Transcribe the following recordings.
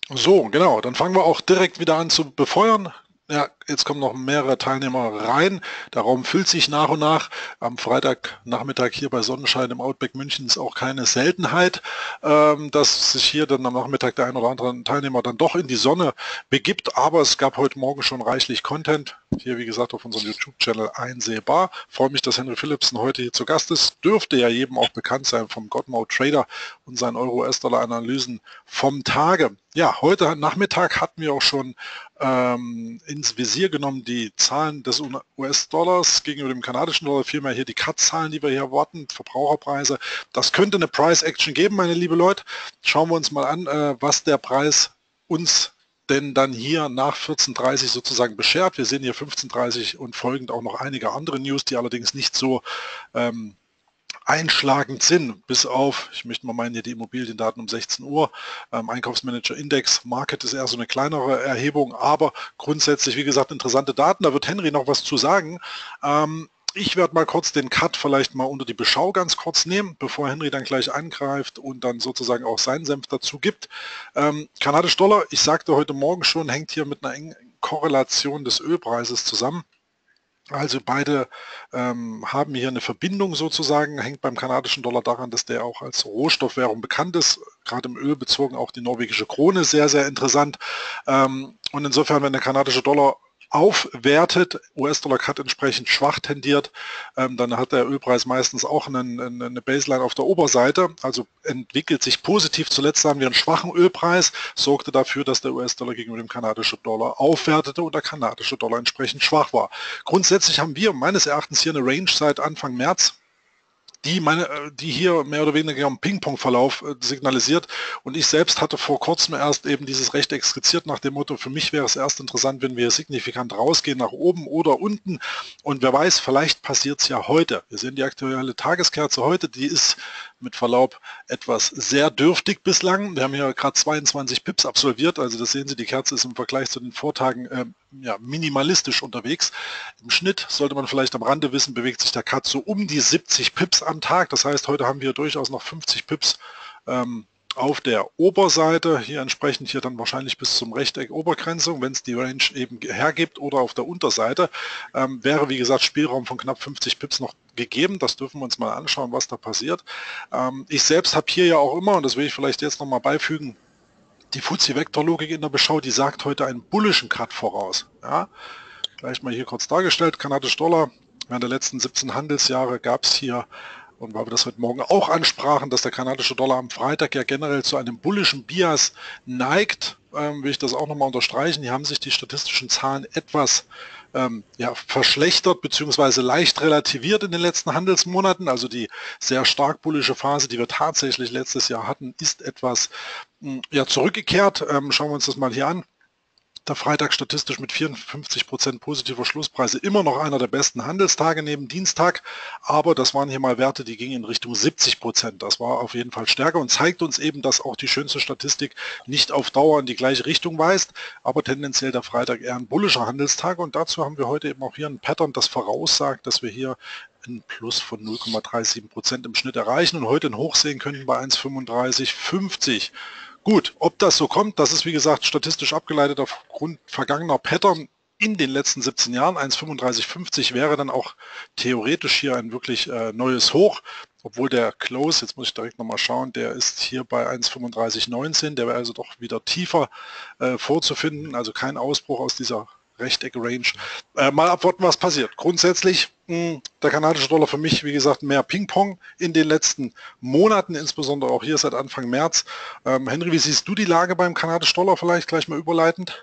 So, genau. Dann fangen wir auch direkt wieder an zu befeuern. Ja, jetzt kommen noch mehrere Teilnehmer rein. Der Raum füllt sich nach und nach. Am Freitagnachmittag hier bei Sonnenschein im Outback München ist auch keine Seltenheit, dass sich hier dann am Nachmittag der ein oder andere Teilnehmer dann doch in die Sonne begibt. Aber es gab heute Morgen schon reichlich Content. Hier, wie gesagt, auf unserem YouTube-Channel einsehbar. Freue mich, dass Henry Philipsen heute hier zu Gast ist. Dürfte ja jedem auch bekannt sein vom Godmode Trader und seinen Euro-US-Dollar-Analysen vom Tage. Ja, heute Nachmittag hatten wir auch schon ins Visier genommen die Zahlen des US-Dollars gegenüber dem kanadischen Dollar, vielmehr hier die CAD-Zahlen, die wir hier erwarten, Verbraucherpreise. Das könnte eine Price-Action geben, meine liebe Leute. Schauen wir uns mal an, was der Preis uns denn dann hier nach 14.30 sozusagen beschert. Wir sehen hier 15.30 und folgend auch noch einige andere News, die allerdings nicht so einschlagend sind, bis auf, ich möchte mal meinen, hier die Immobiliendaten um 16 Uhr, Einkaufsmanager Index, Market ist eher so eine kleinere Erhebung, aber grundsätzlich, wie gesagt, interessante Daten, da wird Henry noch was zu sagen. Ich werde mal kurz den Cut vielleicht mal unter die Beschau ganz kurz nehmen, bevor Henry dann gleich angreift und dann sozusagen auch seinen Senf dazu gibt. Kanadisch Dollar, ich sagte heute Morgen schon, hängt hier mit einer engen Korrelation des Ölpreises zusammen. Also beide haben hier eine Verbindung sozusagen, hängt beim kanadischen Dollar daran, dass der auch als Rohstoffwährung bekannt ist, gerade im Öl bezogen auch die norwegische Krone, sehr, sehr interessant. Und insofern, wenn der kanadische Dollar aufwertet, US-Dollar-Cut entsprechend schwach tendiert, dann hat der Ölpreis meistens auch eine Baseline auf der Oberseite, also entwickelt sich positiv. Zuletzt haben wir einen schwachen Ölpreis, sorgte dafür, dass der US-Dollar gegenüber dem kanadischen Dollar aufwertete und der kanadische Dollar entsprechend schwach war. Grundsätzlich haben wir meines Erachtens hier eine Range seit Anfang März, die hier mehr oder weniger einen Ping-Pong-Verlauf signalisiert. Und ich selbst hatte vor kurzem erst eben dieses Rechteck skizziert nach dem Motto, für mich wäre es erst interessant, wenn wir signifikant rausgehen nach oben oder unten. Und wer weiß, vielleicht passiert es ja heute. Wir sehen die aktuelle Tageskerze heute, die ist mit Verlaub etwas sehr dürftig bislang. Wir haben hier gerade 22 Pips absolviert, also das sehen Sie, die Kerze ist im Vergleich zu den Vortagen ja, minimalistisch unterwegs. Im Schnitt, sollte man vielleicht am Rande wissen, bewegt sich der Cut so um die 70 Pips am Tag. Das heißt, heute haben wir durchaus noch 50 Pips auf der Oberseite, hier entsprechend hier dann wahrscheinlich bis zum Rechteck Obergrenze, wenn es die Range eben hergibt, oder auf der Unterseite, wäre wie gesagt Spielraum von knapp 50 Pips noch gegeben. Das dürfen wir uns mal anschauen, was da passiert. Ich selbst habe hier ja auch immer, und das will ich vielleicht jetzt nochmal beifügen, die FTSE-Vektorlogik in der Beschau, die sagt heute einen bullischen Cut voraus. Ja? Gleich mal hier kurz dargestellt, kanadischer Dollar. Während der letzten 17 Handelsjahre gab es hier, und weil wir das heute Morgen auch ansprachen, dass der kanadische Dollar am Freitag ja generell zu einem bullischen Bias neigt, will ich das auch nochmal unterstreichen. Hier haben sich die statistischen Zahlen etwas ja, verschlechtert bzw. leicht relativiert in den letzten Handelsmonaten. Also die sehr stark bullische Phase, die wir tatsächlich letztes Jahr hatten, ist etwas ja, zurückgekehrt. Schauen wir uns das mal hier an. Der Freitag statistisch mit 54% positiver Schlusspreise immer noch einer der besten Handelstage neben Dienstag, aber das waren hier mal Werte, die gingen in Richtung 70%. Das war auf jeden Fall stärker und zeigt uns eben, dass auch die schönste Statistik nicht auf Dauer in die gleiche Richtung weist, aber tendenziell der Freitag eher ein bullischer Handelstag, und dazu haben wir heute eben auch hier ein Pattern, das voraussagt, dass wir hier ein Plus von 0,37% im Schnitt erreichen und heute ein Hoch sehen könnten bei 1,3550. Gut, ob das so kommt, das ist wie gesagt statistisch abgeleitet aufgrund vergangener Pattern in den letzten 17 Jahren. 1,3550 wäre dann auch theoretisch hier ein wirklich neues Hoch, obwohl der Close, jetzt muss ich direkt nochmal schauen, der ist hier bei 1,3519, der wäre also doch wieder tiefer vorzufinden, also kein Ausbruch aus dieser Rechteck-Range. Mal abwarten, was passiert. Grundsätzlich der kanadische Dollar für mich, wie gesagt, mehr Ping-Pong in den letzten Monaten, insbesondere auch hier seit Anfang März. Henry, wie siehst du die Lage beim kanadischen Dollar vielleicht gleich mal überleitend?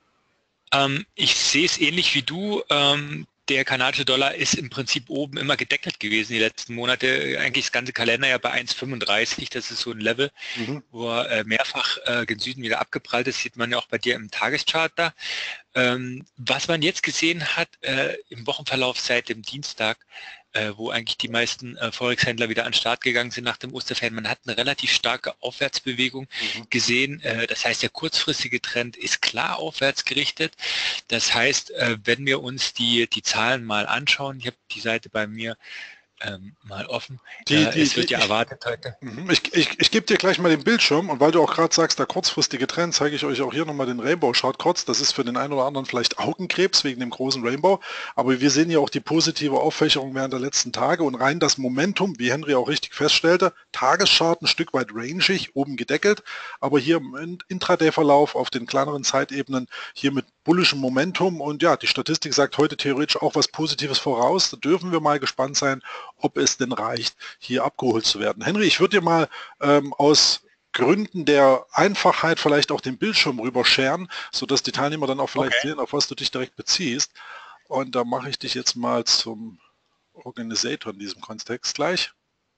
Ich sehe es ähnlich wie du. Der kanadische Dollar ist im Prinzip oben immer gedeckelt gewesen die letzten Monate. Eigentlich das ganze Kalenderjahr bei 1,35. Das ist so ein Level, wo er mehrfach gen Süden wieder abgeprallt ist. Sieht man ja auch bei dir im Tageschart da. Was man jetzt gesehen hat im Wochenverlauf seit dem Dienstag, wo eigentlich die meisten Forex-Händler wieder an den Start gegangen sind nach dem Osterferien. Man hat eine relativ starke Aufwärtsbewegung gesehen. Das heißt, der kurzfristige Trend ist klar aufwärts gerichtet. Das heißt, wenn wir uns die Zahlen mal anschauen, ich habe die Seite bei mir mal offen. Es wird ja erwartet heute. Ich gebe dir gleich mal den Bildschirm und weil du auch gerade sagst, der kurzfristige Trend, zeige ich euch auch hier nochmal den Rainbow Chart kurz. Das ist für den einen oder anderen vielleicht Augenkrebs wegen dem großen Rainbow, aber wir sehen hier auch die positive Auffächerung während der letzten Tage und rein das Momentum, wie Henry auch richtig feststellte, Tageschart ein Stück weit rangig, oben gedeckelt, aber hier im Intraday-Verlauf auf den kleineren Zeitebenen hier mit bullischem Momentum und ja, die Statistik sagt heute theoretisch auch was Positives voraus. Da dürfen wir mal gespannt sein, ob es denn reicht, hier abgeholt zu werden. Henry, ich würde dir mal aus Gründen der Einfachheit vielleicht auch den Bildschirm rüber scheren, sodass die Teilnehmer dann auch vielleicht sehen, auf was du dich direkt beziehst. Und da mache ich dich jetzt mal zum Organisator in diesem Kontext gleich.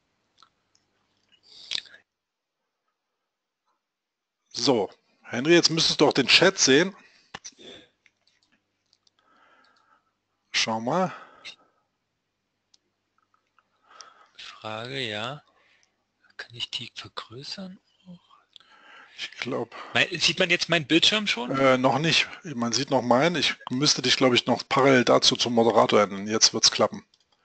So, Henry, jetzt müsstest du auch den Chat sehen. Schau mal. Frage, ja. Kann ich die vergrößern? Ich glaube. Sieht man jetzt meinen Bildschirm schon? Noch nicht. Man sieht noch meinen. Ich müsste dich, glaube ich, noch parallel dazu zum Moderator ändern. Jetzt wird es klappen.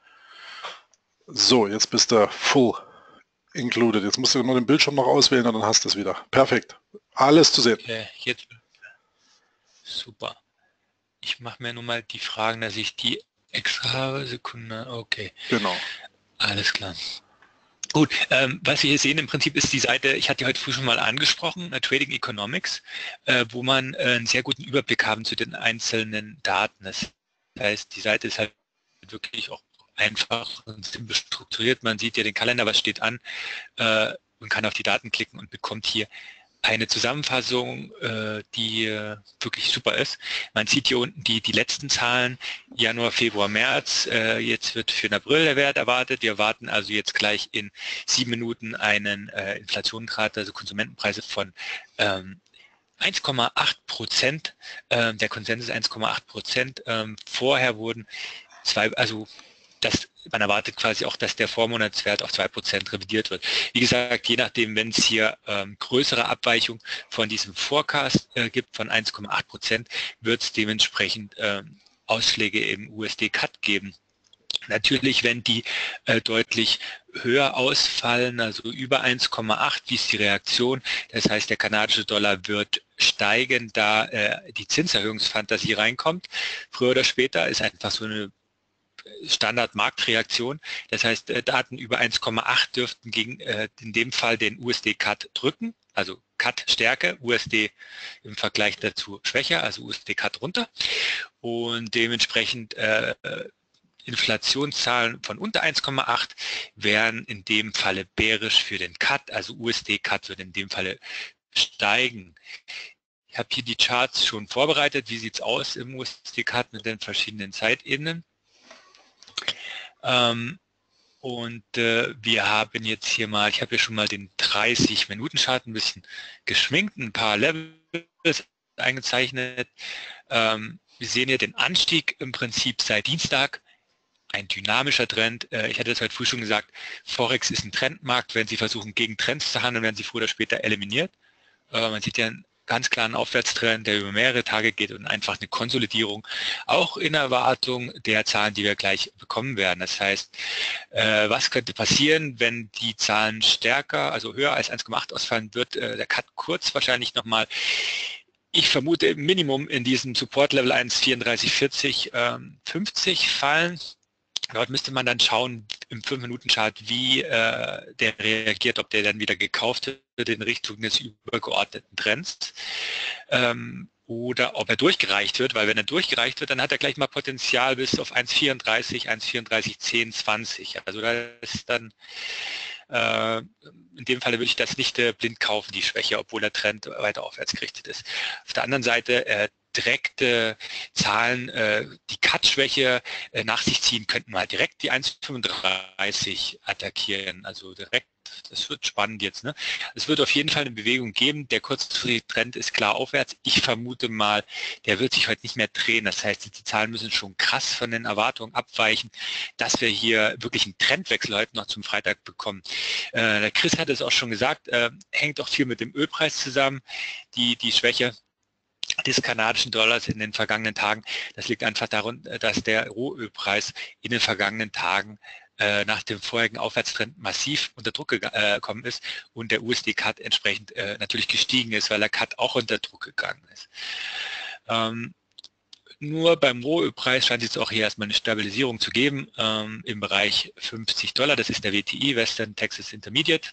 So, jetzt bist du full included. Jetzt musst du nur den Bildschirm noch auswählen und dann hast du es wieder. Perfekt. Alles zu sehen. Jetzt. Super. Ich mache mir nur mal die Fragen, dass ich die extra habe. Sekunde. Okay. Genau. Alles klar. Gut, was wir hier sehen im Prinzip ist die Seite, ich hatte die heute früh schon mal angesprochen, Trading Economics, wo man einen sehr guten Überblick haben zu den einzelnen Daten. Das heißt, die Seite ist halt wirklich auch einfach und simpel strukturiert. Man sieht ja den Kalender, was steht an, und kann auf die Daten klicken und bekommt hier eine Zusammenfassung, die wirklich super ist. Man sieht hier unten die letzten Zahlen, Januar, Februar, März. Jetzt wird für den April der Wert erwartet. Wir erwarten also jetzt gleich in 7 Minuten einen Inflationsrate, also Konsumentenpreise von 1,8%. Der Konsens ist 1,8%. Vorher wurden man erwartet quasi auch, dass der Vormonatswert auf 2% revidiert wird. Wie gesagt, je nachdem, wenn es hier größere Abweichung von diesem Forecast gibt von 1,8%, wird es dementsprechend Ausschläge im USD-Cut geben. Natürlich, wenn die deutlich höher ausfallen, also über 1,8, wie ist die Reaktion? Das heißt, der kanadische Dollar wird steigen, da die Zinserhöhungsfantasie reinkommt. Früher oder später ist einfach so eine Standard-Marktreaktion. Das heißt, Daten über 1,8 dürften gegen in dem Fall den USD-Cut drücken, also Cut-Stärke, USD im Vergleich dazu schwächer, also USD-Cut runter. Und dementsprechend Inflationszahlen von unter 1,8 wären in dem Falle bärisch für den Cut, also USD-Cut wird in dem Falle steigen. Ich habe hier die Charts schon vorbereitet. Wie sieht es aus im USD-Cut mit den verschiedenen Zeitebenen? Wir haben jetzt hier mal, ich habe hier schon mal den 30-Minuten-Chart ein bisschen geschminkt, ein paar Levels eingezeichnet. Wir sehen hier den Anstieg im Prinzip seit Dienstag, ein dynamischer Trend. Ich hatte das heute früh schon gesagt, Forex ist ein Trendmarkt. Wenn Sie versuchen, gegen Trends zu handeln, werden Sie früher oder später eliminiert. Man sieht ja einen ganz klaren Aufwärtstrend, der über mehrere Tage geht und einfach eine Konsolidierung, auch in Erwartung der Zahlen, die wir gleich bekommen werden. Das heißt, was könnte passieren, wenn die Zahlen stärker, also höher als 1,8 ausfallen, wird der Cut kurz wahrscheinlich nochmal, ich vermute im Minimum in diesem Support-Level 1,3440, 50 fallen. Dort müsste man dann schauen im 5-Minuten-Chart, wie der reagiert, ob der dann wieder gekauft wird in Richtung des übergeordneten Trends oder ob er durchgereicht wird, weil wenn er durchgereicht wird, dann hat er gleich mal Potenzial bis auf 1,34, 1,3410, 20. Also da ist dann in dem Falle würde ich das nicht blind kaufen, die Schwäche, obwohl der Trend weiter aufwärts gerichtet ist. Auf der anderen Seite direkte Zahlen, die Cut-Schwäche nach sich ziehen, könnten mal direkt die 1,35 attackieren. Also direkt, das wird spannend jetzt. Ne? Es wird auf jeden Fall eine Bewegung geben. Der kurzfristige Trend ist klar aufwärts. Ich vermute mal, der wird sich heute nicht mehr drehen. Das heißt, die Zahlen müssen schon krass von den Erwartungen abweichen, dass wir hier wirklich einen Trendwechsel heute noch zum Freitag bekommen. Der Chris hat es auch schon gesagt, hängt auch viel mit dem Ölpreis zusammen, die Schwäche des kanadischen Dollars in den vergangenen Tagen. Das liegt einfach daran, dass der Rohölpreis in den vergangenen Tagen nach dem vorherigen Aufwärtstrend massiv unter Druck gekommen ist und der USD-Cut entsprechend natürlich gestiegen ist, weil der Cut auch unter Druck gegangen ist. Nur beim Rohölpreis scheint es jetzt auch hier erstmal eine Stabilisierung zu geben im Bereich $50. Das ist der WTI, Western Texas Intermediate.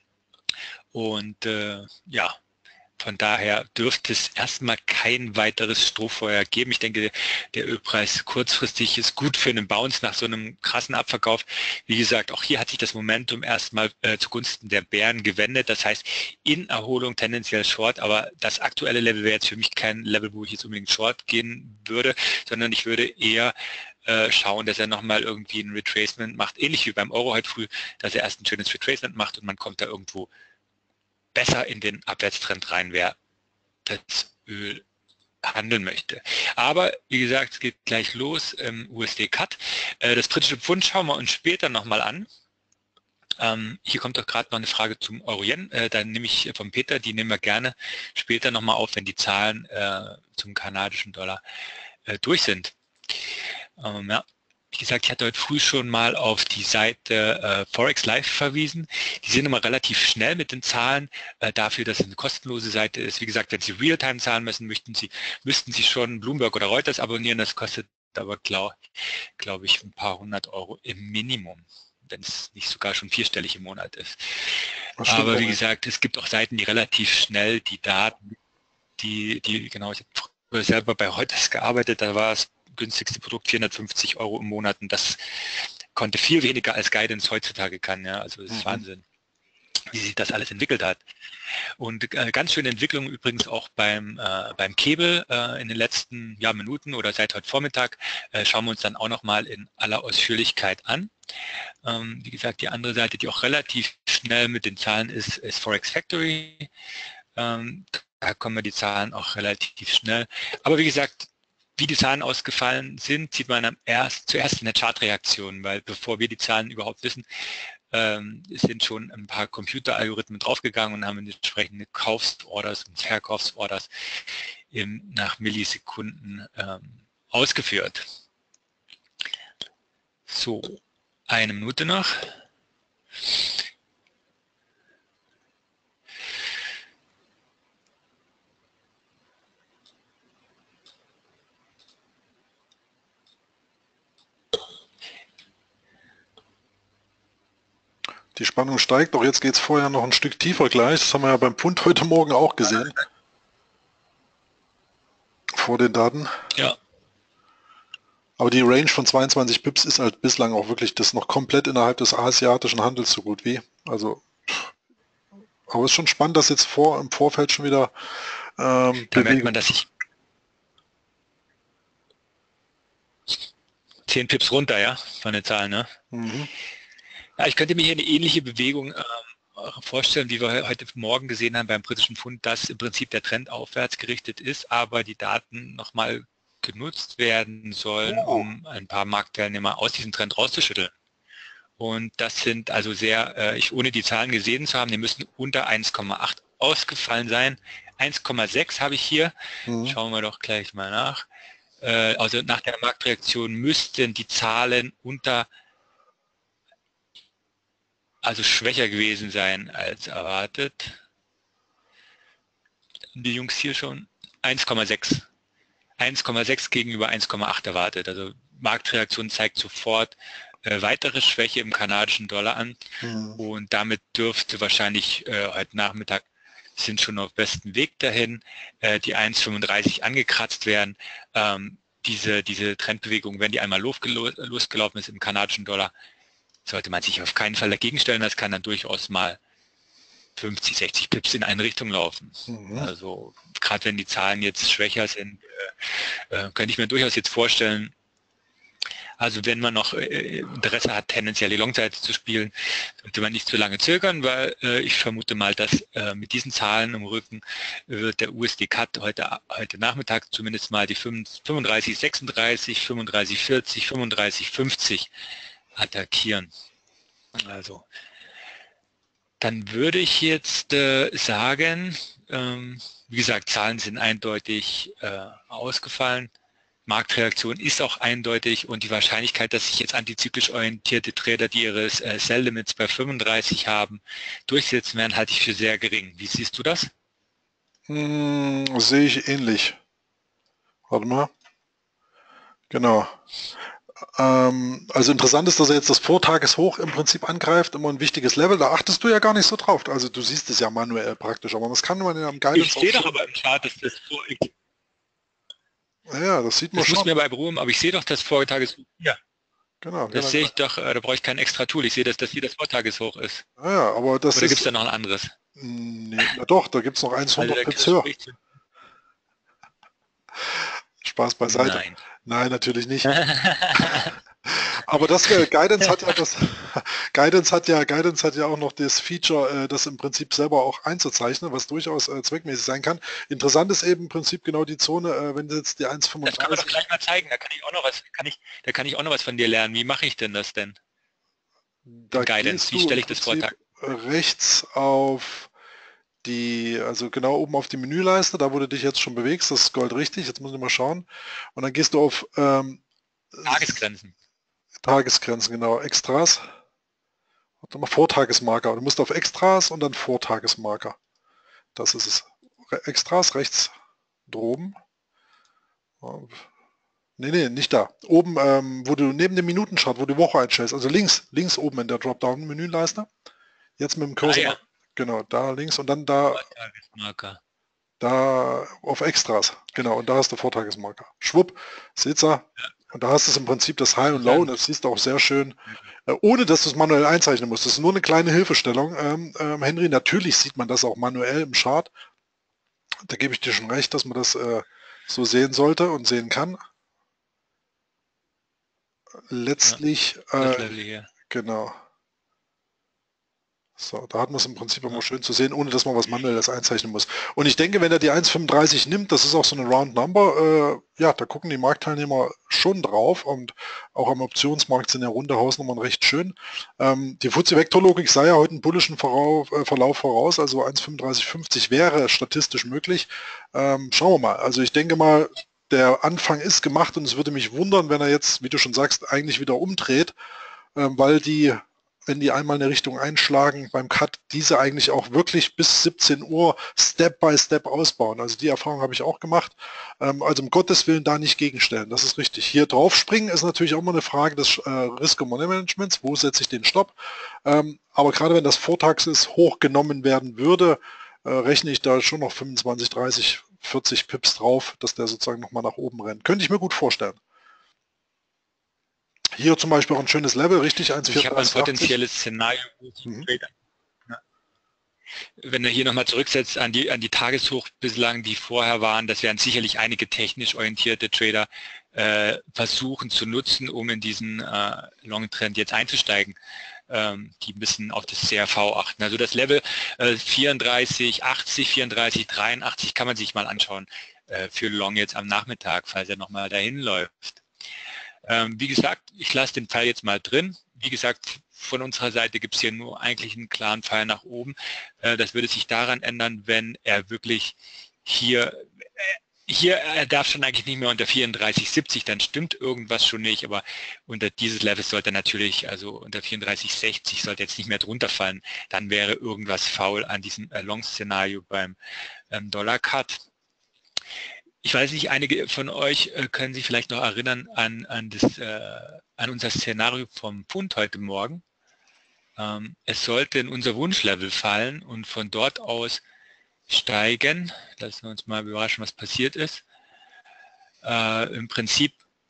Und ja, von daher dürfte es erstmal kein weiteres Strohfeuer geben. Ich denke, der Ölpreis kurzfristig ist gut für einen Bounce nach so einem krassen Abverkauf. Wie gesagt, auch hier hat sich das Momentum erstmal zugunsten der Bären gewendet. Das heißt, in Erholung tendenziell Short, aber das aktuelle Level wäre jetzt für mich kein Level, wo ich jetzt unbedingt Short gehen würde, sondern ich würde eher schauen, dass er nochmal irgendwie ein Retracement macht, ähnlich wie beim Euro heute früh, dass er erst ein schönes Retracement macht und man kommt da irgendwo besser in den Abwärtstrend rein, wer das Öl handeln möchte. Aber wie gesagt, es geht gleich los im USD-Cut. Das britische Pfund schauen wir uns später nochmal an. Hier kommt doch gerade noch eine Frage zum Euro-Yen. Da nehme ich von Peter, die nehmen wir gerne später nochmal auf, wenn die Zahlen zum kanadischen Dollar durch sind. Ja. Wie gesagt, ich hatte heute früh schon mal auf die Seite Forex Live verwiesen. Die sind immer relativ schnell mit den Zahlen, dafür, dass es eine kostenlose Seite ist. Wie gesagt, wenn Sie Realtime zahlen müssen, müssten Sie schon Bloomberg oder Reuters abonnieren. Das kostet aber, glaube ich, ein paar hundert Euro im Minimum, wenn es nicht sogar schon vierstellig im Monat ist. Aber wie gesagt, es gibt auch Seiten, die relativ schnell die Daten, genau, ich habe früher selber bei Reuters gearbeitet, da war es günstigste Produkt 450 Euro im Monat und das konnte viel weniger als Guidance heutzutage kann. Ja, also das ist Wahnsinn, wie sich das alles entwickelt hat. Und ganz schöne Entwicklung übrigens auch beim Cable in den letzten Minuten oder seit heute Vormittag. Schauen wir uns dann auch nochmal in aller Ausführlichkeit an. Wie gesagt, die andere Seite, die auch relativ schnell mit den Zahlen ist Forex Factory. Da kommen die Zahlen auch relativ schnell. Aber wie gesagt, wie die Zahlen ausgefallen sind, sieht man zuerst in der Chartreaktion, weil bevor wir die Zahlen überhaupt wissen, sind schon ein paar Computeralgorithmen draufgegangen und haben entsprechende Kaufsorders und Verkaufsorders nach Millisekunden ausgeführt. So, eine Minute noch. Die Spannung steigt, doch jetzt geht es vorher noch ein Stück tiefer gleich. Das haben wir ja beim Pfund heute Morgen auch gesehen. Vor den Daten. Ja. Aber die Range von 22 Pips ist halt bislang auch wirklich das noch komplett innerhalb des asiatischen Handels so gut wie. Also, aber es ist schon spannend, dass jetzt im Vorfeld schon wieder da merkt man, dass ich 10 Pips runter, ja, von den Zahlen, ne? Ja, ich könnte mir hier eine ähnliche Bewegung vorstellen, wie wir heute Morgen gesehen haben beim britischen Pfund, dass im Prinzip der Trend aufwärts gerichtet ist, aber die Daten nochmal genutzt werden sollen, um ein paar Marktteilnehmer aus diesem Trend rauszuschütteln. Und das sind also ohne die Zahlen gesehen zu haben, die müssen unter 1,8 ausgefallen sein. 1,6 habe ich hier. Schauen wir doch gleich mal nach. Also nach der Marktreaktion müssten die Zahlen schwächer gewesen sein als erwartet. Die Jungs hier schon 1,6. 1,6 gegenüber 1,8 erwartet. Also Marktreaktion zeigt sofort weitere Schwäche im kanadischen Dollar an. Und damit dürfte wahrscheinlich heute Nachmittag sind schon auf bestem Weg dahin, die 1,35 angekratzt werden. Diese Trendbewegung, wenn die einmal losgelaufen ist im kanadischen Dollar, sollte man sich auf keinen Fall dagegen stellen. Das kann dann durchaus mal 50, 60 Pips in eine Richtung laufen. Also gerade wenn die Zahlen jetzt schwächer sind, könnte ich mir durchaus jetzt vorstellen, also wenn man noch Interesse hat, tendenziell die Longseite zu spielen, sollte man nicht zu lange zögern, weil ich vermute mal, dass mit diesen Zahlen im Rücken wird der USD-Cut heute Nachmittag zumindest mal die 35,36, 35,40, 35,50 attackieren. Also dann würde ich jetzt sagen, wie gesagt, Zahlen sind eindeutig ausgefallen. Marktreaktion ist auch eindeutig und die Wahrscheinlichkeit, dass sich jetzt antizyklisch orientierte Trader, die ihre Sell-Limits bei 35 haben, durchsetzen werden, halte ich für sehr gering. Wie siehst du das? Sehe ich ähnlich. Warte mal. Genau. Also interessant ist, dass er jetzt das Vortageshoch im Prinzip angreift, immer ein wichtiges Level, da achtest du ja gar nicht so drauf. Also du siehst es ja manuell praktisch, aber das kann man ja am Guidance. Ich sehe doch aber im Chart, dass das ja, das sieht man das schon. muss mir bei beruhen, aber ich sehe doch das Vortageshoch. Ja, Genau. das sehe ich doch, da brauche ich kein extra Tool. Ich sehe, dass das hier das Vortageshoch ist. Ja, aber das Oder ist... gibt es da noch ein anderes? Nee, na doch, da gibt es noch 100 Pips höher. Spaß beiseite. Nein. Nein, natürlich nicht. Aber das Guidance hat ja Guidance hat ja auch noch das Feature, das im Prinzip selber auch einzuzeichnen, was durchaus zweckmäßig sein kann. Interessant ist eben im Prinzip genau die Zone, wenn du jetzt die 1,35... Das kann man doch gleich mal zeigen, da kann ich auch noch was von dir lernen. Wie mache ich denn das denn? Da Guidance, wie stelle ich das vor? Rechts auf die, also genau oben auf die Menüleiste, da wo du dich jetzt schon bewegst, das scrollt richtig, jetzt muss ich mal schauen. Und dann gehst du auf Tagesgrenzen. Tagesgrenzen, genau, Extras. Warte mal, Vortagesmarker. Du musst auf Extras und dann Vortagesmarker. Das ist es. Extras rechts droben. Nee, nicht da. Oben, wo du neben dem Minutenchart, wo du die Woche einstellst, also links oben in der Dropdown-Menüleiste. Jetzt mit dem Cursor. Ja. Genau, da links und dann da auf Extras, genau, und da hast du Vortagesmarker. Schwupp, seht ihr, und da hast du es im Prinzip das High und Low, und das siehst du auch sehr schön, ohne dass du es manuell einzeichnen musst. Das ist nur eine kleine Hilfestellung. Henry, natürlich sieht man das auch manuell im Chart. Da gebe ich dir schon recht, dass man das so sehen sollte und sehen kann. Letztlich, genau. So, da hat man es im Prinzip immer schön zu sehen, ohne dass man was manuelles einzeichnen muss. Und ich denke, wenn er die 1,35 nimmt, das ist auch so eine Round Number, ja, da gucken die Marktteilnehmer schon drauf, und auch am Optionsmarkt sind ja runde Hausnummern recht schön. Die FTSE-Vektorlogik sah ja heute einen bullischen Verlauf voraus, also 1,3550 wäre statistisch möglich. Schauen wir mal. Also ich denke mal, der Anfang ist gemacht, und es würde mich wundern, wenn er jetzt, wie du schon sagst, eigentlich wieder umdreht, weil wenn die einmal eine Richtung einschlagen beim Cut, diese eigentlich auch wirklich bis 17 Uhr Step by Step ausbauen. Also die Erfahrung habe ich auch gemacht. Also um Gottes Willen da nicht gegenstellen, das ist richtig. Hier drauf springen ist natürlich auch mal eine Frage des Risk- und Money-Managements. Wo setze ich den Stopp? Aber gerade wenn das vortags ist, hochgenommen werden würde, rechne ich da schon noch 25, 30, 40 Pips drauf, dass der sozusagen nochmal nach oben rennt. Könnte ich mir gut vorstellen. Hier zum Beispiel auch ein schönes Level, richtig, 1,480. Ich habe ein potenzielles Szenario, wenn er hier nochmal zurücksetzt an die Tageshoch bislang, die vorher waren, das werden sicherlich einige technisch orientierte Trader versuchen zu nutzen, um in diesen Long-Trend jetzt einzusteigen, die ein bisschen auf das CRV achten. Also das Level 34,80, 34,83 kann man sich mal anschauen für Long jetzt am Nachmittag, falls er nochmal dahin läuft. Wie gesagt, ich lasse den Pfeil jetzt mal drin. Wie gesagt, von unserer Seite gibt es hier nur eigentlich einen klaren Pfeil nach oben. Das würde sich daran ändern, wenn er wirklich hier, er darf schon eigentlich nicht mehr unter 34,70, dann stimmt irgendwas schon nicht, aber unter dieses Level sollte natürlich, also unter 34,60 sollte jetzt nicht mehr drunter fallen, dann wäre irgendwas faul an diesem Long-Szenario beim Dollar-Cut. Ich weiß nicht, einige von euch können sich vielleicht noch erinnern an unser Szenario vom Pfund heute Morgen. Es sollte in unser Wunschlevel fallen und von dort aus steigen. Lassen wir uns mal überraschen, was passiert ist. Im Prinzip,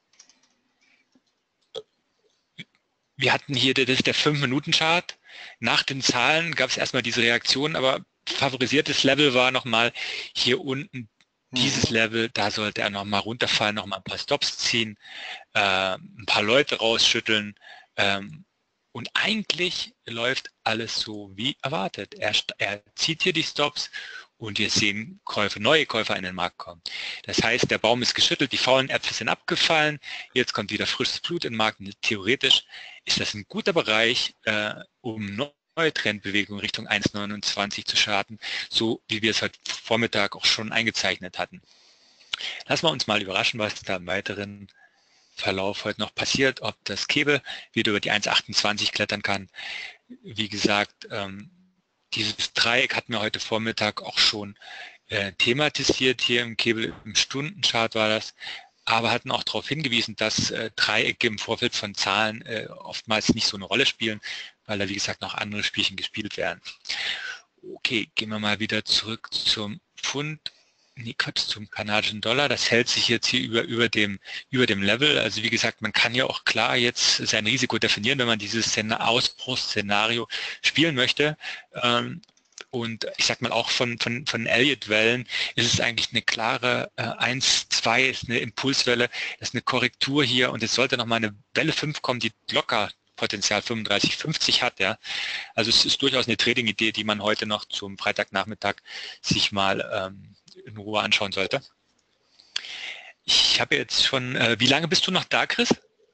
wir hatten hier, das ist der 5-Minuten-Chart. Nach den Zahlen gab es erstmal diese Reaktion, aber favorisiertes Level war nochmal hier unten dieses Level, da sollte er nochmal runterfallen, nochmal ein paar Stops ziehen, ein paar Leute rausschütteln und eigentlich läuft alles so wie erwartet. Er zieht hier die Stops und wir sehen neue Käufer in den Markt kommen. Das heißt, der Baum ist geschüttelt, die faulen Äpfel sind abgefallen, jetzt kommt wieder frisches Blut in den Markt. Theoretisch ist das ein guter Bereich, um neue Trendbewegung Richtung 1,29 zu starten, so wie wir es heute Vormittag auch schon eingezeichnet hatten. Lassen wir uns mal überraschen, was da im weiteren Verlauf heute noch passiert, ob das Cable wieder über die 1,28 klettern kann. Wie gesagt, dieses Dreieck hatten wir heute Vormittag auch schon thematisiert, hier im Cable, im Stundenchart war das, aber hatten auch darauf hingewiesen, dass Dreiecke im Vorfeld von Zahlen oftmals nicht so eine Rolle spielen, weil da wie gesagt noch andere Spielchen gespielt werden. Okay, gehen wir mal wieder zurück zum Pfund. Zum kanadischen Dollar. Das hält sich jetzt hier über dem Level. Also wie gesagt, man kann ja auch klar jetzt sein Risiko definieren, wenn man dieses Ausbruchsszenario spielen möchte. Und ich sag mal auch von Elliott-Wellen ist es eigentlich eine klare 1, 2 ist eine Impulswelle, das ist eine Korrektur hier und es sollte nochmal eine Welle 5 kommen, die locker Potenzial 35, 50 hat. Ja. Also es ist durchaus eine Trading-Idee, die man heute noch zum Freitagnachmittag sich mal in Ruhe anschauen sollte. Ich habe jetzt schon, wie lange bist du noch da, Chris?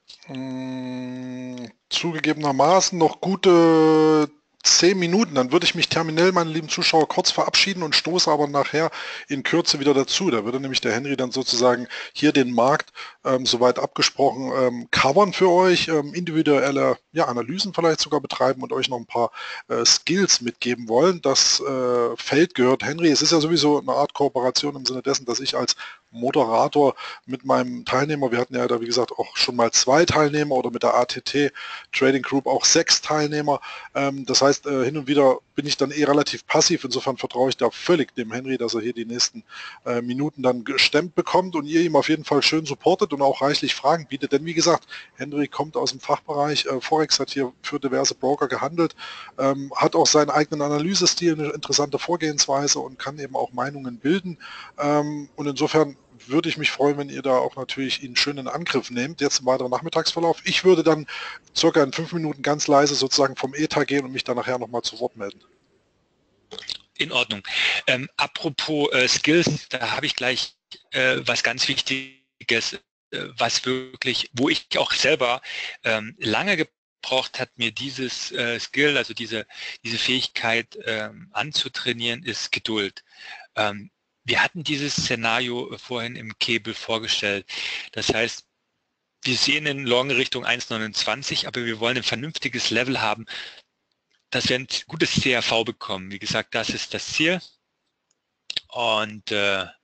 Zugegebenermaßen noch gute 10 Minuten, dann würde ich mich terminell, meine lieben Zuschauer, kurz verabschieden und stoße aber nachher in Kürze wieder dazu. Da würde nämlich der Henry dann sozusagen hier den Markt soweit abgesprochen covern für euch, individuelle Analysen vielleicht sogar betreiben und euch noch ein paar Skills mitgeben wollen. Das Feld gehört Henry. Es ist ja sowieso eine Art Kooperation im Sinne dessen, dass ich als Moderator mit meinem Teilnehmer, wir hatten ja da wie gesagt auch schon mal 2 Teilnehmer oder mit der ATT Trading Group auch 6 Teilnehmer. Das heißt, hin und wieder bin ich dann relativ passiv. Insofern vertraue ich da völlig dem Henry, dass er hier die nächsten Minuten dann gestemmt bekommt und ihr ihm auf jeden Fall schön supportet und auch reichlich Fragen bietet. Denn wie gesagt, Henry kommt aus dem Fachbereich. Forex hat hier für diverse Broker gehandelt, hat auch seinen eigenen Analysestil, eine interessante Vorgehensweise und kann eben auch Meinungen bilden. Und insofern würde ich mich freuen, wenn ihr da auch natürlich ihn schön in Angriff nehmt, jetzt im weiteren Nachmittagsverlauf. Ich würde dann circa in 5 Minuten ganz leise sozusagen vom ETA gehen und mich dann nachher nochmal zu Wort melden. In Ordnung. Apropos Skills, da habe ich gleich was ganz Wichtiges, was wirklich, wo ich auch selber lange gebraucht hat, mir dieses Skill, also diese Fähigkeit anzutrainieren, ist Geduld. Wir hatten dieses Szenario vorhin im Cable vorgestellt. Das heißt, wir sehen in Long Richtung 1,29, aber wir wollen ein vernünftiges Level haben, dass wir ein gutes CRV bekommen. Wie gesagt, das ist das Ziel. Und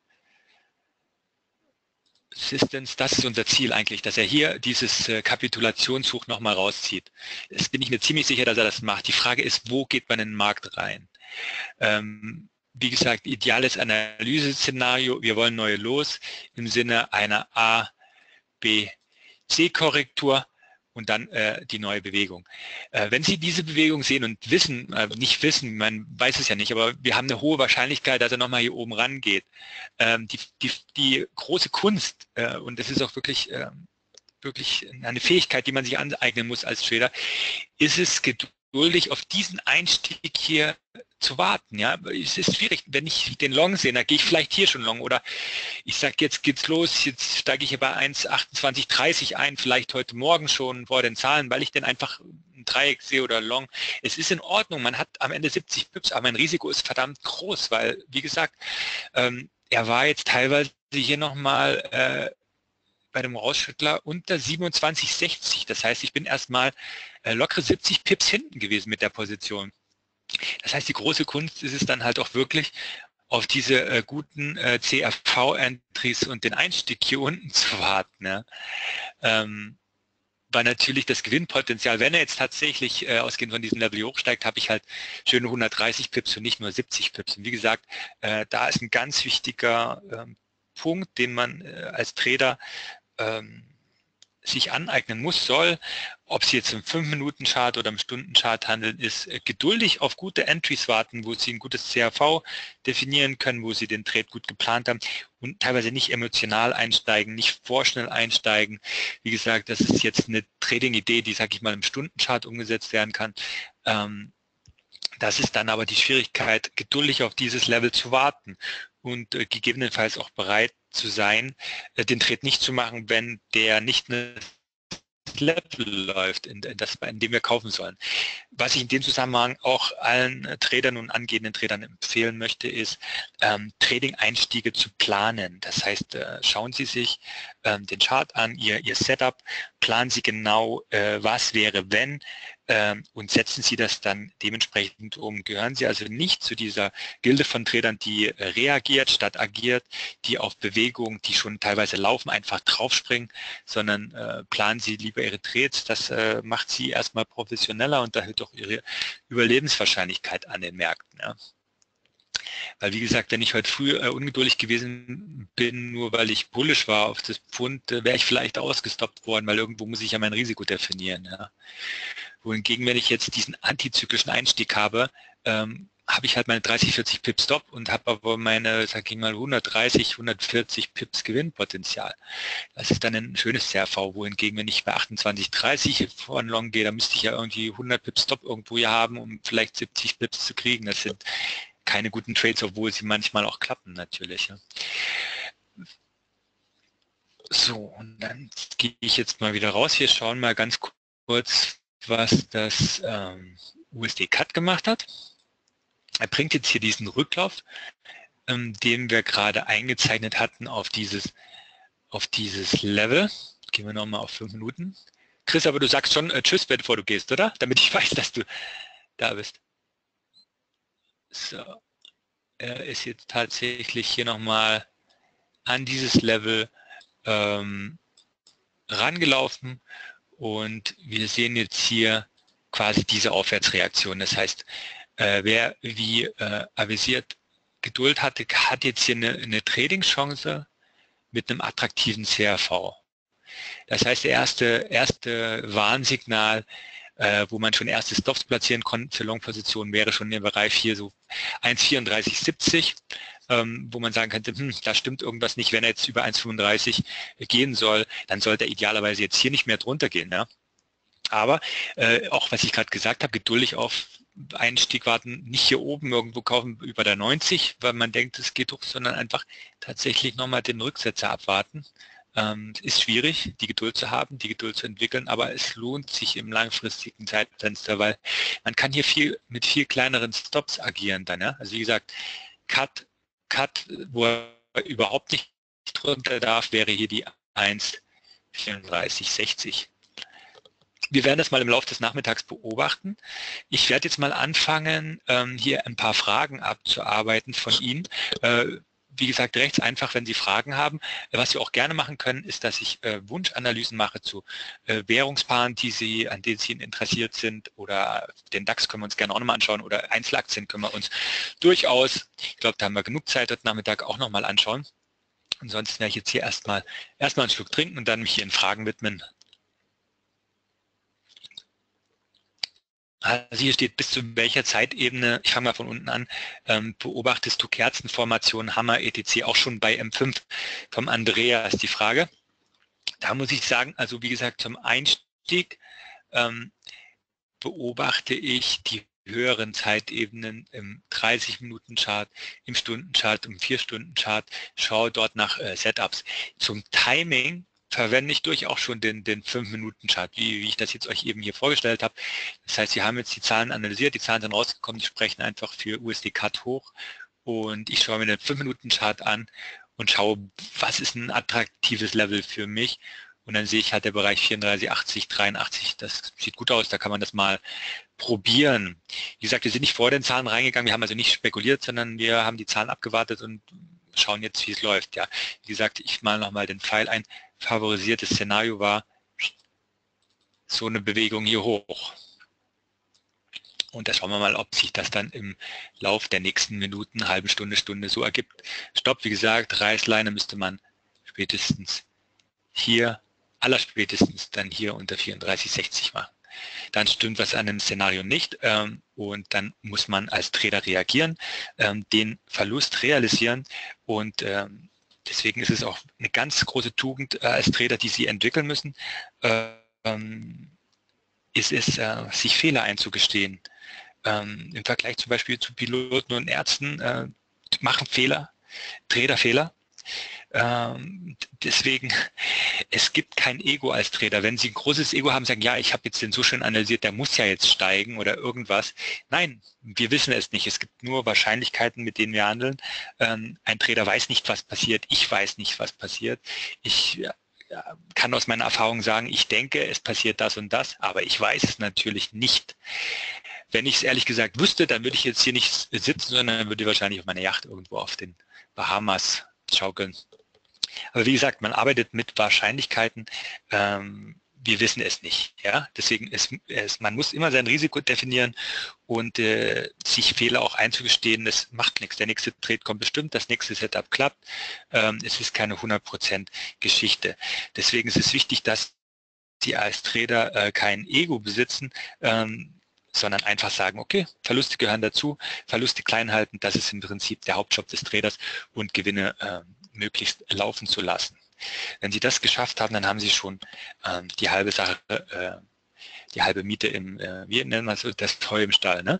Assistance, das ist unser Ziel eigentlich, dass er hier dieses Kapitulationshoch nochmal rauszieht. Das bin ich mir ziemlich sicher, dass er das macht. Die Frage ist, wo geht man in den Markt rein? Wie gesagt, ideales Analyseszenario. Wir wollen neue Los im Sinne einer A, B, C-Korrektur und dann die neue Bewegung. Wenn Sie diese Bewegung sehen und wissen, nicht wissen, man weiß es ja nicht, aber wir haben eine hohe Wahrscheinlichkeit, dass er nochmal hier oben rangeht. Die große Kunst, und das ist auch wirklich eine Fähigkeit, die man sich aneignen muss als Trader, ist es geduldig auf diesen Einstieg hier zu warten. Ja, es ist schwierig, wenn ich den Long sehe, da gehe ich vielleicht hier schon Long oder ich sage, jetzt geht's los, jetzt steige ich hier bei 1,2830 ein, vielleicht heute Morgen schon vor den Zahlen, weil ich denn einfach ein Dreieck sehe oder Long. Es ist in Ordnung, man hat am Ende 70 Pips, aber mein Risiko ist verdammt groß, weil, wie gesagt, er war jetzt teilweise hier nochmal bei dem Rausschüttler unter 27,60. Das heißt, ich bin erstmal lockere 70 Pips hinten gewesen mit der Position. Das heißt, die große Kunst ist es dann halt auch wirklich, auf diese guten CRV-Entries und den Einstieg hier unten zu warten. Ja. Weil natürlich das Gewinnpotenzial, wenn er jetzt tatsächlich ausgehend von diesem Level hochsteigt, habe ich halt schöne 130 Pips und nicht nur 70 Pips. Und wie gesagt, da ist ein ganz wichtiger Punkt, den man als Trader sich aneignen muss, soll, ob es jetzt im 5-Minuten-Chart oder im Stunden-Chart handeln ist, geduldig auf gute Entries warten, wo Sie ein gutes CRV definieren können, wo Sie den Trade gut geplant haben und teilweise nicht emotional einsteigen, nicht vorschnell einsteigen. Wie gesagt, das ist jetzt eine Trading-Idee, die, sage ich mal, im Stundenchart umgesetzt werden kann. Das ist dann aber die Schwierigkeit, geduldig auf dieses Level zu warten und gegebenenfalls auch bereit zu sein, den Trade nicht zu machen, wenn der nicht eine Level läuft, in dem wir kaufen sollen. Was ich in dem Zusammenhang auch allen Tradern und angehenden Tradern empfehlen möchte, ist, Trading-Einstiege zu planen. Das heißt, schauen Sie sich den Chart an, Ihr Setup, planen Sie genau, was wäre, wenn, und setzen Sie das dann dementsprechend um. Gehören Sie also nicht zu dieser Gilde von Tradern, die reagiert statt agiert, die auf Bewegungen, die schon teilweise laufen, einfach draufspringen, sondern planen Sie lieber Ihre Trades. Das macht Sie erstmal professioneller und erhöht auch Ihre Überlebenswahrscheinlichkeit an den Märkten. Ja. Weil wie gesagt, wenn ich heute früh ungeduldig gewesen bin, nur weil ich bullisch war auf das Pfund, wäre ich vielleicht ausgestoppt worden, weil irgendwo muss ich ja mein Risiko definieren. Ja. Wohingegen, wenn ich jetzt diesen antizyklischen Einstieg habe, habe ich halt meine 30, 40 Pips Stop und habe aber meine, sag ich mal, 130, 140 Pips Gewinnpotenzial. Das ist dann ein schönes CRV, wohingegen, wenn ich bei 28, 30 von Long gehe, da müsste ich ja irgendwie 100 Pips Stop irgendwo hier haben, um vielleicht 70 Pips zu kriegen. Das sind keine guten Trades, obwohl sie manchmal auch klappen natürlich. Ja. So, und dann gehe ich jetzt mal wieder raus. Wir schauen mal ganz kurz, was das USD Cut gemacht hat. Er bringt jetzt hier diesen Rücklauf, den wir gerade eingezeichnet hatten auf dieses Level. Gehen wir nochmal auf 5 Minuten. Chris, aber du sagst schon Tschüss, bevor du gehst, oder? Damit ich weiß, dass du da bist. So, er ist jetzt tatsächlich hier nochmal an dieses Level rangelaufen und wir sehen jetzt hier quasi diese Aufwärtsreaktion. Das heißt, wer wie avisiert Geduld hatte, hat jetzt hier eine Trading-Chance mit einem attraktiven CRV. Das heißt, das erste Warnsignal, wo man schon erste Stops platzieren konnte für Long-Positionen, wäre schon im Bereich hier so 1,3470, wo man sagen könnte, da stimmt irgendwas nicht, wenn er jetzt über 1,35 gehen soll, dann sollte er idealerweise jetzt hier nicht mehr drunter gehen. Ja? Aber auch was ich gerade gesagt habe, geduldig auf Einstieg warten, nicht hier oben irgendwo kaufen über der 90, weil man denkt, es geht hoch, sondern einfach tatsächlich nochmal den Rücksetzer abwarten. Ist schwierig, die Geduld zu haben, die Geduld zu entwickeln, aber es lohnt sich im langfristigen Zeitfenster, weil man kann hier mit viel kleineren Stops agieren dann. Ja? Also wie gesagt, Cut, wo er überhaupt nicht drunter darf, wäre hier die 1,3460. Wir werden das mal im Laufe des Nachmittags beobachten. Ich werde jetzt mal anfangen, hier ein paar Fragen abzuarbeiten von Ihnen. Wie gesagt, rechts einfach, wenn Sie Fragen haben. Was Sie auch gerne machen können, ist, dass ich Wunschanalysen mache zu Währungspaaren, an denen Sie interessiert sind, oder den DAX können wir uns gerne auch nochmal anschauen, oder Einzelaktien können wir uns durchaus, ich glaube, da haben wir genug Zeit heute Nachmittag, auch nochmal anschauen. Ansonsten werde ich jetzt hier erstmal einen Schluck trinken und dann mich Ihren Fragen widmen. Also hier steht, bis zu welcher Zeitebene, ich fange mal von unten an, beobachtest du Kerzenformationen, Hammer, etc. auch schon bei M5 vom Andreas die Frage. Da muss ich sagen, also wie gesagt, zum Einstieg beobachte ich die höheren Zeitebenen im 30-Minuten-Chart, im Stundenchart, im 4-Stunden-Chart, schaue dort nach Setups. Zum Timing verwende ich durchaus schon den 5-Minuten-Chart, wie ich das jetzt euch eben hier vorgestellt habe. Das heißt, Sie haben jetzt die Zahlen analysiert, die Zahlen sind rausgekommen, die sprechen einfach für USD-Cut hoch und ich schaue mir den 5-Minuten-Chart an und schaue, was ist ein attraktives Level für mich, und dann sehe ich halt der Bereich 34, 80, 83, das sieht gut aus, da kann man das mal probieren. Wie gesagt, wir sind nicht vor den Zahlen reingegangen, wir haben also nicht spekuliert, sondern wir haben die Zahlen abgewartet und schauen jetzt, wie es läuft. Ja, wie gesagt, ich male nochmal den Pfeil ein. Favorisiertes Szenario war so eine Bewegung hier hoch. Und da schauen wir mal, ob sich das dann im Lauf der nächsten Minuten, halbe Stunde, Stunde so ergibt. Stopp, wie gesagt, Reißleine müsste man spätestens hier, allerspätestens dann hier unter 34,60 machen. Dann stimmt was an dem Szenario nicht und dann muss man als Trader reagieren, den Verlust realisieren und deswegen ist es auch eine ganz große Tugend als Trader, die Sie entwickeln müssen, ist es, sich Fehler einzugestehen. Im Vergleich zum Beispiel zu Piloten und Ärzten machen Fehler, Trader Fehler. Deswegen, es gibt kein Ego als Trader. Wenn Sie ein großes Ego haben, sagen, ja, ich habe jetzt den so schön analysiert, der muss ja jetzt steigen oder irgendwas. Nein, wir wissen es nicht. Es gibt nur Wahrscheinlichkeiten, mit denen wir handeln. Ein Trader weiß nicht, was passiert. Ich weiß nicht, was passiert. Ich kann aus meiner Erfahrung sagen, ich denke, es passiert das und das, aber ich weiß es natürlich nicht. Wenn ich es ehrlich gesagt wüsste, dann würde ich jetzt hier nicht sitzen, sondern würde wahrscheinlich auf meiner Yacht irgendwo auf den Bahamas schaukeln. Aber wie gesagt, man arbeitet mit Wahrscheinlichkeiten. Wir wissen es nicht. Ja? Deswegen man muss immer sein Risiko definieren und sich Fehler auch einzugestehen. Das macht nichts. Der nächste Trade kommt bestimmt, das nächste Setup klappt. Es ist keine 100% Geschichte. Deswegen ist es wichtig, dass Sie als Trader kein Ego besitzen, sondern einfach sagen, okay, Verluste gehören dazu, Verluste klein halten, das ist im Prinzip der Hauptjob des Traders und Gewinne möglichst laufen zu lassen. Wenn Sie das geschafft haben, dann haben Sie schon die halbe Sache, die halbe Miete im, wie nennen wir es, das Heu im Stall. Ne?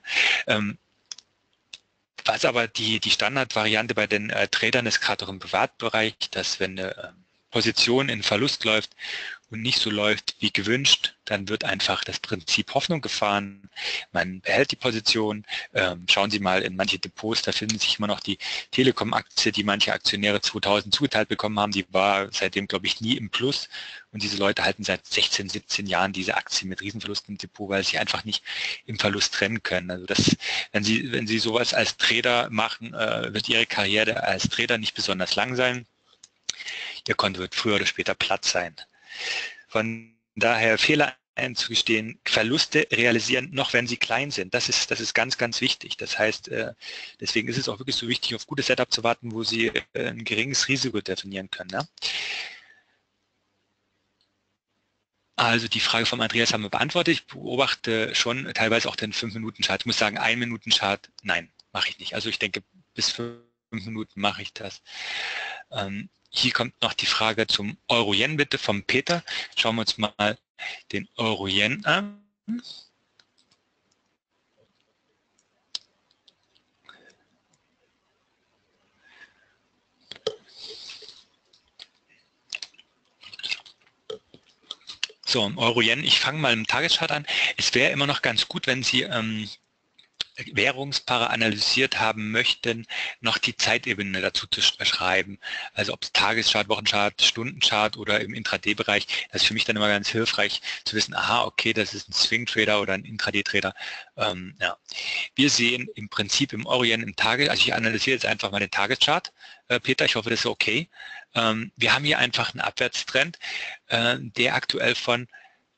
Was aber die Standardvariante bei den Tradern ist, gerade auch im Privatbereich, dass wenn eine Position in Verlust läuft und nicht so läuft wie gewünscht, dann wird einfach das Prinzip Hoffnung gefahren. Man behält die Position. Schauen Sie mal in manche Depots, da finden sich immer noch die Telekom-Aktie, die manche Aktionäre 2000 zugeteilt bekommen haben. Die war seitdem, glaube ich, nie im Plus. Und diese Leute halten seit 16, 17 Jahren diese Aktie mit Riesenverlusten im Depot, weil sie einfach nicht im Verlust trennen können. Also wenn Sie sowas als Trader machen, wird Ihre Karriere als Trader nicht besonders lang sein. Ihr Konto wird früher oder später platt sein. Von daher Fehler einzugestehen, Verluste realisieren, noch wenn sie klein sind. Das ist ganz, ganz wichtig. Das heißt, deswegen ist es auch wirklich so wichtig, auf gutes Setup zu warten, wo Sie ein geringes Risiko definieren können. Ja? Also die Frage von Andreas haben wir beantwortet. Ich beobachte schon teilweise auch den 5-Minuten-Chart. Ich muss sagen, 1-Minuten-Chart, nein, mache ich nicht. Also ich denke, bis 5 Minuten mache ich das. Hier kommt noch die Frage zum Euro-Yen bitte vom Peter. Schauen wir uns mal den Euro-Yen an. So, Euro-Yen, ich fange mal im Tageschart an. Es wäre immer noch ganz gut, wenn Sie Währungspaare analysiert haben möchten, noch die Zeitebene dazu zu schreiben. Also ob es Tageschart, Wochenchart, Stundenchart oder im Intraday-Bereich. Das ist für mich dann immer ganz hilfreich zu wissen, aha, okay, das ist ein Swing-Trader oder ein Intraday-Trader. Ja. Wir sehen im Prinzip im Euro-Yen im Tage, also ich analysiere jetzt einfach mal den Tageschart. Peter, ich hoffe, das ist okay. Wir haben hier einfach einen Abwärtstrend, der aktuell von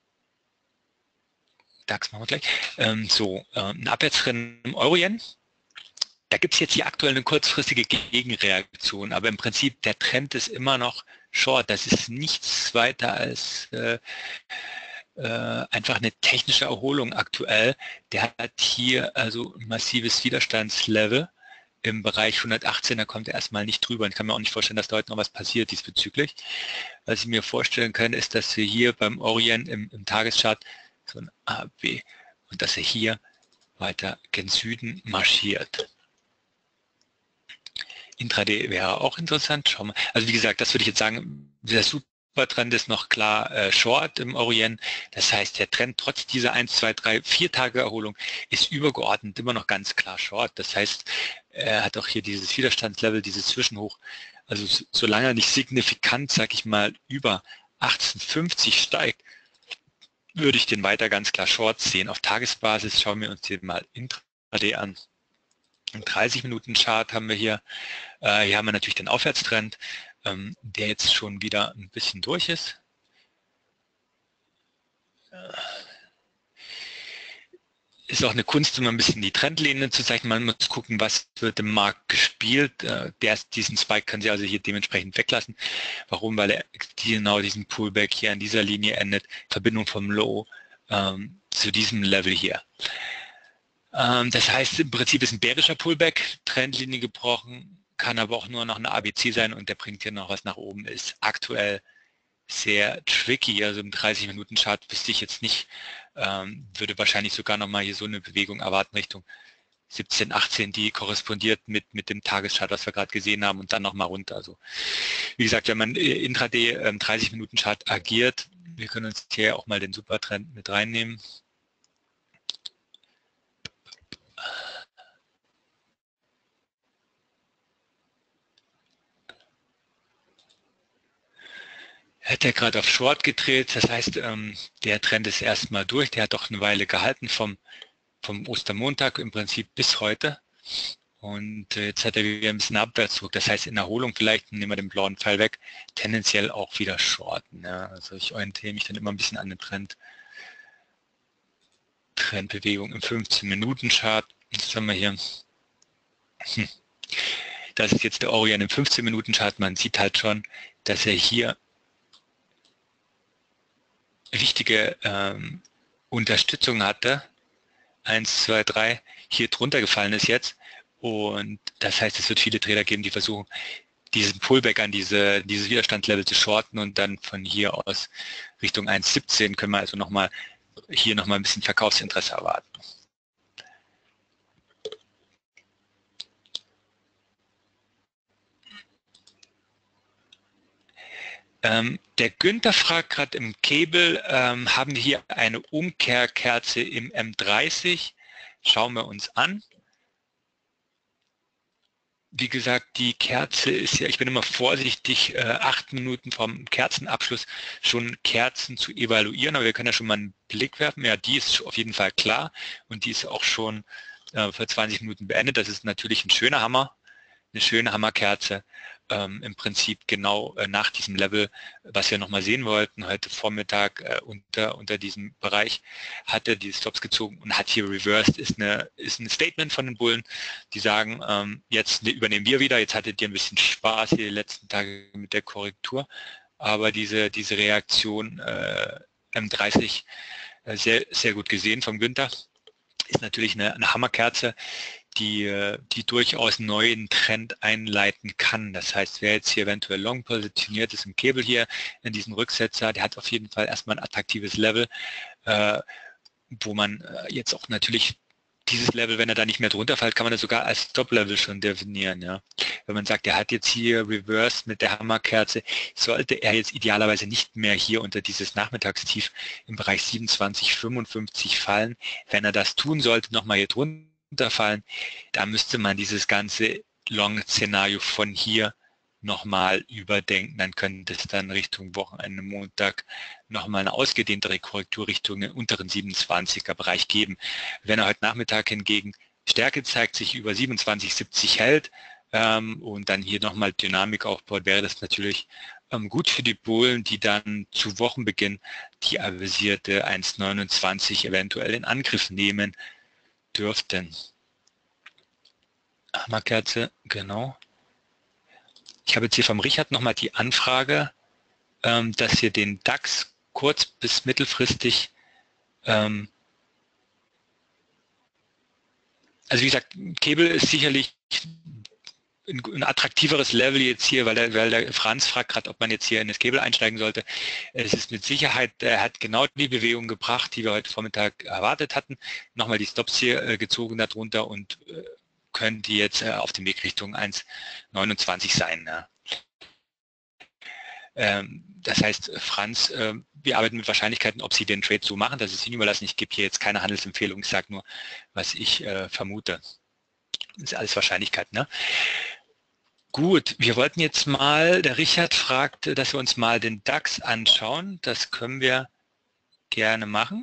DAX machen wir gleich. Ein Abwärtstrend im Euro-Yen. Da gibt es jetzt hier aktuell eine kurzfristige Gegenreaktion, aber im Prinzip der Trend ist immer noch short. Das ist nichts weiter als einfach eine technische Erholung aktuell. Der hat hier also ein massives Widerstandslevel im Bereich 118, da kommt er erstmal nicht drüber. Ich kann mir auch nicht vorstellen, dass da heute noch was passiert diesbezüglich. Was ich mir vorstellen kann, ist, dass wir hier beim Euro-Yen im Tageschart so ein A, B und dass er hier weiter gen Süden marschiert. Intraday wäre auch interessant. Schauen wir. Also wie gesagt, das würde ich jetzt sagen, der Supertrend ist noch klar Short im Euro-Yen. Das heißt, der Trend trotz dieser 1, 2, 3, 4 Tage Erholung ist übergeordnet immer noch ganz klar Short. Das heißt, er hat auch hier dieses Widerstandslevel, dieses Zwischenhoch. Also solange er nicht signifikant, sag ich mal, über 1850 steigt, würde ich den weiter ganz klar Short sehen. Auf Tagesbasis schauen wir uns den mal Intraday an. Im 30-Minuten-Chart haben wir hier, hier haben wir natürlich den Aufwärtstrend, der jetzt schon wieder ein bisschen durch ist. Ist auch eine Kunst, immer ein bisschen die Trendlinie zu zeichnen. Man muss gucken, was wird im Markt gespielt. Diesen Spike können Sie also hier dementsprechend weglassen. Warum? Weil er genau diesen Pullback hier an dieser Linie endet. Verbindung vom Low zu diesem Level hier. Das heißt, im Prinzip ist ein bärischer Pullback, Trendlinie gebrochen, kann aber auch nur noch eine ABC sein und der bringt hier noch was nach oben. Ist aktuell sehr tricky, also im 30-Minuten-Chart wüsste ich jetzt nicht, würde wahrscheinlich sogar nochmal hier so eine Bewegung erwarten Richtung 17, 18, die korrespondiert mit dem Tageschart, was wir gerade gesehen haben, und dann nochmal runter. Also wie gesagt, wenn man intraday 30-Minuten-Chart agiert, wir können uns hier auch mal den Supertrend mit reinnehmen. Hat er gerade auf Short gedreht, das heißt, der Trend ist erstmal durch, der hat doch eine Weile gehalten vom Ostermontag im Prinzip bis heute. Und jetzt hat er wieder ein bisschen Abwärtszug, das heißt in Erholung vielleicht, nehmen wir den blauen Pfeil weg, tendenziell auch wieder shorten. Ja. Also ich orientiere mich dann immer ein bisschen an den Trendbewegung im 15-Minuten-Chart. Das haben wir hier. Das ist jetzt der Orient im 15-Minuten-Chart. Man sieht halt schon, dass er hier wichtige Unterstützung hatte. 1, 2, 3, hier drunter gefallen ist jetzt. Und das heißt, es wird viele Trader geben, die versuchen, diesen Pullback an dieses Widerstandslevel zu shorten und dann von hier aus Richtung 1,17 können wir also hier nochmal ein bisschen Verkaufsinteresse erwarten. Der Günther fragt gerade im Cable, haben wir hier eine Umkehrkerze im M30? Schauen wir uns an. Wie gesagt, die Kerze ist ja, ich bin immer vorsichtig, 8 Minuten vom Kerzenabschluss schon Kerzen zu evaluieren, aber wir können ja schon mal einen Blick werfen. Ja, die ist auf jeden Fall klar und die ist auch schon für 20 Minuten beendet. Das ist natürlich ein schöner Hammer, eine schöne Hammerkerze. Im Prinzip genau nach diesem Level, was wir nochmal sehen wollten, heute Vormittag unter diesem Bereich, hat er die Stops gezogen und hat hier reversed, ist ein Statement von den Bullen, die sagen, jetzt übernehmen wir wieder, jetzt hattet ihr ein bisschen Spaß hier die letzten Tage mit der Korrektur, aber diese Reaktion M30 sehr, sehr gut gesehen vom Günther, ist natürlich eine Hammerkerze, die durchaus einen neuen Trend einleiten kann. Das heißt, wer jetzt hier eventuell long positioniert ist im Cable hier in diesem Rücksetzer, der hat auf jeden Fall erstmal ein attraktives Level, wo man jetzt auch natürlich dieses Level, wenn er da nicht mehr drunter fällt, kann man das sogar als Stop-Level schon definieren. Ja. Wenn man sagt, er hat jetzt hier reversed mit der Hammerkerze, sollte er jetzt idealerweise nicht mehr hier unter dieses Nachmittagstief im Bereich 27,55 fallen. Wenn er das tun sollte, nochmal hier drunter fallen, da müsste man dieses ganze Long-Szenario von hier nochmal überdenken, dann könnte es dann Richtung Wochenende Montag nochmal eine ausgedehntere Korrektur Richtung den unteren 27er Bereich geben. Wenn er heute Nachmittag hingegen Stärke zeigt, sich über 27,70 hält und dann hier nochmal Dynamik aufbaut, wäre das natürlich gut für die Bullen, die dann zu Wochenbeginn die avisierte 1,29 eventuell in Angriff nehmen dürften. Hammerkerze, genau. Ich habe jetzt hier vom Richard nochmal die Anfrage, dass wir den DAX kurz- bis mittelfristig, also wie gesagt, Cable ist sicherlich ein attraktiveres Level jetzt hier, weil der Franz fragt gerade, ob man jetzt hier in das Cable einsteigen sollte. Es ist mit Sicherheit, er hat genau die Bewegung gebracht, die wir heute Vormittag erwartet hatten. Nochmal die Stops hier gezogen darunter und können die jetzt auf dem Weg Richtung 1,29 sein. Ja. Das heißt, Franz, wir arbeiten mit Wahrscheinlichkeiten, ob Sie den Trade so machen, das ist Ihnen überlassen. Ich gebe hier jetzt keine Handelsempfehlung, ich sage nur, was ich vermute. Das ist alles Wahrscheinlichkeit. Ne? Gut, wir wollten jetzt mal, der Richard fragt, dass wir uns mal den DAX anschauen. Das können wir gerne machen.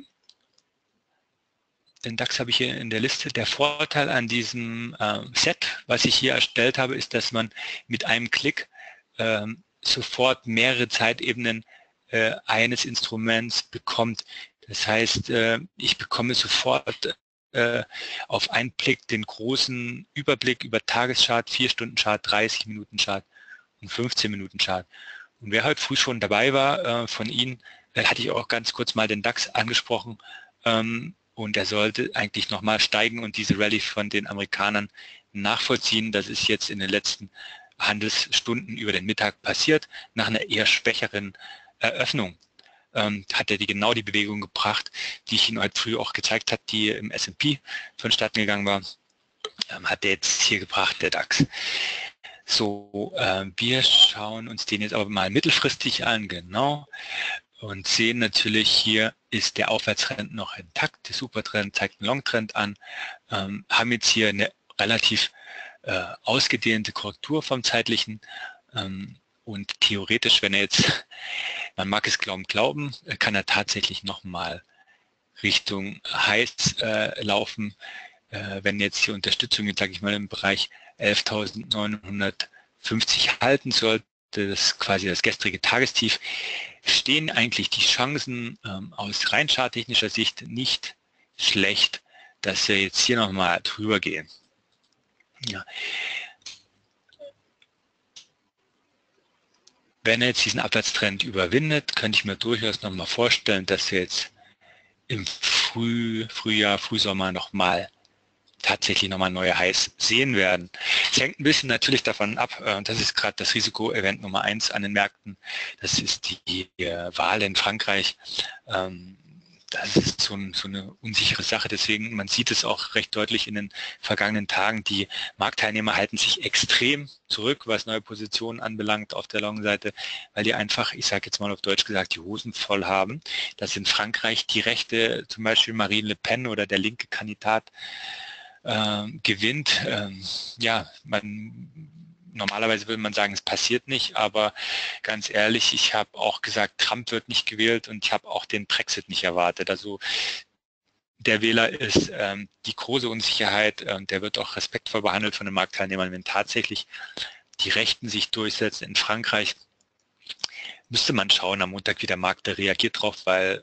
Den DAX habe ich hier in der Liste. Der Vorteil an diesem Set, was ich hier erstellt habe, ist, dass man mit einem Klick sofort mehrere Zeitebenen eines Instruments bekommt. Das heißt, ich bekomme sofort auf einen Blick den großen Überblick über Tageschart, 4-Stunden-Chart, 30-Minuten-Chart und 15-Minuten-Chart. Und wer heute früh schon dabei war von Ihnen, hatte ich auch ganz kurz mal den DAX angesprochen, und er sollte eigentlich nochmal steigen und diese Rallye von den Amerikanern nachvollziehen. Das ist jetzt in den letzten Handelsstunden über den Mittag passiert, nach einer eher schwächeren Eröffnung. Hat er genau die Bewegung gebracht, die ich Ihnen heute früh auch gezeigt habe, die im S&P vonstatten gegangen war. hat der jetzt hier gebracht, der DAX. So, wir schauen uns den jetzt aber mal mittelfristig an, genau, und sehen natürlich, hier ist der Aufwärtstrend noch intakt, der Supertrend zeigt einen Longtrend an, haben jetzt hier eine relativ ausgedehnte Korrektur vom zeitlichen, und theoretisch, wenn er jetzt, man mag es glauben, kann er tatsächlich nochmal Richtung Highs laufen, wenn jetzt die Unterstützung, sage ich mal, im Bereich 11.950 halten sollte, das ist quasi das gestrige Tagestief, stehen eigentlich die Chancen aus rein charttechnischer Sicht nicht schlecht, dass wir jetzt hier nochmal drüber gehen. Ja. Wenn er jetzt diesen Abwärtstrend überwindet, könnte ich mir durchaus nochmal vorstellen, dass wir jetzt im Frühjahr, Frühsommer tatsächlich nochmal neue Highs sehen werden. Es hängt ein bisschen natürlich davon ab, das ist gerade das Risiko-Event Nummer 1 an den Märkten, das ist die Wahl in Frankreich. Das ist so eine unsichere Sache, deswegen, man sieht es auch recht deutlich in den vergangenen Tagen, die Marktteilnehmer halten sich extrem zurück, was neue Positionen anbelangt auf der Long-Seite, weil die einfach, ich sage jetzt mal auf Deutsch gesagt, die Hosen voll haben, dass in Frankreich die Rechte, zum Beispiel Marine Le Pen oder der linke Kandidat, gewinnt. Ja, normalerweise würde man sagen, es passiert nicht, aber ganz ehrlich, ich habe auch gesagt, Trump wird nicht gewählt und ich habe auch den Brexit nicht erwartet. Also der Wähler ist die große Unsicherheit, der wird auch respektvoll behandelt von den Marktteilnehmern, wenn tatsächlich die Rechten sich durchsetzen in Frankreich. Müsste man schauen am Montag, wie der Markt reagiert drauf, weil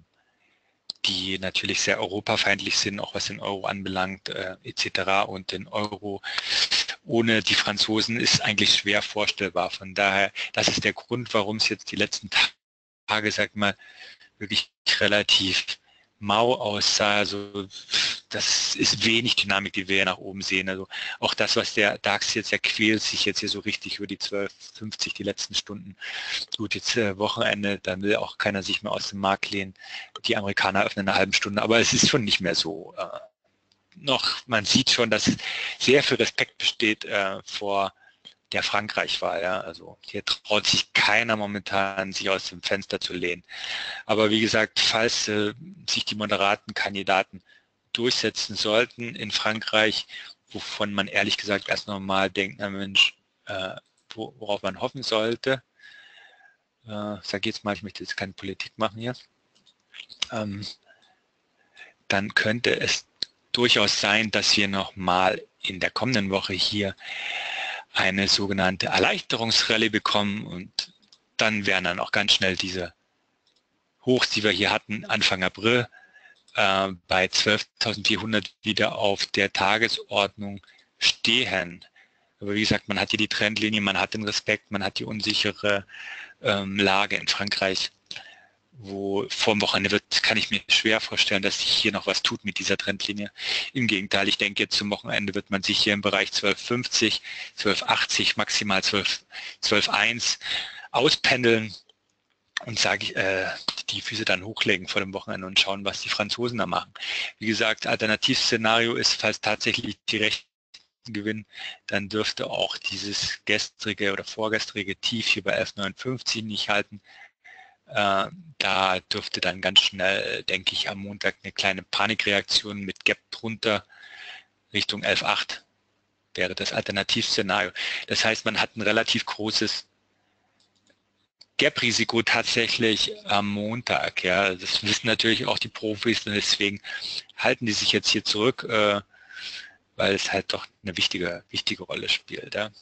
die natürlich sehr europafeindlich sind, auch was den Euro anbelangt, etc. Und den Euro ohne die Franzosen ist eigentlich schwer vorstellbar. Von daher, das ist der Grund, warum es jetzt die letzten Tage, sag mal, wirklich relativ mau aussah. Also das ist wenig Dynamik, die wir hier nach oben sehen. Also auch das, was der DAX jetzt quält, sich jetzt hier so richtig über die 12,50 die letzten Stunden. Gut, jetzt Wochenende, dann will auch keiner sich mehr aus dem Markt lehnen. Die Amerikaner öffnen in einer halben Stunde, aber es ist schon nicht mehr so. Man sieht schon, dass sehr viel Respekt besteht vor der Frankreich-Wahl. Ja? Also hier traut sich keiner momentan, sich aus dem Fenster zu lehnen. Aber wie gesagt, falls sich die moderaten Kandidaten durchsetzen sollten in Frankreich, wovon man ehrlich gesagt erst nochmal denkt, na Mensch, worauf man hoffen sollte. Sag jetzt mal, ich möchte jetzt keine Politik machen hier. Dann könnte es durchaus sein, dass wir nochmal in der kommenden Woche hier eine sogenannte Erleichterungsrallye bekommen und dann werden dann auch ganz schnell diese Hochs, die wir hier hatten, Anfang April, bei 12.400 wieder auf der Tagesordnung stehen. Aber wie gesagt, man hat hier die Trendlinie, man hat den Respekt, man hat die unsichere Lage in Frankreich, wo vor dem Wochenende kann ich mir schwer vorstellen, dass sich hier noch was tut mit dieser Trendlinie. Im Gegenteil, ich denke, jetzt zum Wochenende wird man sich hier im Bereich 12,50, 12,80, maximal 12,1 auspendeln und sage ich, die Füße dann hochlegen vor dem Wochenende und schauen, was die Franzosen da machen. Wie gesagt, Alternativszenario ist, falls tatsächlich die Rechten gewinnen, dann dürfte auch dieses gestrige oder vorgestrige Tief hier bei 11,59 nicht halten. Da dürfte dann ganz schnell, denke ich, am Montag eine kleine Panikreaktion mit Gap drunter Richtung 11,8 wäre das Alternativszenario. Das heißt, man hat ein relativ großes Gap-Risiko tatsächlich am Montag. Ja, das wissen natürlich auch die Profis und deswegen halten die sich jetzt hier zurück, weil es halt doch eine wichtige Rolle spielt. Ja.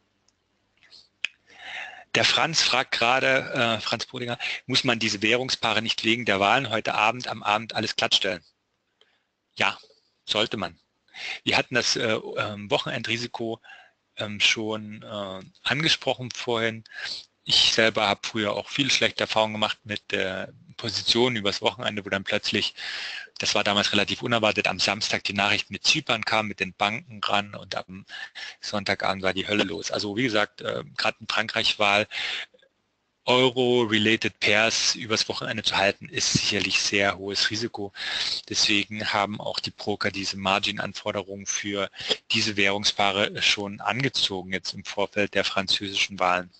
Der Franz fragt gerade, Franz Bodinger, muss man diese Währungspaare nicht wegen der Wahlen heute Abend am Abend alles glattstellen? Ja, sollte man. Wir hatten das Wochenendrisiko schon angesprochen vorhin. Ich selber habe früher auch viele schlechte Erfahrungen gemacht mit Positionen übers Wochenende, wo dann plötzlich, das war damals relativ unerwartet, am Samstag die Nachricht mit Zypern kam, mit den Banken ran und am Sonntagabend war die Hölle los. Also wie gesagt, gerade in Frankreich-Wahl, Euro-related Pairs übers Wochenende zu halten, ist sicherlich sehr hohes Risiko. Deswegen haben auch die Broker diese Margin-Anforderungen für diese Währungspaare schon angezogen, jetzt im Vorfeld der französischen Wahlen.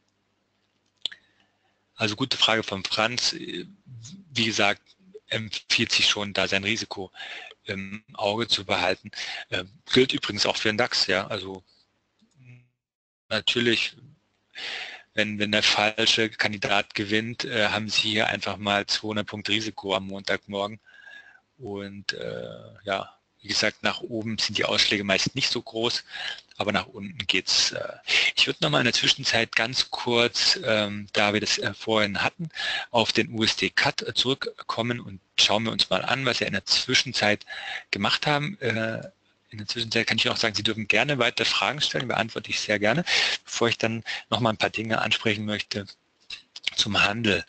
Also gute Frage von Franz. Wie gesagt, empfiehlt sich schon, da sein Risiko im Auge zu behalten. Gilt übrigens auch für den DAX, ja. Also natürlich, wenn der falsche Kandidat gewinnt, haben Sie hier einfach mal 200 Punkte Risiko am Montagmorgen. Und ja, wie gesagt, nach oben sind die Ausschläge meist nicht so groß, aber nach unten geht's. Ich würde nochmal in der Zwischenzeit ganz kurz, da wir das vorhin hatten, auf den USD-Cut zurückkommen und schauen wir uns mal an, was wir in der Zwischenzeit gemacht haben. In der Zwischenzeit kann ich auch sagen, Sie dürfen gerne weitere Fragen stellen, beantworte ich sehr gerne, bevor ich dann nochmal ein paar Dinge ansprechen möchte zum Handel.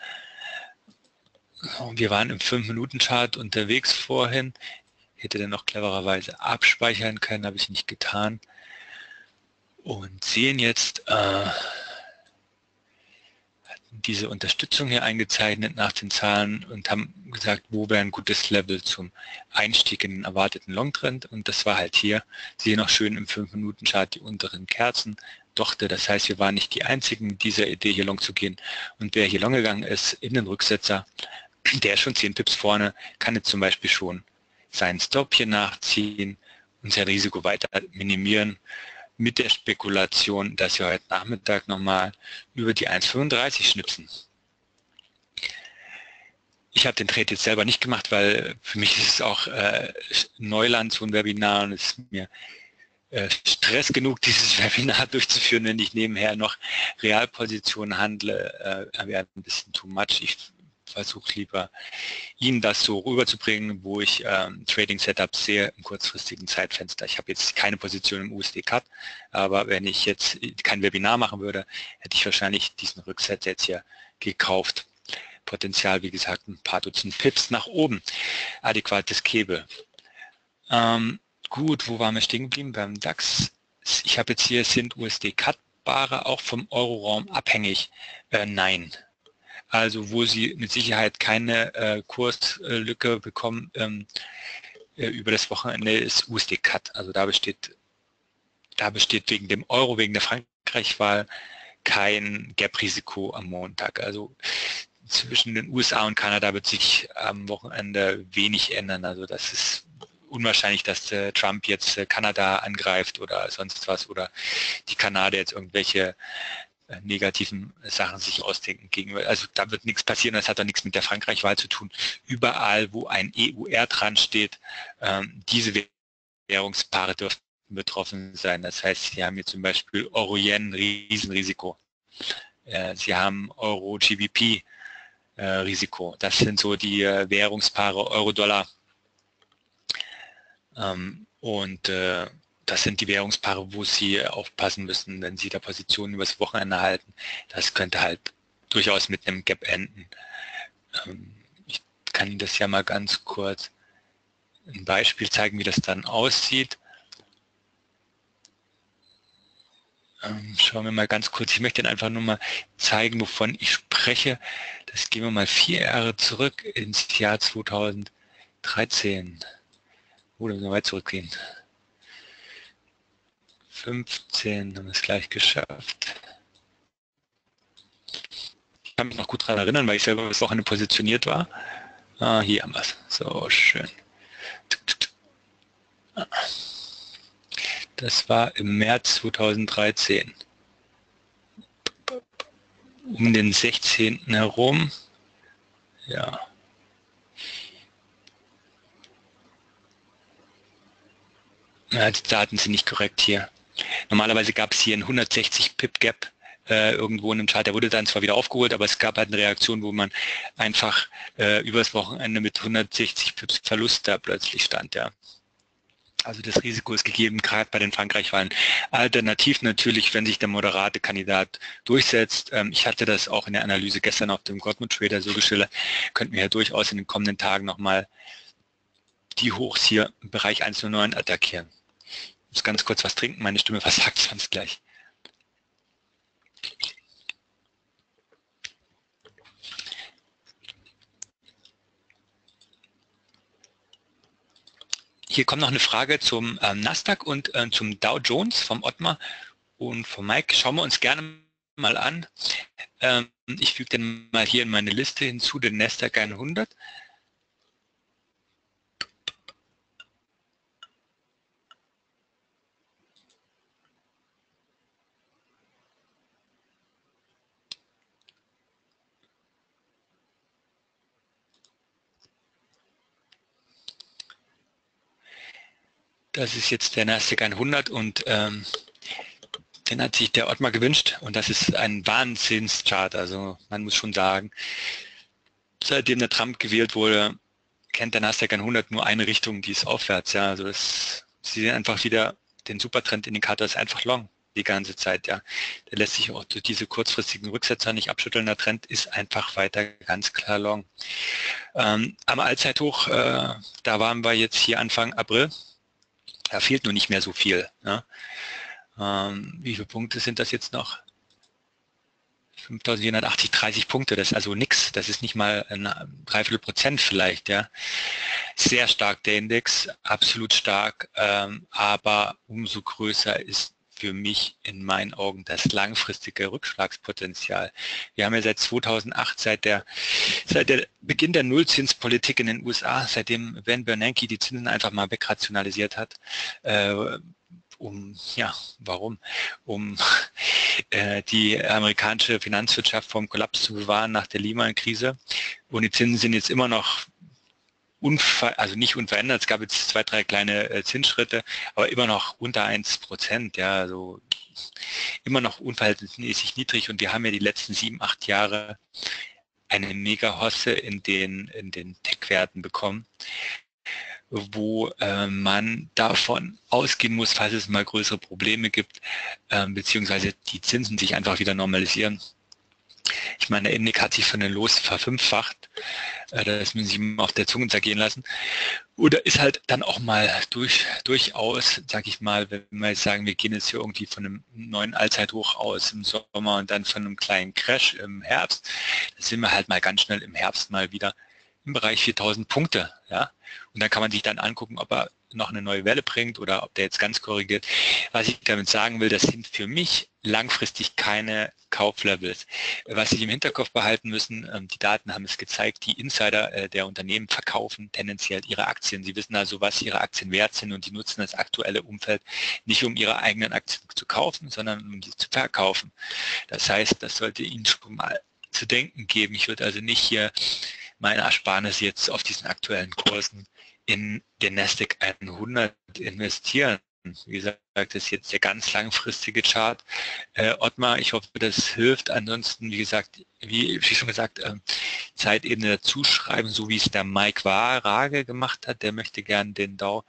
Wir waren im 5-Minuten-Chart unterwegs vorhin. Ich hätte dann noch clevererweise abspeichern können, habe ich nicht getan. Und sehen jetzt diese Unterstützung hier eingezeichnet nach den Zahlen und haben gesagt, wo wäre ein gutes Level zum Einstieg in den erwarteten Longtrend. Und das war halt hier. Sie sehen auch schön im 5-Minuten-Chart die unteren Kerzen. Das heißt, wir waren nicht die Einzigen mit dieser Idee, hier long zu gehen. Und wer hier long gegangen ist in den Rücksetzer, der ist schon 10 Pips vorne, kann jetzt zum Beispiel schon seinen Stop hier nachziehen und sein Risiko weiter minimieren mit der Spekulation, dass wir heute Nachmittag nochmal über die 1,35 schnipsen. Ich habe den Trade jetzt selber nicht gemacht, weil für mich ist es auch Neuland, so ein Webinar, und es ist mir Stress genug, dieses Webinar durchzuführen, wenn ich nebenher noch Realpositionen handle, wäre ein bisschen too much. Ich versuche lieber, Ihnen das so rüberzubringen, wo ich Trading-Setups sehe im kurzfristigen Zeitfenster. Ich habe jetzt keine Position im USD-Cut, aber wenn ich jetzt kein Webinar machen würde, hätte ich wahrscheinlich diesen Rückset jetzt hier gekauft. Potenzial, wie gesagt, ein paar Dutzend Pips nach oben. Adäquates Käbe. Gut, wo waren wir stehen geblieben? Beim DAX. Ich habe jetzt hier, sind USD-Cut-Bare auch vom Euroraum abhängig? Nein. Also wo Sie mit Sicherheit keine Kurslücke bekommen über das Wochenende, ist USD-Cut. Also da besteht wegen dem Euro, wegen der Frankreich-Wahl kein Gap-Risiko am Montag. Also zwischen den USA und Kanada wird sich am Wochenende wenig ändern. Also das ist unwahrscheinlich, dass Trump jetzt Kanada angreift oder sonst was oder die Kanadier jetzt irgendwelche negativen Sachen sich ausdenken gegenüber. Also da wird nichts passieren, das hat doch nichts mit der Frankreich-Wahl zu tun. Überall, wo ein EUR dran steht, diese Währungspaare dürften betroffen sein. Das heißt, Sie haben hier zum Beispiel Euro-Yen, Riesenrisiko. Sie haben Euro-GBP, Risiko. Das sind so die Währungspaare Euro-Dollar. Das sind die Währungspaare, wo Sie aufpassen müssen, wenn Sie da Positionen übers Wochenende halten. Das könnte halt durchaus mit einem Gap enden. Ich kann Ihnen das ja mal ganz kurz ein Beispiel zeigen, wie das dann aussieht. Schauen wir mal ganz kurz. Ich möchte Ihnen einfach nur mal zeigen, wovon ich spreche. Das gehen wir mal 4 Jahre zurück ins Jahr 2013. Oder müssen wir weit zurückgehen? 15 haben wir es gleich geschafft. Ich kann mich noch gut daran erinnern, weil ich selber das Wochenende positioniert war. Hier haben wir es. So schön. Das war im März 2013. Um den 16. herum. Ja. Ja, die Daten sind nicht korrekt hier. Normalerweise gab es hier einen 160 Pip Gap irgendwo in einem Chart. Der wurde dann zwar wieder aufgeholt, aber es gab halt eine Reaktion, wo man einfach übers Wochenende mit 160 Pips Verlust da plötzlich stand. Ja. Also das Risiko ist gegeben, gerade bei den Frankreich-Wahlen. Alternativ natürlich, wenn sich der moderate Kandidat durchsetzt. Ich hatte das auch in der Analyse gestern auf dem Godmode Trader so geschildert, könnten wir ja durchaus in den kommenden Tagen nochmal die Hochs hier im Bereich 1,09 attackieren. Ich muss ganz kurz was trinken, meine Stimme versagt sonst gleich. Hier kommt noch eine Frage zum Nasdaq und zum Dow Jones vom Ottmar und von Mike. Schauen wir uns gerne mal an. Ich füge den mal hier in meine Liste hinzu, den Nasdaq 100. Das ist jetzt der Nasdaq 100 und den hat sich der Ottmar gewünscht und das ist ein Wahnsinnschart. Also man muss schon sagen, seitdem der Trump gewählt wurde, kennt der Nasdaq 100 nur eine Richtung, die ist aufwärts. Ja, also Sie sehen einfach wieder, den Supertrend-Indikator ist einfach long die ganze Zeit. Ja, der lässt sich auch durch diese kurzfristigen Rücksetzer nicht abschütteln. Der Trend ist einfach weiter ganz klar long. Am Allzeithoch, da waren wir jetzt hier Anfang April. Da fehlt nur nicht mehr so viel. Ja. Wie viele Punkte sind das jetzt noch? 5.480, 30 Punkte, das ist also nichts, das ist nicht mal ein Dreiviertel% vielleicht, ja. Sehr stark der Index, absolut stark, aber umso größer ist für mich in meinen Augen das langfristige Rückschlagspotenzial. Wir haben ja seit 2008, seit der Beginn der Nullzinspolitik in den USA, seitdem Ben Bernanke die Zinsen einfach mal wegrationalisiert hat, warum? Um die amerikanische Finanzwirtschaft vom Kollaps zu bewahren nach der Lehman-Krise. Und die Zinsen sind jetzt immer noch nicht unverändert. Es gab jetzt 2, 3 kleine Zinsschritte, aber immer noch unter 1%, ja, also immer noch unverhältnismäßig niedrig. Und wir haben ja die letzten 7, 8 Jahre eine Mega-Hosse in den Tech-Werten bekommen, wo man davon ausgehen muss, falls es mal größere Probleme gibt, beziehungsweise die Zinsen sich einfach wieder normalisieren. Ich meine, der Index hat sich von den Los verfünffacht, das müssen Sie mal auf der Zunge zergehen lassen. Oder ist halt dann auch mal durchaus, sage ich mal, wenn wir jetzt sagen, wir gehen jetzt hier irgendwie von einem neuen Allzeithoch aus im Sommer und dann von einem kleinen Crash im Herbst, da sind wir halt mal ganz schnell im Herbst mal wieder im Bereich 4.000 Punkte, ja, und dann kann man sich dann angucken, ob er noch eine neue Welle bringt oder ob der jetzt ganz korrigiert. Was ich damit sagen will, das sind für mich langfristig keine Kauflevels. Was Sie im Hinterkopf behalten müssen, die Daten haben es gezeigt, die Insider der Unternehmen verkaufen tendenziell ihre Aktien. Sie wissen also, was ihre Aktien wert sind und die nutzen das aktuelle Umfeld nicht, um ihre eigenen Aktien zu kaufen, sondern um sie zu verkaufen. Das heißt, das sollte Ihnen schon mal zu denken geben. Ich würde also nicht hier meine Ersparnis jetzt auf diesen aktuellen Kursen in den Nasdaq 100 investieren. Wie gesagt, das ist jetzt der ganz langfristige Chart. Ottmar, ich hoffe, das hilft. Ansonsten, wie gesagt, wie schon gesagt, Zeitebene dazu schreiben, so wie es der Mike Rage gemacht hat. Der möchte gerne den Dow.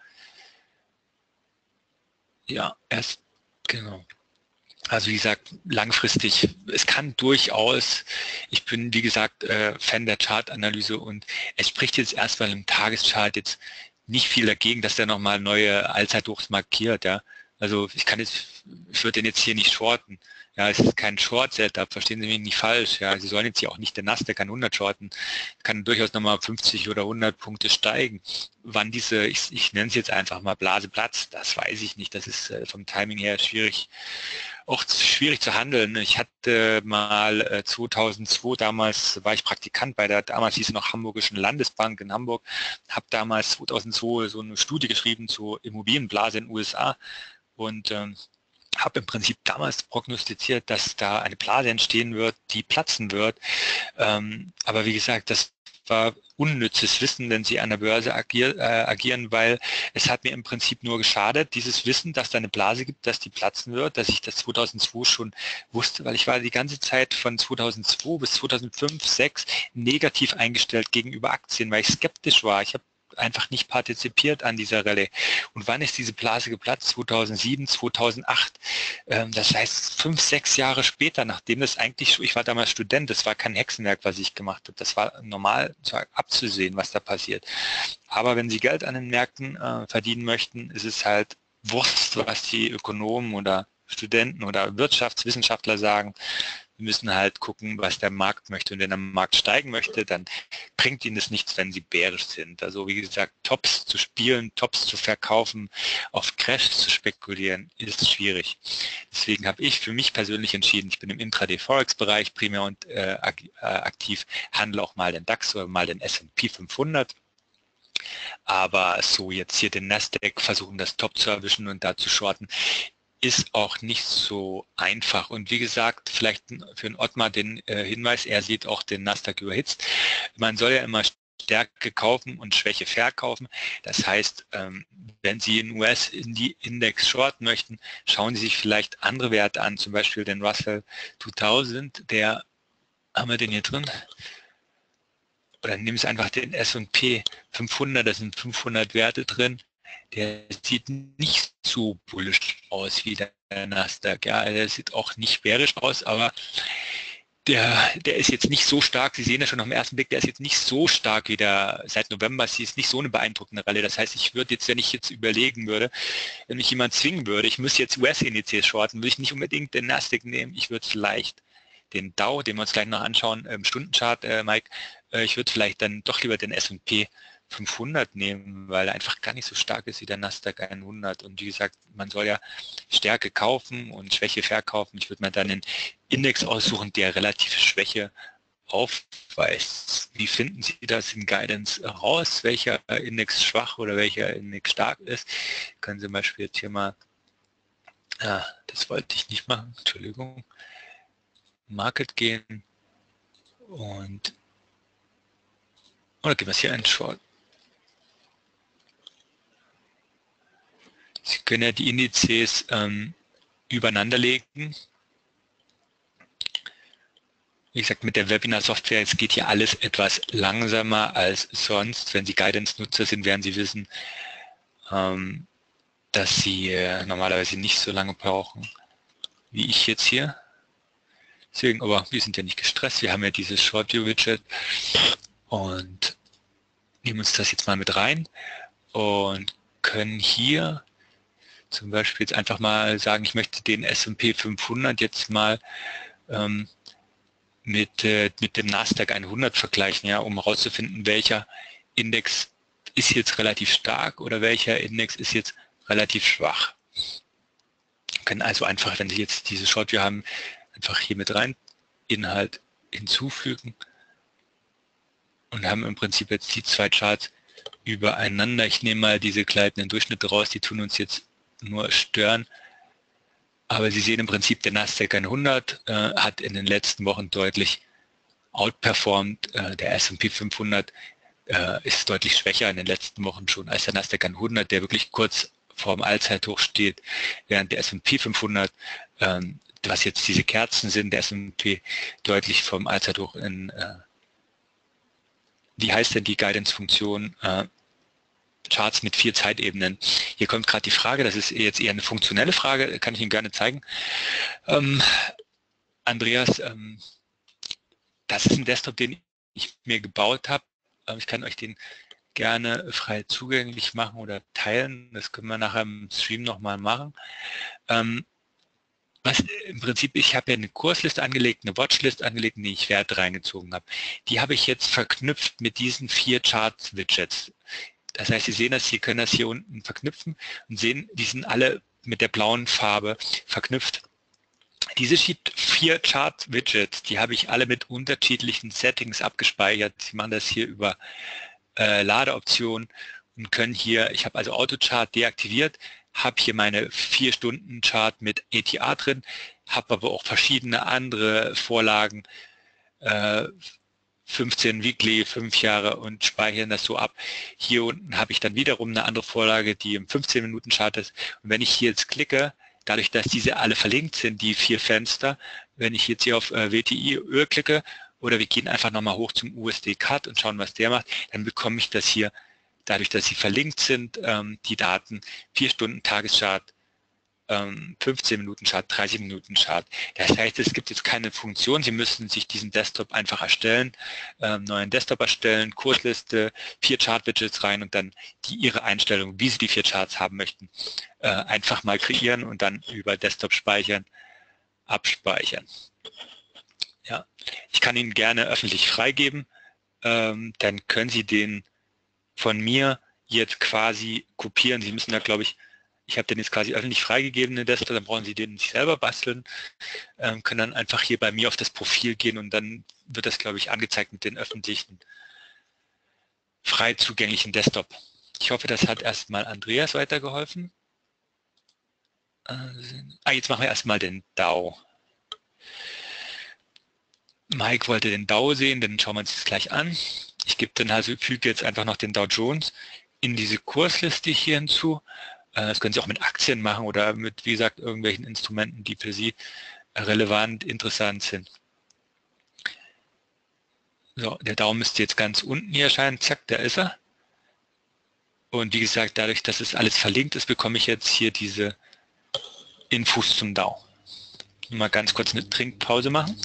Ja, erst, genau. Also wie gesagt, langfristig, es kann durchaus, ich bin wie gesagt Fan der Chartanalyse und es spricht jetzt erstmal im Tageschart jetzt nicht viel dagegen, dass der nochmal neue Allzeithochs markiert, ja. Also ich würde den jetzt hier nicht shorten. Ja, es ist kein Short-Setup, verstehen Sie mich nicht falsch. Ja, Sie sollen jetzt hier auch nicht den Nasdaq 100 shorten. Kann durchaus nochmal 50 oder 100 Punkte steigen. Wann diese, ich nenne es jetzt einfach mal Blase platzt, das weiß ich nicht. Das ist vom Timing her schwierig zu handeln. Ich hatte mal 2002, damals war ich Praktikant bei der, damals hieß es noch Hamburgischen Landesbank in Hamburg, habe damals 2002 so eine Studie geschrieben zur Immobilienblase in den USA und habe im Prinzip damals prognostiziert, dass da eine Blase entstehen wird, die platzen wird. Aber wie gesagt, das war unnützes Wissen, wenn Sie an der Börse agieren, weil es hat mir im Prinzip nur geschadet, dieses Wissen, dass da eine Blase gibt, dass die platzen wird, dass ich das 2002 schon wusste, weil ich war die ganze Zeit von 2002 bis 2005, 2006 negativ eingestellt gegenüber Aktien, weil ich skeptisch war. Ich habe einfach nicht partizipiert an dieser Rallye. Und wann ist diese Blase geplatzt? 2007, 2008. Das heißt 5, 6 Jahre später, nachdem das eigentlich, ich war damals Student, das war kein Hexenwerk, was ich gemacht habe. Das war normal abzusehen, was da passiert. Aber wenn Sie Geld an den Märkten verdienen möchten, ist es halt Wurst, was die Ökonomen oder Studenten oder Wirtschaftswissenschaftler sagen. Wir müssen halt gucken, was der Markt möchte. Und wenn der Markt steigen möchte, dann bringt Ihnen es nichts, wenn Sie bärisch sind. Also wie gesagt, Tops zu spielen, Tops zu verkaufen, auf Crash zu spekulieren, ist schwierig. Deswegen habe ich für mich persönlich entschieden, ich bin im Intraday-Forex-Bereich primär und aktiv, handle auch mal den DAX oder mal den S&P 500. Aber so jetzt hier den Nasdaq versuchen, das Top zu erwischen und da zu shorten, ist auch nicht so einfach. Und wie gesagt, vielleicht für den Ottmar den Hinweis, er sieht auch den Nasdaq überhitzt. Man soll ja immer Stärke kaufen und Schwäche verkaufen. Das heißt, wenn Sie in US-Index shorten möchten, schauen Sie sich vielleicht andere Werte an, zum Beispiel den Russell 2000, der, haben wir den hier drin? Oder nehmen Sie einfach den S&P 500, da sind 500 Werte drin. Der sieht nicht so bullisch aus wie der Nasdaq. Ja, der sieht auch nicht bärisch aus, aber der ist jetzt nicht so stark. Sie sehen ja schon auf den ersten Blick, der ist jetzt nicht so stark wie der seit November. Sie ist nicht so eine beeindruckende Rallye. Das heißt, ich würde jetzt, wenn ich jetzt überlegen würde, wenn mich jemand zwingen würde, ich müsste jetzt US-Indizes shorten, würde ich nicht unbedingt den Nasdaq nehmen. Ich würde vielleicht den Dow, den wir uns gleich noch anschauen, im Stundenchart, Mike, ich würde vielleicht dann doch lieber den S&P 500 nehmen, weil er einfach gar nicht so stark ist wie der Nasdaq 100. Und wie gesagt, man soll ja Stärke kaufen und Schwäche verkaufen. Ich würde mir dann einen Index aussuchen, der relative Schwäche aufweist. Wie finden Sie das in Guidance raus, welcher Index schwach oder welcher Index stark ist? Können Sie zum Beispiel jetzt hier mal, das wollte ich nicht machen, Entschuldigung, Market gehen und oder geben wir es hier einen Short. Sie können ja die Indizes übereinander legen. Wie gesagt, mit der Webinar-Software, es geht hier alles etwas langsamer als sonst. Wenn Sie Guidance-Nutzer sind, werden Sie wissen, dass Sie normalerweise nicht so lange brauchen, wie ich jetzt hier. Deswegen, aber wir sind ja nicht gestresst. Wir haben ja dieses Short-View-Widget und nehmen uns das jetzt mal mit rein und können hier zum Beispiel jetzt einfach mal sagen, ich möchte den S&P 500 jetzt mal mit dem Nasdaq 100 vergleichen, ja, um herauszufinden, welcher Index ist jetzt relativ stark oder welcher Index ist jetzt relativ schwach. Wir können also einfach, wenn Sie jetzt diese Shortview haben, einfach hier mit rein Inhalt hinzufügen und haben im Prinzip jetzt die zwei Charts übereinander. Ich nehme mal diese gleitenden Durchschnitte raus, die tun uns jetzt nur stören. Aber Sie sehen im Prinzip, der Nasdaq 100 hat in den letzten Wochen deutlich outperformed. Der S&P 500 ist deutlich schwächer in den letzten Wochen schon als der Nasdaq 100, der wirklich kurz vorm Allzeithoch steht, während der S&P 500, was jetzt diese Kerzen sind, der S&P deutlich vom Allzeithoch in, wie heißt denn die Guidance-Funktion? Charts mit 4 Zeitebenen. Hier kommt gerade die Frage, das ist jetzt eher eine funktionelle Frage, kann ich Ihnen gerne zeigen. Andreas, das ist ein Desktop, den ich mir gebaut habe. Ich kann euch den gerne frei zugänglich machen oder teilen. Das können wir nachher im Stream nochmal machen. Was im Prinzip, ich habe ja eine Kursliste angelegt, eine Watchlist angelegt, in die ich Werte reingezogen habe. Die habe ich jetzt verknüpft mit diesen 4 Chart-Widgets. Das heißt, Sie sehen das, Sie können das hier unten verknüpfen und sehen, die sind alle mit der blauen Farbe verknüpft. Diese 4 Chart-Widgets, die habe ich alle mit unterschiedlichen Settings abgespeichert. Sie machen das hier über Ladeoptionen und können hier, ich habe also Autochart deaktiviert, habe hier meine 4-Stunden-Chart mit ETA drin, habe aber auch verschiedene andere Vorlagen, 15 Weekly, 5 Jahre und speichern das so ab. Hier unten habe ich dann wiederum eine andere Vorlage, die im 15-Minuten-Chart ist. Und wenn ich hier jetzt klicke, dadurch, dass diese alle verlinkt sind, die 4 Fenster, wenn ich jetzt hier auf WTI Öl klicke oder wir gehen einfach nochmal hoch zum USD-Cut und schauen, was der macht, dann bekomme ich das hier, dadurch, dass sie verlinkt sind, die Daten, 4 Stunden Tageschart, 15-Minuten-Chart, 30-Minuten-Chart. Das heißt, es gibt jetzt keine Funktion. Sie müssen sich diesen Desktop einfach erstellen, neuen Desktop erstellen, Kursliste, 4 Chart-Widgets rein und dann Ihre Einstellung, wie Sie die 4 Charts haben möchten, einfach mal kreieren und dann über Desktop speichern, abspeichern. Ja, ich kann Ihnen gerne öffentlich freigeben. dann können Sie den von mir jetzt quasi kopieren. Sie müssen da, glaube ich habe den jetzt quasi öffentlich freigegeben, den Desktop, dann brauchen Sie den nicht selber basteln, können dann einfach hier bei mir auf das Profil gehen und dann wird das, glaube ich, angezeigt mit den öffentlichen, frei zugänglichen Desktop. Ich hoffe, das hat erstmal Andreas weitergeholfen. Jetzt machen wir erstmal den DAO. Mike wollte den DAO sehen, dann schauen wir uns das gleich an. Ich gebe dann also, füge jetzt einfach noch den Dow Jones in diese Kursliste hier hinzu. Das können Sie auch mit Aktien machen oder mit, wie gesagt, irgendwelchen Instrumenten, die für Sie relevant, interessant sind. So, der Dow müsste jetzt ganz unten hier erscheinen. Zack, da ist er. Und wie gesagt, dadurch, dass es alles verlinkt ist, bekomme ich jetzt hier diese Infos zum Dow. Mal ganz kurz eine Trinkpause machen.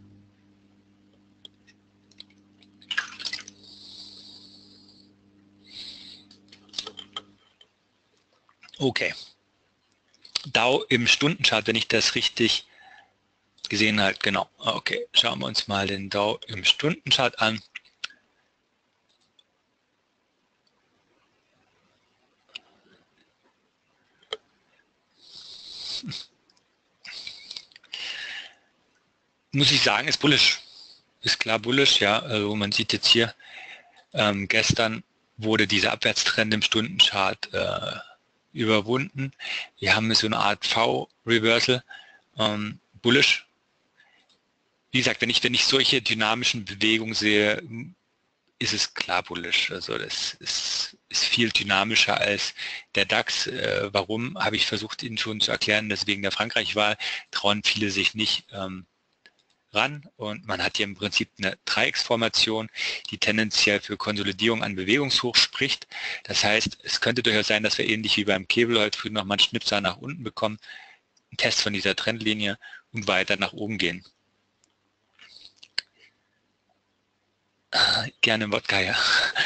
Okay. Dow im Stundenchart, wenn ich das richtig gesehen habe, genau. Okay, schauen wir uns mal den Dow im Stundenchart an. Muss ich sagen, ist bullish. Ist klar bullish, ja. Also man sieht jetzt hier, gestern wurde dieser Abwärtstrend im Stundenchart überwunden. Wir haben so eine Art V-Reversal, bullish. Wie gesagt, wenn ich solche dynamischen Bewegungen sehe, ist es klar bullish. Also das ist viel dynamischer als der DAX. Warum, habe ich versucht Ihnen schon zu erklären, deswegen der Frankreich-Wahl trauen viele sich nicht ran und man hat hier im Prinzip eine Dreiecksformation, die tendenziell für Konsolidierung an Bewegungshoch spricht. Das heißt, es könnte durchaus sein, dass wir ähnlich wie beim Käbel heute früh nochmal einen Schnipsel nach unten bekommen, einen Test von dieser Trendlinie und weiter nach oben gehen. Gerne Wodka, ja.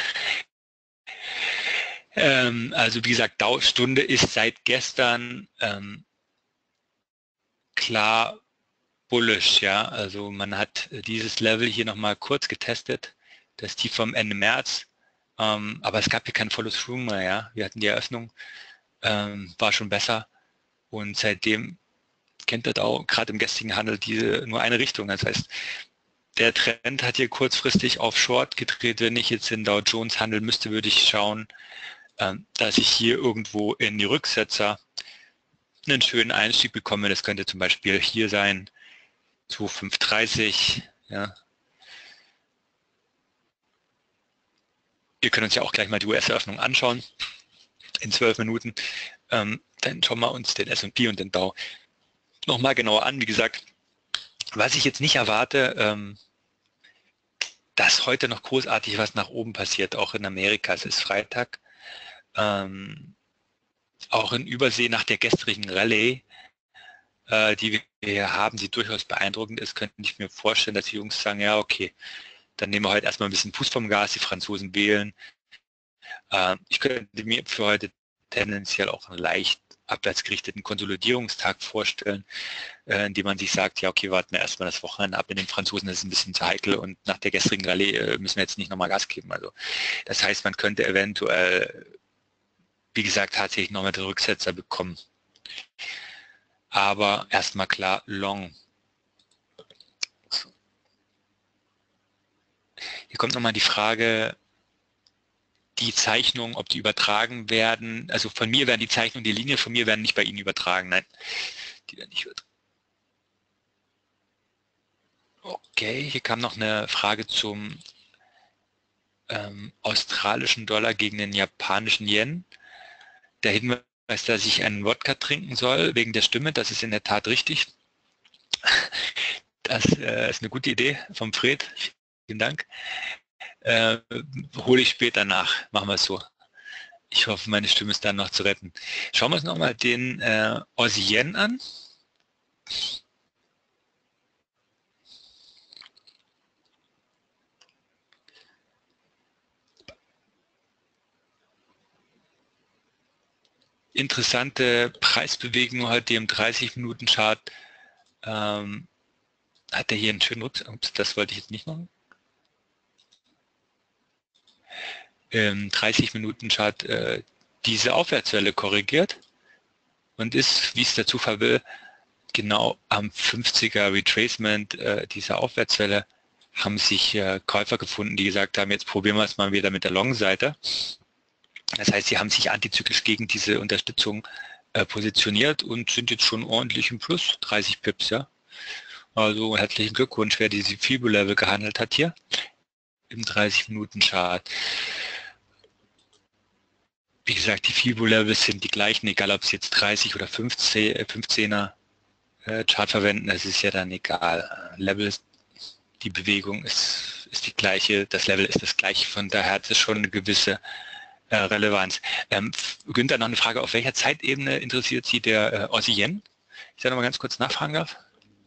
Also wie gesagt, Dow-Stunde ist seit gestern klar bullish, ja. Also man hat dieses Level hier nochmal kurz getestet, das Tief vom Ende März, aber es gab hier kein Follow-through mehr, ja. Wir hatten die Eröffnung, war schon besser und seitdem kennt das auch gerade im gestrigen Handel nur eine Richtung. Das heißt, der Trend hat hier kurzfristig auf Short gedreht. Wenn ich jetzt in Dow Jones handeln müsste, würde ich schauen, dass ich hier irgendwo in die Rücksetzer einen schönen Einstieg bekomme. Das könnte zum Beispiel hier sein, 2,530. Ja. Wir können uns ja auch gleich mal die US-Eröffnung anschauen in 12 Minuten. Dann schauen wir uns den S&P und den Dow nochmal genauer an. Wie gesagt, was ich jetzt nicht erwarte, dass heute noch großartig was nach oben passiert, auch in Amerika. Es ist Freitag. Auch in Übersee nach der gestrigen Rallye, die wir hier haben, die durchaus beeindruckend ist, könnte ich mir vorstellen, dass die Jungs sagen, ja okay, dann nehmen wir heute erstmal ein bisschen Fuß vom Gas, die Franzosen wählen. Ich könnte mir für heute tendenziell auch einen leicht abwärts gerichteten Konsolidierungstag vorstellen, indem man sich sagt, ja okay, warten wir erstmal das Wochenende ab mit den Franzosen, das ist ein bisschen zu heikel und nach der gestrigen Rallye müssen wir jetzt nicht nochmal Gas geben. Also das heißt, man könnte eventuell, wie gesagt, tatsächlich nochmal den Rücksetzer bekommen. Aber erstmal klar, long. Hier kommt nochmal die Frage, die Zeichnung, ob die übertragen werden. Also von mir werden die Zeichnungen, die Linien von mir werden nicht bei Ihnen übertragen. Nein, die werden nicht übertragen. Okay, hier kam noch eine Frage zum australischen Dollar gegen den japanischen Yen. Der Hinweis, dass ich einen Wodka trinken soll wegen der Stimme, das ist in der Tat richtig. Das ist eine gute Idee vom Fred. Vielen Dank. Hole ich später nach. Machen wir es so. Ich hoffe, meine Stimme ist dann noch zu retten. Schauen wir uns nochmal den Aussie Yen an. Interessante Preisbewegung heute im 30-Minuten-Chart. Hat er hier einen schönen Ups, das wollte ich jetzt nicht machen. im 30-Minuten-Chart diese Aufwärtswelle korrigiert und ist, wie es der Zufall will, genau am 50er Retracement dieser Aufwärtswelle haben sich Käufer gefunden, die gesagt haben, jetzt probieren wir es mal wieder mit der Long-Seite. Das heißt, sie haben sich antizyklisch gegen diese Unterstützung positioniert und sind jetzt schon ordentlich im Plus, 30 Pips, ja. Also herzlichen Glückwunsch, wer diese FIBO-Level gehandelt hat hier im 30-Minuten-Chart. Wie gesagt, die FIBO-Levels sind die gleichen, egal ob Sie jetzt 30 oder 15er Chart verwenden, das ist ja dann egal. Level, die Bewegung ist die gleiche, das Level ist das gleiche, von daher hat es schon eine gewisse Relevanz. Günther, noch eine Frage, auf welcher Zeitebene interessiert Sie der Aussie Yen? Ich da noch mal ganz kurz nachfragen darf.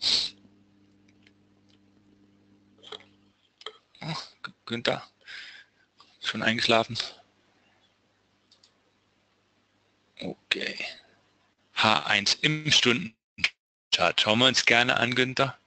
Oh, Günther, schon eingeschlafen? Okay. H1 im Stundenchart. Schauen wir uns gerne an, Günther.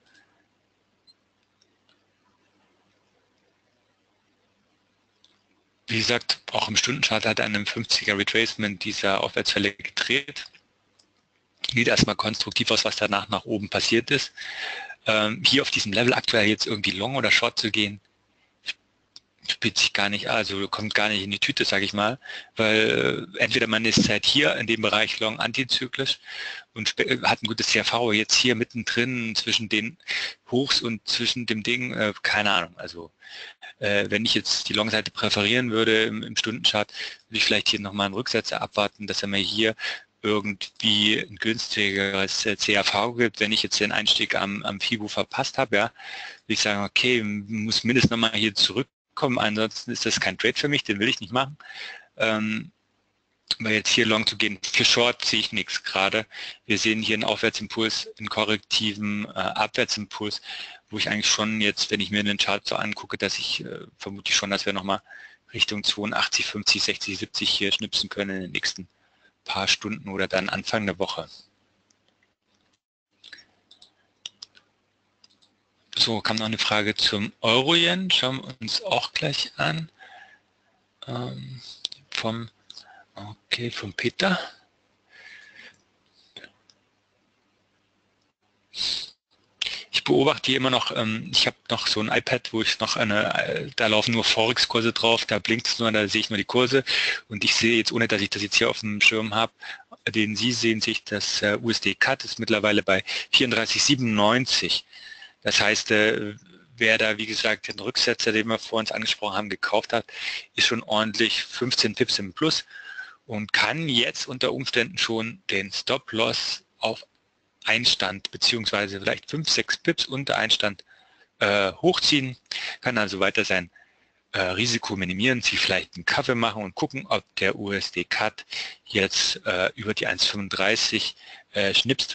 Wie gesagt, auch im Stundenchart hat er an einem 50er Retracement dieser Aufwärtswelle gedreht. Sieht erstmal konstruktiv aus, was danach nach oben passiert ist. Hier auf diesem Level aktuell jetzt irgendwie Long oder Short zu gehen, spielt sich gar nicht, also kommt gar nicht in die Tüte, sage ich mal, weil entweder man ist halt hier in dem Bereich Long antizyklisch und hat ein gutes CRV, jetzt hier mittendrin zwischen den Hochs und zwischen dem Ding, keine Ahnung, also wenn ich jetzt die Long-Seite präferieren würde im Stundenchart, würde ich vielleicht hier nochmal einen Rücksetzer abwarten, dass er mir hier irgendwie ein günstigeres CRV gibt. Wenn ich jetzt den Einstieg am FIBO verpasst habe, ja, würde ich sagen, okay, muss mindestens nochmal hier zurückkommen, ansonsten ist das kein Trade für mich, den will ich nicht machen. Weil jetzt hier long zu gehen, für Short sehe ich nichts gerade. Wir sehen hier einen Aufwärtsimpuls, einen korrektiven Abwärtsimpuls, wo ich eigentlich schon jetzt, wenn ich mir den Chart so angucke, dass ich vermute schon, dass wir nochmal Richtung 82, 50, 60, 70 hier schnipsen können in den nächsten paar Stunden oder dann Anfang der Woche. So, kam noch eine Frage zum Euro-Yen, schauen wir uns auch gleich an. Vom Peter. Ich beobachte hier immer noch, ich habe noch so ein iPad, wo ich noch da laufen nur Forex-Kurse drauf, da blinkt es nur, da sehe ich nur die Kurse und ich sehe jetzt, ohne dass ich das jetzt hier auf dem Schirm habe, den Sie sehen sich, das USD-Cut ist mittlerweile bei 34,97. Das heißt, wer da, wie gesagt, den Rücksetzer, den wir vor uns angesprochen haben, gekauft hat, ist schon ordentlich 15 Pips im Plus und kann jetzt unter Umständen schon den Stop-Loss auf Einstand beziehungsweise vielleicht 5, 6 Pips unter Einstand hochziehen, kann also weiter sein Risiko minimieren, sich vielleicht einen Kaffee machen und gucken, ob der USD-Cut jetzt über die 1,35 schnipst.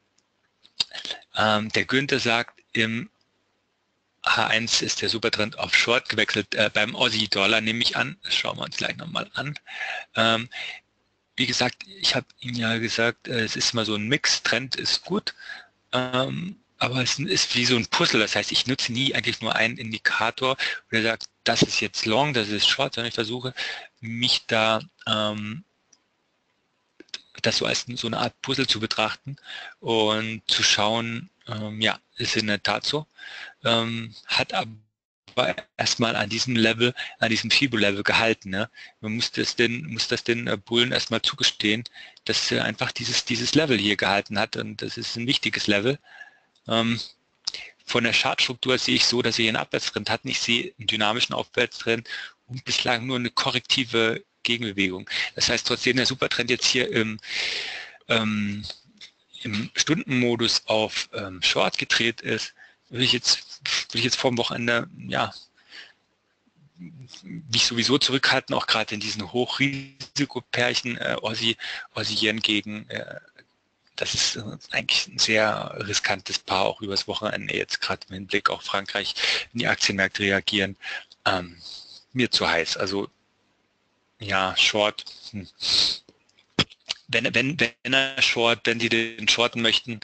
Der Günther sagt, im H1 ist der Supertrend auf Short gewechselt. Beim Aussie-Dollar nehme ich an, das schauen wir uns gleich nochmal an. Wie gesagt, ich habe Ihnen ja gesagt, es ist mal so ein Mix, Trend ist gut, aber es ist wie so ein Puzzle, das heißt, ich nutze nie eigentlich nur einen Indikator, der sagt, das ist jetzt Long, das ist Short, sondern ich versuche, mich da das so als so eine Art Puzzle zu betrachten und zu schauen, ja, ist in der Tat so, hat aber erstmal an diesem Level, an diesem FIBO-Level gehalten. Ne? Man muss das den Bullen erstmal zugestehen, dass er einfach dieses Level hier gehalten hat und das ist ein wichtiges Level. Von der Chartstruktur sehe ich so, dass wir hier einen Abwärtstrend hatten. Ich sehe einen dynamischen Aufwärtstrend und bislang nur eine korrektive Gegenbewegung. Das heißt, trotzdem der Supertrend jetzt hier im Stundenmodus auf Short gedreht ist, will ich jetzt vor dem Wochenende, ja, mich sowieso zurückhalten, auch gerade in diesen Hochrisikopärchen Aussie Yen gegen, das ist eigentlich ein sehr riskantes Paar, auch übers Wochenende jetzt gerade im Hinblick auf Frankreich, wenn die Aktienmärkte reagieren, mir zu heiß. Also ja, Short, wenn er Short, wenn Sie den shorten möchten,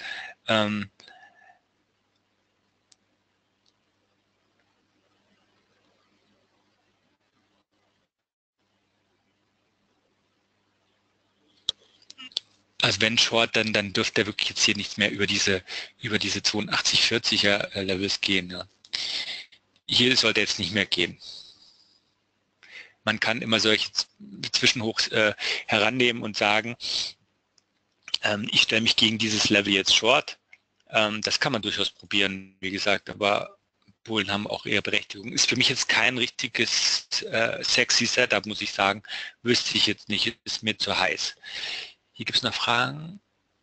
Also wenn Short, dann dürfte er wirklich jetzt hier nicht mehr über diese 82,40er Levels gehen. Ja. Hier sollte jetzt nicht mehr gehen. Man kann immer solche Zwischenhochs herannehmen und sagen, ich stelle mich gegen dieses Level jetzt short. Das kann man durchaus probieren, wie gesagt, aber Bullen haben auch eher Berechtigung. Ist für mich jetzt kein richtiges sexy Setup, muss ich sagen. Wüsste ich jetzt nicht, ist mir zu heiß. Hier gibt es noch Fragen.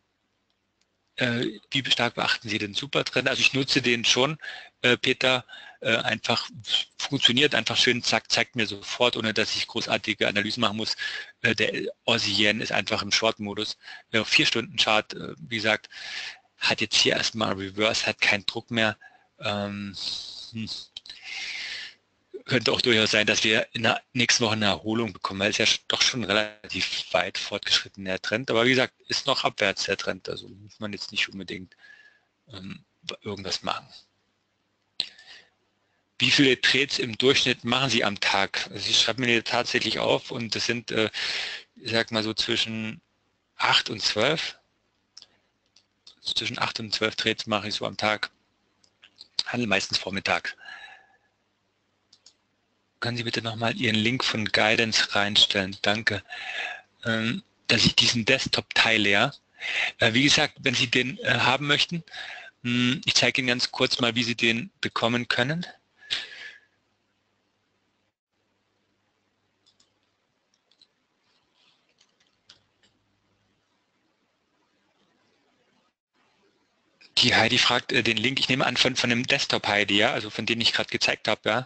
Wie stark beachten Sie den Supertrend? Also ich nutze den schon, Peter, einfach funktioniert, einfach schön, zack, zeigt mir sofort, ohne dass ich großartige Analysen machen muss. Der Aussie Yen ist einfach im Short-Modus. 4-Stunden-Chart, wie gesagt, hat jetzt hier erstmal Reverse, hat keinen Druck mehr. Könnte auch durchaus sein, dass wir in der nächsten Woche eine Erholung bekommen, weil es ja doch schon relativ weit fortgeschritten der Trend. Aber wie gesagt, ist noch abwärts der Trend, also muss man jetzt nicht unbedingt irgendwas machen. Wie viele Trades im Durchschnitt machen Sie am Tag? Also ich schreibe mir die tatsächlich auf und das sind, ich sag mal so zwischen 8 und 12. Zwischen 8 und 12 Trades mache ich so am Tag. Handel meistens vormittags. Können Sie bitte nochmal Ihren Link von Guidance reinstellen? Danke. Dass ich diesen Desktop teile, ja. Wie gesagt, wenn Sie den haben möchten, ich zeige Ihnen ganz kurz mal, wie Sie den bekommen können. Die Heidi fragt den Link, ich nehme an von dem Desktop Heidi, ja, also von dem ich gerade gezeigt habe, ja.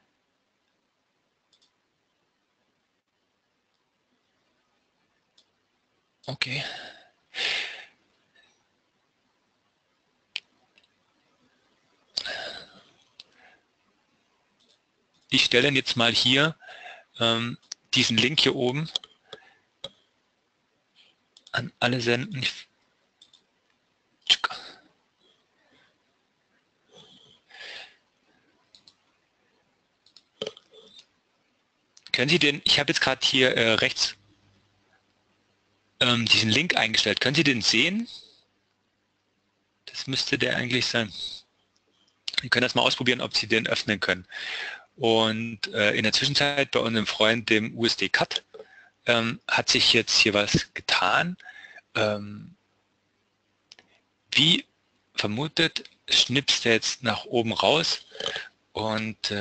Okay. Ich stelle dann jetzt mal hier diesen Link hier oben an alle senden. Können Sie den, ich habe jetzt gerade hier rechts diesen Link eingestellt. Können Sie den sehen? Das müsste der eigentlich sein. Sie können das mal ausprobieren, ob Sie den öffnen können. Und in der Zwischenzeit bei unserem Freund, dem USD Cut, hat sich jetzt hier was getan. Wie vermutet, schnipst er jetzt nach oben raus und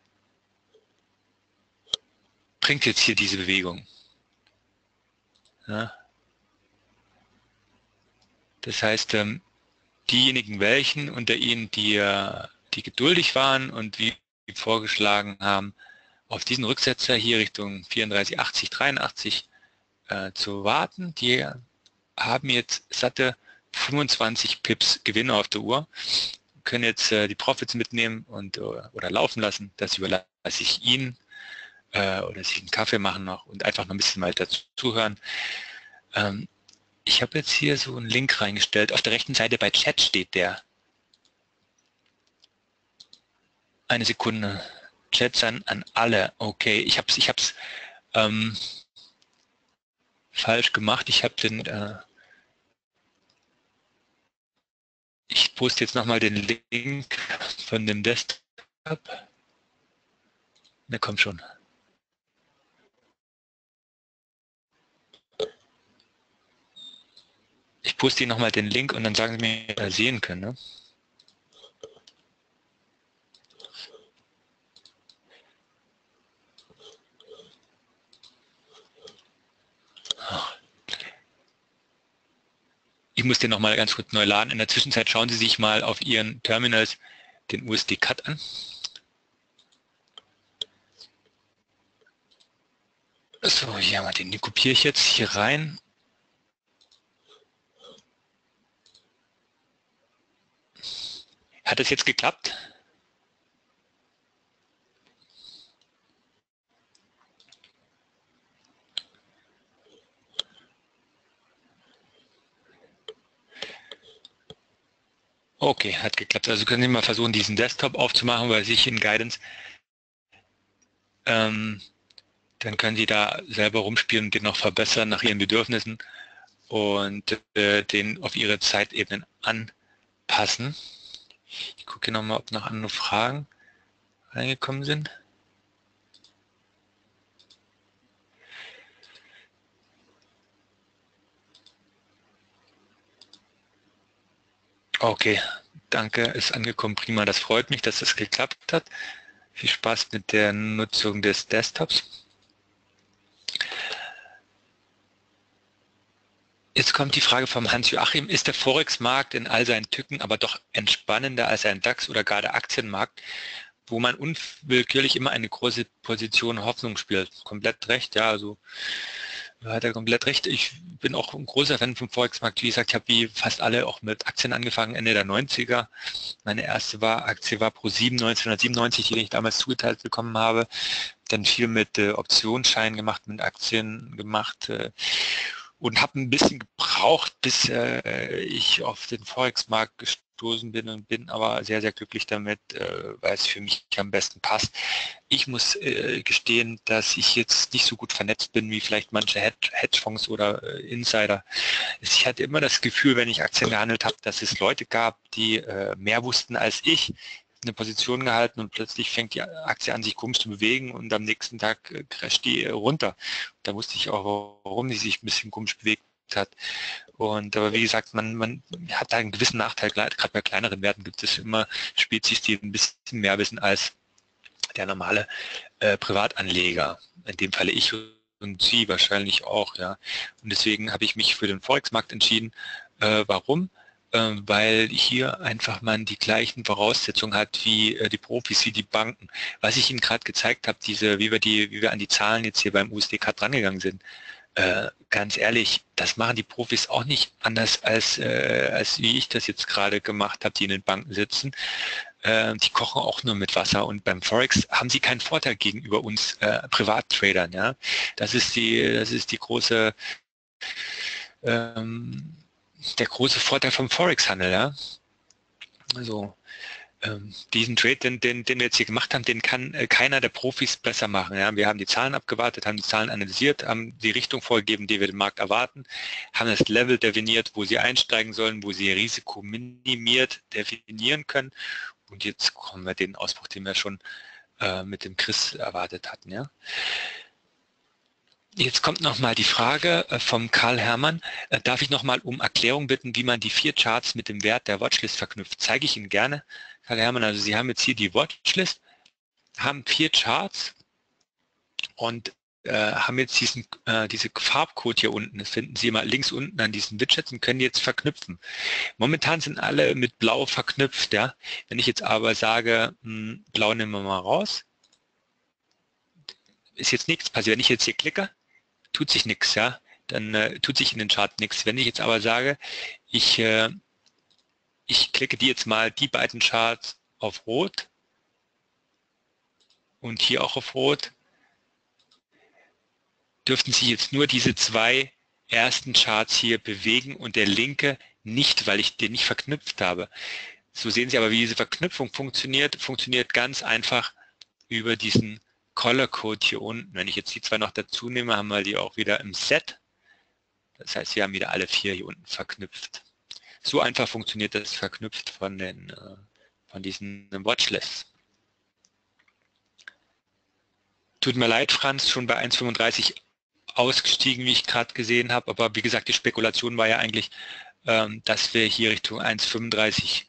bringt jetzt hier diese Bewegung. Ja. Das heißt, diejenigen welchen unter Ihnen, die geduldig waren und wie vorgeschlagen haben, auf diesen Rücksetzer hier Richtung 34,80, 83 zu warten, die haben jetzt satte 25 Pips Gewinne auf der Uhr, können jetzt die Profits mitnehmen und oder laufen lassen. Das überlasse ich Ihnen oder sich einen Kaffee machen noch und einfach noch ein bisschen weiter zuhören. Ich habe jetzt hier so einen Link reingestellt. Auf der rechten Seite bei Chat steht der. Eine Sekunde. Chats an alle. Okay, ich hab's falsch gemacht. Ich habe den. Ich poste jetzt nochmal den Link von dem Desktop. Na komm schon. Ich poste Ihnen nochmal den Link und dann sagen Sie mir, ob Sie sehen können. Ne? Ich muss den nochmal ganz kurz neu laden. In der Zwischenzeit schauen Sie sich mal auf Ihren Terminals den USD Cut an. So, hier mal den kopiere ich jetzt hier rein. Hat es jetzt geklappt? Okay, hat geklappt. Also können Sie mal versuchen, diesen Desktop aufzumachen, weil sich in Guidance, dann können Sie da selber rumspielen und den noch verbessern nach Ihren Bedürfnissen. und den auf ihre Zeitebenen anpassen. Ich gucke nochmal, ob noch andere Fragen reingekommen sind. Okay, danke, ist angekommen, prima, das freut mich, dass das geklappt hat. Viel Spaß mit der Nutzung des Desktops. Jetzt kommt die Frage vom Hans-Joachim, ist der Forex-Markt in all seinen Tücken aber doch entspannender als ein DAX oder gar der Aktienmarkt, wo man unwillkürlich immer eine große Position Hoffnung spielt? Komplett recht, ja, also hat er komplett recht. Ich bin auch ein großer Fan vom Forex-Markt. Wie gesagt, ich habe wie fast alle auch mit Aktien angefangen, Ende der 90er. Meine erste Aktie war ProSieben 1997, die ich damals zugeteilt bekommen habe. Dann viel mit Optionsscheinen gemacht, mit Aktien gemacht und habe ein bisschen gebraucht, bis ich auf den Forex-Markt gestoßen bin und bin aber sehr, sehr glücklich damit, weil es für mich am besten passt. Ich muss gestehen, dass ich jetzt nicht so gut vernetzt bin wie vielleicht manche Hedgefonds oder Insider. Ich hatte immer das Gefühl, wenn ich Aktien gehandelt habe, dass es Leute gab, die mehr wussten als ich, eine Position gehalten und plötzlich fängt die Aktie an, sich komisch zu bewegen und am nächsten Tag crasht die runter. Da wusste ich auch, warum die sich ein bisschen komisch bewegt hat. Und aber wie gesagt, man hat da einen gewissen Nachteil, gerade bei kleineren Werten gibt es immer Spezies, die ein bisschen mehr wissen als der normale Privatanleger. In dem Falle ich und Sie wahrscheinlich auch, ja. Und deswegen habe ich mich für den Forex-Markt entschieden. Warum? Weil hier einfach man die gleichen Voraussetzungen hat wie die Profis, wie die Banken. Was ich Ihnen gerade gezeigt habe, wie wir an die Zahlen jetzt hier beim USD-CAD rangegangen sind, ganz ehrlich, das machen die Profis auch nicht anders als wie ich das jetzt gerade gemacht habe, die in den Banken sitzen. Die kochen auch nur mit Wasser und beim Forex haben sie keinen Vorteil gegenüber uns Privattradern. Ja, das ist die große der große Vorteil vom Forex-Handel. Ja, also diesen Trade, den wir jetzt hier gemacht haben, den kann keiner der Profis besser machen. Ja? Wir haben die Zahlen abgewartet, haben die Zahlen analysiert, haben die Richtung vorgegeben, die wir dem Markt erwarten, haben das Level definiert, wo sie einsteigen sollen, wo sie Risiko minimiert definieren können. Und jetzt kommen wir den Ausbruch, den wir schon mit dem Chris erwartet hatten. Ja? Jetzt kommt nochmal die Frage vom Karl Hermann. Darf ich nochmal um Erklärung bitten, wie man die 4 Charts mit dem Wert der Watchlist verknüpft? Zeige ich Ihnen gerne, Karl Hermann. Also Sie haben jetzt hier die Watchlist, haben 4 Charts und haben jetzt diese Farbcode hier unten. Das finden Sie mal links unten an diesen Widgets und können die jetzt verknüpfen. Momentan sind alle mit Blau verknüpft. Ja? Wenn ich jetzt aber sage, Blau nehmen wir mal raus, ist jetzt nichts passiert. Wenn ich jetzt hier klicke, tut sich nichts, ja, dann tut sich in den Chart nichts. Wenn ich jetzt aber sage, ich klicke die jetzt mal die beiden Charts auf Rot und hier auch auf Rot, dürften sich jetzt nur diese 2 ersten Charts hier bewegen und der linke nicht, weil ich den nicht verknüpft habe. So sehen Sie aber, wie diese Verknüpfung funktioniert. Funktioniert ganz einfach über diesen Color Code hier unten. Wenn ich jetzt die 2 noch dazu nehme, haben wir die auch wieder im Set. Das heißt, wir haben wieder alle 4 hier unten verknüpft. So einfach funktioniert das verknüpft von diesen Watchlists. Tut mir leid, Franz, schon bei 1,35 ausgestiegen, wie ich gerade gesehen habe. Aber wie gesagt, die Spekulation war ja eigentlich, dass wir hier Richtung 1,3540,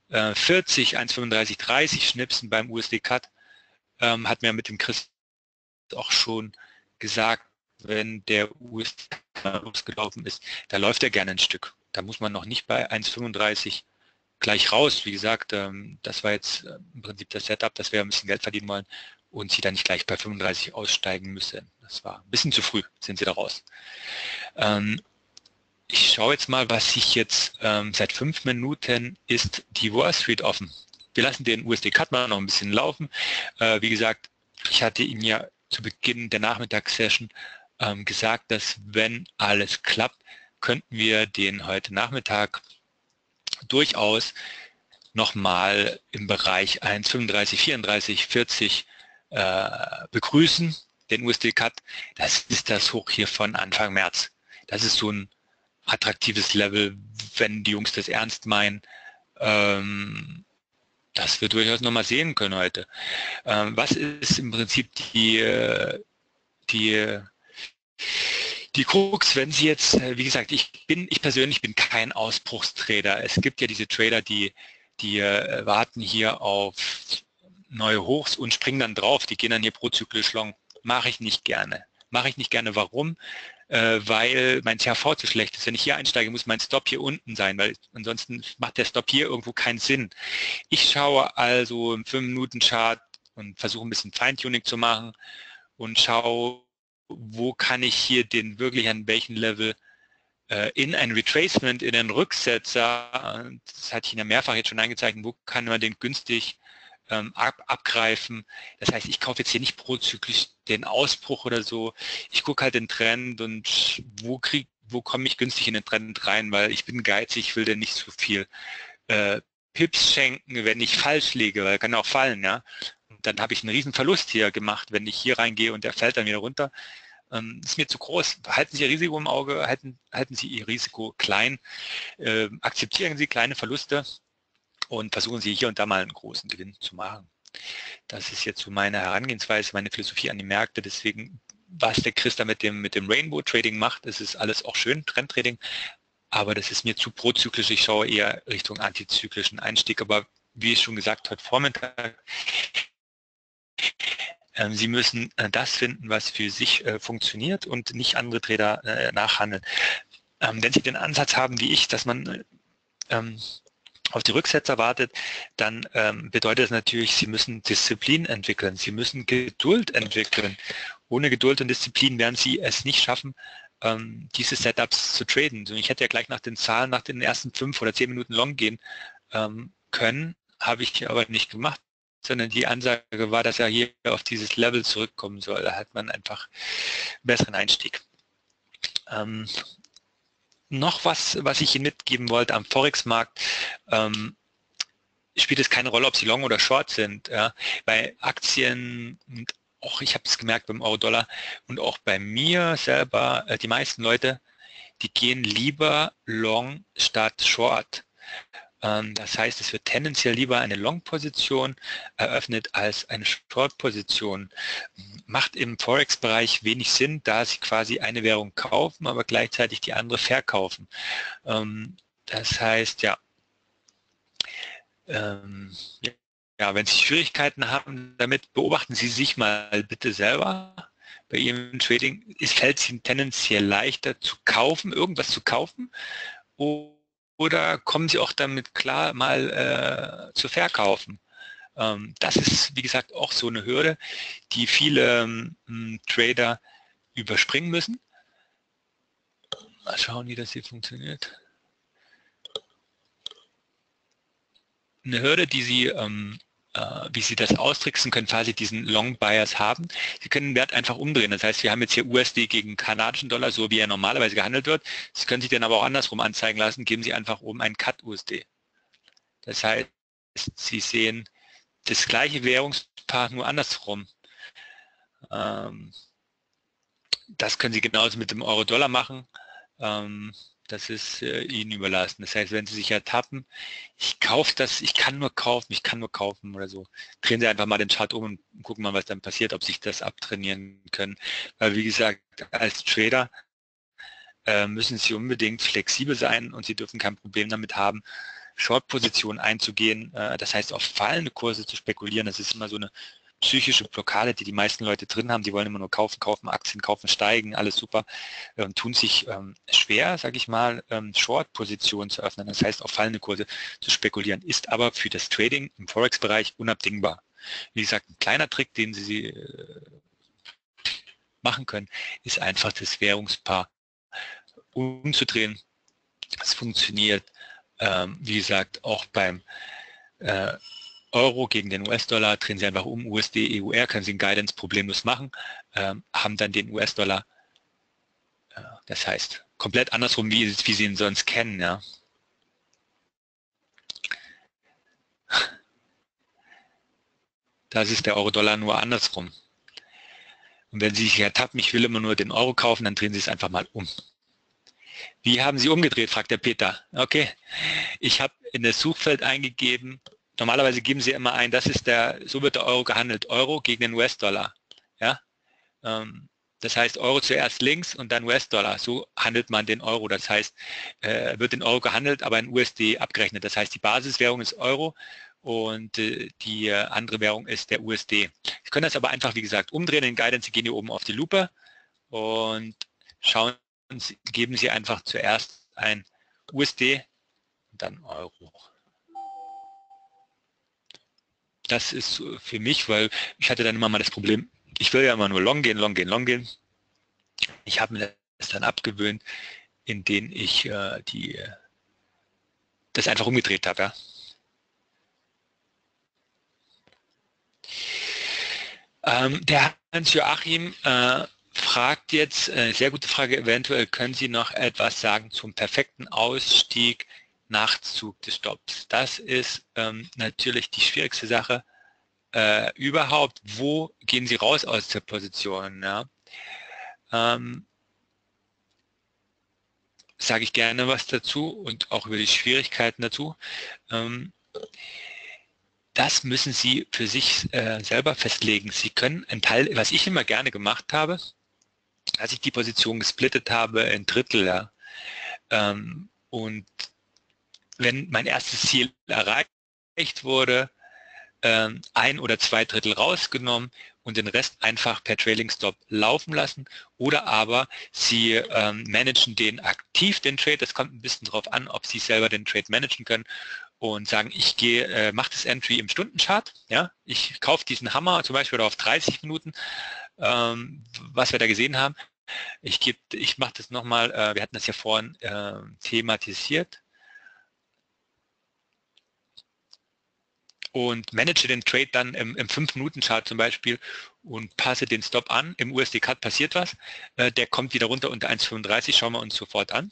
1,3530 schnipsen beim USD-CAD. Hat mir mit dem Chris auch schon gesagt, wenn der USD losgelaufen ist, da läuft er gerne ein Stück. Da muss man noch nicht bei 1,35 gleich raus. Wie gesagt, das war jetzt im Prinzip das Setup, dass wir ein bisschen Geld verdienen wollen und sie dann nicht gleich bei 35 aussteigen müssen. Das war ein bisschen zu früh, sind sie da raus. Ich schaue jetzt mal, was sich jetzt seit 5 Minuten ist die Wall Street offen. Wir lassen den USD-CAD mal noch ein bisschen laufen. Wie gesagt, ich hatte Ihnen ja zu Beginn der Nachmittagssession gesagt, dass wenn alles klappt, könnten wir den heute Nachmittag durchaus nochmal im Bereich 1,35, 34, 40 begrüßen, den USD-CAD. Das ist das Hoch hier von Anfang März. Das ist so ein attraktives Level, wenn die Jungs das ernst meinen. Das wir durchaus nochmal sehen können heute. Was ist im Prinzip die Krux, wenn Sie jetzt, wie gesagt, ich persönlich bin kein Ausbruchstrader. Es gibt ja diese Trader, die warten hier auf neue Hochs und springen dann drauf. Die gehen dann hier prozyklisch long. Mache ich nicht gerne. Mache ich nicht gerne. Warum? Weil mein CHV zu schlecht ist. Wenn ich hier einsteige, muss mein Stop hier unten sein, weil ansonsten macht der Stop hier irgendwo keinen Sinn. Ich schaue also im 5-Minuten-Chart und versuche ein bisschen Feintuning zu machen und schaue, wo kann ich hier den wirklich an welchem Level in ein Retracement, in einen Rücksetzer, das hatte ich Ihnen ja mehrfach jetzt schon eingezeichnet, wo kann man den günstig abgreifen. Das heißt, ich kaufe jetzt hier nicht prozyklisch den Ausbruch oder so. Ich gucke halt den Trend und wo komme ich günstig in den Trend rein, weil ich bin geizig, ich will denn nicht so viel Pips schenken, wenn ich falsch liege, weil er kann auch fallen, ja. Und dann habe ich einen riesen Verlust hier gemacht, wenn ich hier reingehe und der fällt dann wieder runter. Ist mir zu groß. Halten Sie Ihr Risiko im Auge, halten Sie Ihr Risiko klein, akzeptieren Sie kleine Verluste und versuchen Sie hier und da mal einen großen Gewinn zu machen. Das ist jetzt so meine Herangehensweise, meine Philosophie an die Märkte. Deswegen, was der Chris da mit dem Rainbow Trading macht, das ist alles auch schön, Trendtrading, aber das ist mir zu prozyklisch. Ich schaue eher Richtung antizyklischen Einstieg. Aber wie ich schon gesagt, heute Vormittag, Sie müssen das finden, was für sich funktioniert und nicht andere Trader nachhandeln. Wenn Sie den Ansatz haben wie ich, dass man auf die Rücksetzer wartet, dann bedeutet das natürlich, Sie müssen Disziplin entwickeln, Sie müssen Geduld entwickeln. Ohne Geduld und Disziplin werden Sie es nicht schaffen, diese Setups zu traden. Ich hätte ja gleich nach den Zahlen, nach den ersten 5 oder 10 Minuten long gehen können, habe ich aber nicht gemacht, sondern die Ansage war, dass er hier auf dieses Level zurückkommen soll. Da hat man einfach einen besseren Einstieg. Noch was ich Ihnen mitgeben wollte am Forex-Markt, spielt es keine Rolle, ob Sie Long oder Short sind. Ja. Bei Aktien, und auch ich habe es gemerkt beim Euro-Dollar und auch bei mir selber, die meisten Leute, die gehen lieber Long statt Short. Das heißt, es wird tendenziell lieber eine Long-Position eröffnet als eine Short-Position. Macht im Forex-Bereich wenig Sinn, da Sie quasi eine Währung kaufen, aber gleichzeitig die andere verkaufen. Das heißt, ja, wenn Sie Schwierigkeiten haben damit, beobachten Sie sich mal bitte selber. Bei Ihrem Trading fällt es Ihnen tendenziell leichter zu kaufen, irgendwas zu kaufen, oder kommen Sie auch damit klar, mal zu verkaufen? Das ist, wie gesagt, auch so eine Hürde, die viele Trader überspringen müssen. Mal schauen, wie das hier funktioniert. Eine Hürde, die Sie, wie Sie das austricksen können, falls Sie diesen Long Bias haben. Sie können den Wert einfach umdrehen. Das heißt, wir haben jetzt hier USD gegen kanadischen Dollar, so wie er normalerweise gehandelt wird. Sie können sich den aber auch andersrum anzeigen lassen. Geben Sie einfach oben einen Cut USD. Das heißt, Sie sehen das gleiche Währungspaar nur andersrum. Das können Sie genauso mit dem Euro-Dollar machen. Das ist Ihnen überlassen. Das heißt, wenn Sie sich ertappen, ich kaufe das, ich kann nur kaufen oder so, drehen Sie einfach mal den Chart um und gucken mal, was dann passiert, ob sich das abtrainieren können. Weil wie gesagt, als Trader müssen Sie unbedingt flexibel sein und Sie dürfen kein Problem damit haben, Short-Positionen einzugehen. Das heißt, auf fallende Kurse zu spekulieren. Das ist immer so eine psychische Blockade, die meisten Leute drin haben. Die wollen immer nur kaufen, Aktien kaufen, steigen, alles super, und tun sich schwer, sage ich mal, Short-Positionen zu öffnen. Das heißt, auf fallende Kurse zu spekulieren, ist aber für das Trading im Forex-Bereich unabdingbar. Wie gesagt, ein kleiner Trick, den Sie machen können, ist einfach das Währungspaar umzudrehen. Das funktioniert, wie gesagt, auch beim Euro gegen den US-Dollar, drehen Sie einfach um, USD, EUR, können Sie ein Guidance problemlos machen, haben dann den US-Dollar, das heißt, komplett andersrum, wie Sie ihn sonst kennen. Ja. Das ist der Euro-Dollar nur andersrum. Und wenn Sie sich ertappen, ich will immer nur den Euro kaufen, dann drehen Sie es einfach mal um. Wie haben Sie umgedreht, fragt der Peter. Okay, ich habe in das Suchfeld eingegeben, normalerweise geben Sie immer ein, das ist so wird der Euro gehandelt, Euro gegen den US-Dollar. Ja? Das heißt Euro zuerst links und dann US-Dollar. So handelt man den Euro. Das heißt, wird in Euro gehandelt, aber in USD abgerechnet. Das heißt, die Basiswährung ist Euro und die andere Währung ist der USD. Sie können das aber einfach, wie gesagt, umdrehen in Guidance. Sie gehen hier oben auf die Lupe und geben Sie einfach zuerst ein USD und dann Euro. Das ist für mich, weil ich hatte dann immer mal das Problem, ich will ja immer nur long gehen, long gehen, long gehen. Ich habe mir das dann abgewöhnt, indem ich das einfach umgedreht habe. Ja. Der Hans-Joachim fragt jetzt, sehr gute Frage, eventuell können Sie noch etwas sagen zum perfekten Ausstieg nach Zug des Stopps. Das ist natürlich die schwierigste Sache überhaupt. Wo gehen Sie raus aus der Position? Ja? Sage ich gerne was dazu und auch über die Schwierigkeiten dazu. Das müssen Sie für sich selber festlegen. Sie können einen Teil, was ich immer gerne gemacht habe, als ich die Position gesplittet habe in Drittel, ja, und wenn mein erstes Ziel erreicht wurde, 1 oder 2 Drittel rausgenommen und den Rest einfach per Trailing Stop laufen lassen, oder aber Sie managen den aktiv, den Trade. Das kommt ein bisschen darauf an, ob Sie selber den Trade managen können und sagen, ich mache das Entry im Stundenchart. Ja? Ich kaufe diesen Hammer zum Beispiel auf 30 Minuten, was wir da gesehen haben. Ich mache das nochmal, wir hatten das ja vorhin thematisiert. Und manage den Trade dann im 5-Minuten-Chart zum Beispiel und passe den Stop an. Im USD-Cut passiert was. Der kommt wieder runter unter 1,35, schauen wir uns sofort an.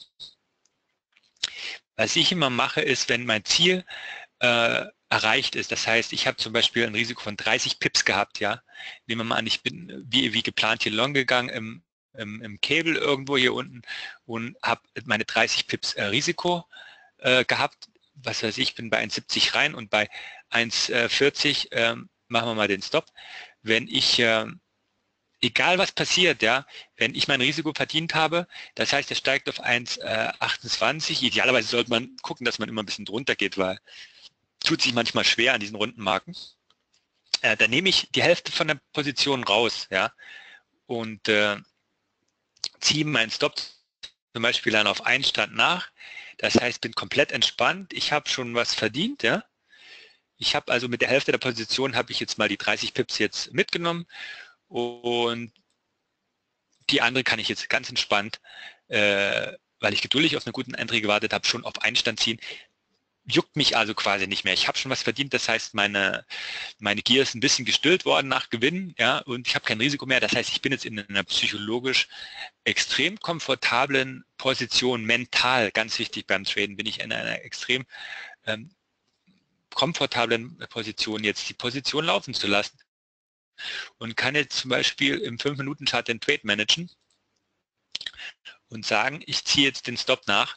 Was ich immer mache, ist, wenn mein Ziel erreicht ist, das heißt, ich habe zum Beispiel ein Risiko von 30 Pips gehabt, ja. Nehmen wir mal an, ich bin wie geplant hier long gegangen im Cable irgendwo hier unten und habe meine 30 Pips Risiko gehabt. Was weiß ich, bin bei 1,70 rein und bei 1,40 machen wir mal den Stop. Wenn ich, egal was passiert, ja, wenn ich mein Risiko verdient habe, das heißt, er steigt auf 1,28, idealerweise sollte man gucken, dass man immer ein bisschen drunter geht, weil tut sich manchmal schwer an diesen runden Marken. Dann nehme ich die Hälfte von der Position raus, ja, und ziehe meinen Stop zum Beispiel dann auf einen Stand nach. Das heißt, bin komplett entspannt. Ich habe schon was verdient, ja. Ich habe also mit der Hälfte der Position habe ich jetzt mal die 30 Pips jetzt mitgenommen und die andere kann ich jetzt ganz entspannt, weil ich geduldig auf einen guten Entry gewartet habe, schon auf einen Stand ziehen. Juckt mich also quasi nicht mehr. Ich habe schon was verdient, das heißt, meine Gier ist ein bisschen gestillt worden nach Gewinn, ja, und ich habe kein Risiko mehr. Das heißt, ich bin jetzt in einer psychologisch extrem komfortablen Position, mental, ganz wichtig beim Traden, bin ich in einer extrem komfortablen Position, jetzt die Position laufen zu lassen und kann jetzt zum Beispiel im 5-Minuten-Chart den Trade managen und sagen, ich ziehe jetzt den Stop nach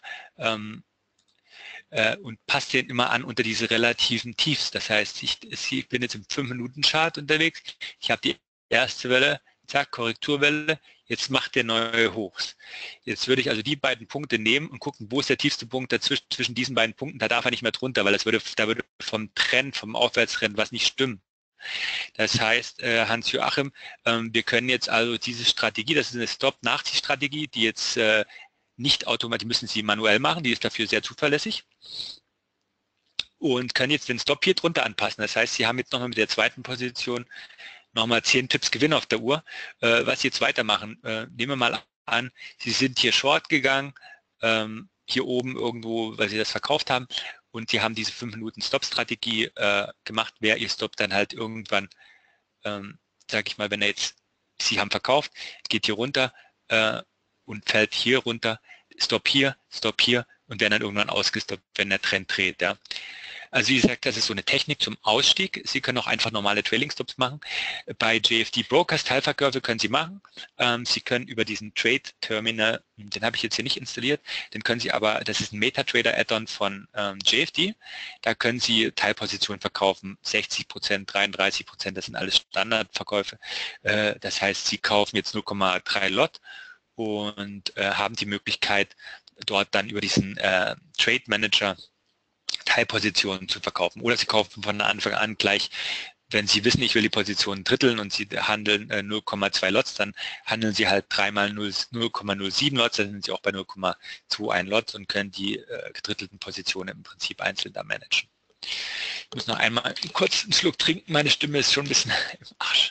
und passe den immer an unter diese relativen Tiefs. Das heißt, ich bin jetzt im 5-Minuten-Chart unterwegs, ich habe die erste Welle, zack, Korrekturwelle, jetzt macht der neue Hochs. Jetzt würde ich also die beiden Punkte nehmen und gucken, wo ist der tiefste Punkt dazwischen, zwischen diesen beiden Punkten, da darf er nicht mehr drunter, weil da würde vom Trend, vom Aufwärtstrend was nicht stimmen. Das heißt, Hans-Joachim, wir können jetzt also diese Strategie, das ist eine Stop-Nachziehstrategie, die jetzt nicht automatisch, die müssen Sie manuell machen, die ist dafür sehr zuverlässig und können jetzt den Stop hier drunter anpassen. Das heißt, Sie haben jetzt nochmal mit der zweiten Position nochmal 10 Tipps Gewinn auf der Uhr. Was Sie jetzt weitermachen, nehmen wir mal an, Sie sind hier short gegangen, hier oben irgendwo, weil Sie das verkauft haben und Sie haben diese 5-Minuten-Stop-Strategie gemacht, wäre Ihr Stop dann halt irgendwann, sage ich mal, wenn er jetzt, Sie haben verkauft, geht hier runter und fällt hier runter, Stop hier und werden dann irgendwann ausgestoppt, wenn der Trend dreht. Ja. Also wie gesagt, das ist so eine Technik zum Ausstieg. Sie können auch einfach normale Trailing Stops machen. Bei JFD Brokers Teilverkäufe können Sie machen. Sie können über diesen Trade Terminal, den habe ich jetzt hier nicht installiert, den können Sie aber, das ist ein MetaTrader Add-on von JFD. Da können Sie Teilpositionen verkaufen, 60%, 33%, das sind alles Standardverkäufe. Das heißt, Sie kaufen jetzt 0,3 Lot und haben die Möglichkeit, dort dann über diesen Trade Manager Teilpositionen zu verkaufen. Oder Sie kaufen von Anfang an gleich, wenn Sie wissen, ich will die Position dritteln und Sie handeln 0,2 Lots, dann handeln Sie halt 3 mal 0,07 Lots, dann sind Sie auch bei 0,21 Lots und können die gedrittelten Positionen im Prinzip einzeln da managen. Ich muss noch einmal kurz einen Schluck trinken, meine Stimme ist schon ein bisschen im Arsch.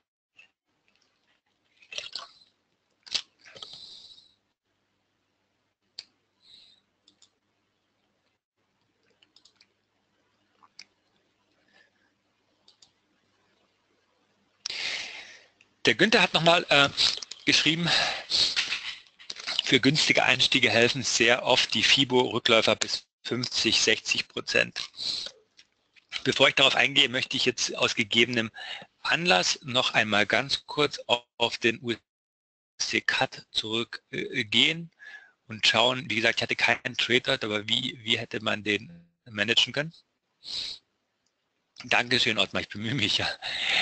Der Günther hat nochmal geschrieben, für günstige Einstiege helfen sehr oft die FIBO-Rückläufer bis 50-60%. Bevor ich darauf eingehe, möchte ich jetzt aus gegebenem Anlass noch einmal ganz kurz auf den USD-Cut zurückgehen und schauen. Wie gesagt, ich hatte keinen Trade, aber wie hätte man den managen können? Dankeschön, Ottmar, ich bemühe mich ja.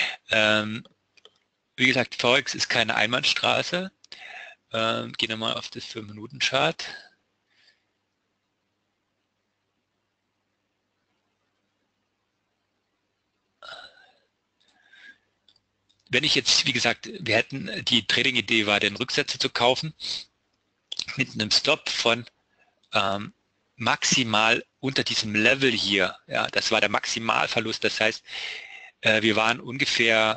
Wie gesagt, Forex ist keine Einbahnstraße. Gehen wir mal auf das 5-Minuten-Chart. Wenn ich jetzt, wie gesagt, wir hätten, die Trading-Idee war, den Rücksetzer zu kaufen, mit einem Stop von maximal unter diesem Level hier. Ja, das war der Maximalverlust. Das heißt, wir waren ungefähr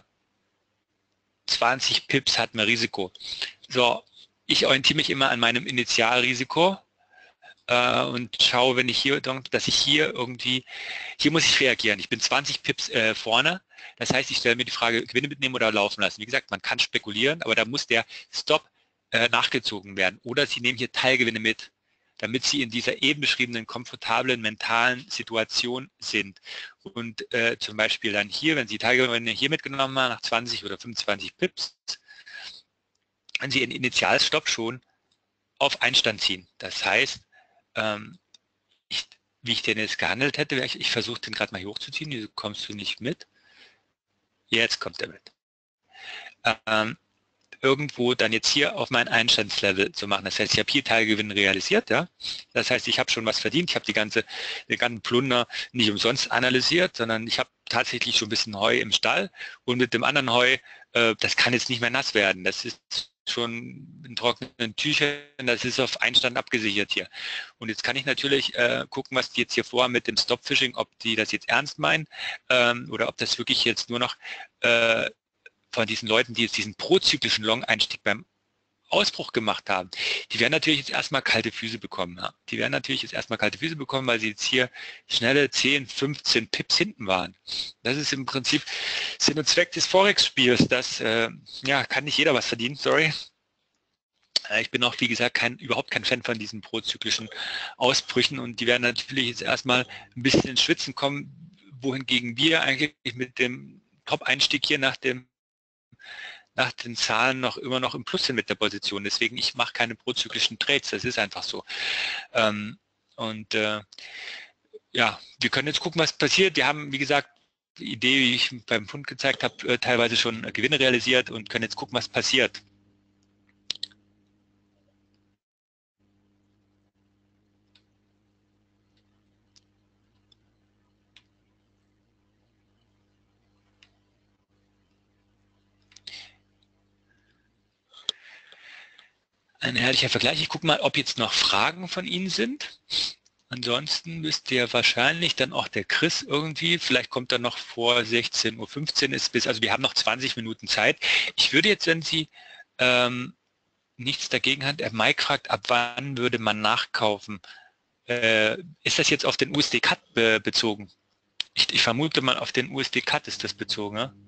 20 Pips hatten wir Risiko. So, ich orientiere mich immer an meinem Initialrisiko und schaue, wenn ich hier, dass ich hier irgendwie, hier muss ich reagieren. Ich bin 20 Pips vorne. Das heißt, ich stelle mir die Frage, Gewinne mitnehmen oder laufen lassen. Wie gesagt, man kann spekulieren, aber da muss der Stop nachgezogen werden. Oder Sie nehmen hier Teilgewinne mit, damit Sie in dieser eben beschriebenen komfortablen mentalen Situation sind. Und zum Beispiel dann hier, wenn Sie Teilgewinne hier mitgenommen haben, nach 20 oder 25 Pips, können Sie Ihren Initialstopp schon auf Einstand ziehen. Das heißt, wie ich den jetzt gehandelt hätte, ich versuche den gerade mal hier hochzuziehen, wieso kommst du nicht mit? Jetzt kommt er mit. Irgendwo dann jetzt hier auf mein Einstandslevel zu machen. Das heißt, ich habe hier Teilgewinn realisiert, ja. Das heißt, ich habe schon was verdient. Ich habe den ganzen Plunder nicht umsonst analysiert, sondern ich habe tatsächlich schon ein bisschen Heu im Stall und mit dem anderen Heu, das kann jetzt nicht mehr nass werden. Das ist schon in trockenen Tüchern, das ist auf Einstand abgesichert hier. Und jetzt kann ich natürlich gucken, was die jetzt hier vorhaben mit dem Stop-Fishing, ob die das jetzt ernst meinen oder ob das wirklich jetzt nur noch von diesen Leuten, die jetzt diesen prozyklischen Long-Einstieg beim Ausbruch gemacht haben, die werden natürlich jetzt erstmal kalte Füße bekommen. Ja. Die werden natürlich jetzt erstmal kalte Füße bekommen, weil sie jetzt hier schnelle 10, 15 Pips hinten waren. Das ist im Prinzip Sinn und Zweck des Forex-Spiels. Das ja, kann nicht jeder was verdienen, sorry. Ich bin auch, wie gesagt, überhaupt kein Fan von diesen prozyklischen Ausbrüchen und die werden natürlich jetzt erstmal ein bisschen ins Schwitzen kommen, wohingegen wir eigentlich mit dem Top-Einstieg hier nach den Zahlen immer noch im Plus sind mit der Position. Deswegen, ich mache keine prozyklischen Trades, das ist einfach so. Ja, wir können jetzt gucken, was passiert. Wir haben, wie gesagt, die Idee, wie ich beim Fund gezeigt habe, teilweise schon Gewinne realisiert und können jetzt gucken, was passiert. Ein herrlicher Vergleich. Ich gucke mal, ob jetzt noch Fragen von Ihnen sind. Ansonsten müsste ja wahrscheinlich dann auch der Chris irgendwie, vielleicht kommt er noch vor 16:15 Uhr, also wir haben noch 20 Minuten Zeit. Ich würde jetzt, wenn Sie nichts dagegen hat, Mike fragt, ab wann würde man nachkaufen? Ist das jetzt auf den USD-Cut bezogen? Ich vermute mal, auf den USD-Cut ist das bezogen. Ja?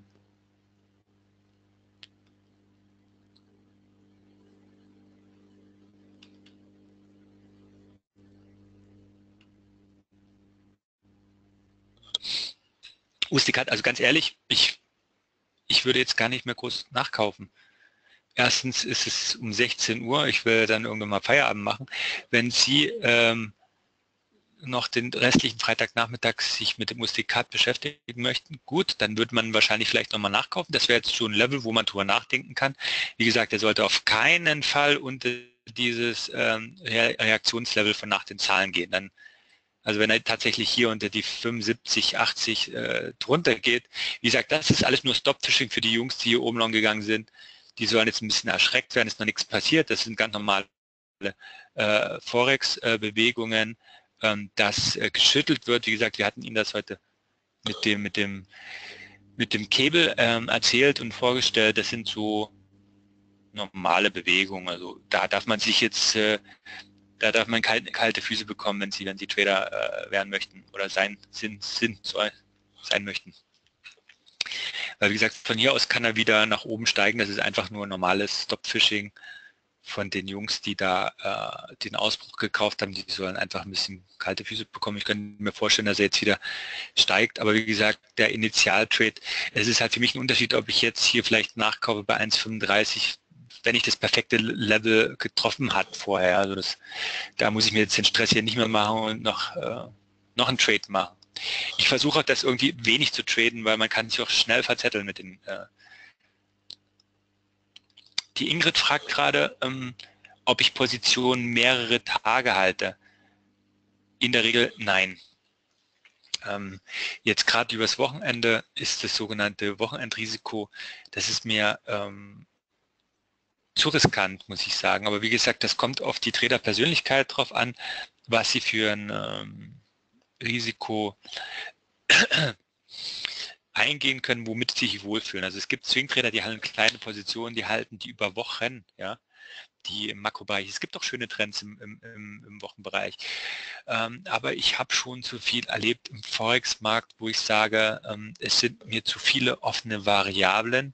Ustikat, also ganz ehrlich, ich würde jetzt gar nicht mehr groß nachkaufen. Erstens ist es um 16 Uhr, ich will dann irgendwann mal Feierabend machen. Wenn Sie noch den restlichen Freitagnachmittag sich mit dem Ustikat beschäftigen möchten, gut, dann wird man wahrscheinlich vielleicht nochmal nachkaufen. Das wäre jetzt schon ein Level, wo man drüber nachdenken kann. Wie gesagt, er sollte auf keinen Fall unter dieses Reaktionslevel von nach den Zahlen gehen. Dann, also wenn er tatsächlich hier unter die 75, 80 drunter geht, wie gesagt, das ist alles nur Stop-Fishing für die Jungs, die hier oben lang gegangen sind. Die sollen jetzt ein bisschen erschreckt werden, ist noch nichts passiert. Das sind ganz normale Forex-Bewegungen, dass geschüttelt wird. Wie gesagt, wir hatten Ihnen das heute mit dem Cable erzählt und vorgestellt. Das sind so normale Bewegungen. Also da darf man sich jetzt, da darf man kalte Füße bekommen, wenn Sie Trader werden möchten oder sein möchten. Weil wie gesagt, von hier aus kann er wieder nach oben steigen. Das ist einfach nur normales Stop-Fishing von den Jungs, die da den Ausbruch gekauft haben. Die sollen einfach ein bisschen kalte Füße bekommen. Ich könnte mir vorstellen, dass er jetzt wieder steigt. Aber wie gesagt, der Initialtrade, es ist halt für mich ein Unterschied, ob ich jetzt hier vielleicht nachkaufe bei 1,35, wenn ich das perfekte Level getroffen hat vorher. Also da muss ich mir jetzt den Stress hier nicht mehr machen und noch einen Trade machen. Ich versuche auch das irgendwie wenig zu traden, weil man kann sich auch schnell verzetteln mit den Die Ingrid fragt gerade, ob ich Positionen mehrere Tage halte. In der Regel nein. Jetzt gerade übers Wochenende ist das sogenannte Wochenendrisiko, das ist mir zu riskant, muss ich sagen. Aber wie gesagt, das kommt auf die Trader-Persönlichkeit drauf an, was sie für ein Risiko eingehen können, womit sie sich wohlfühlen. Also es gibt Swing-Trader, die halten kleine Positionen, die halten die über Wochen, ja, die im Makrobereich. Es gibt auch schöne Trends im Wochenbereich. Aber ich habe schon zu viel erlebt im Forex-Markt, wo ich sage, es sind mir zu viele offene Variablen.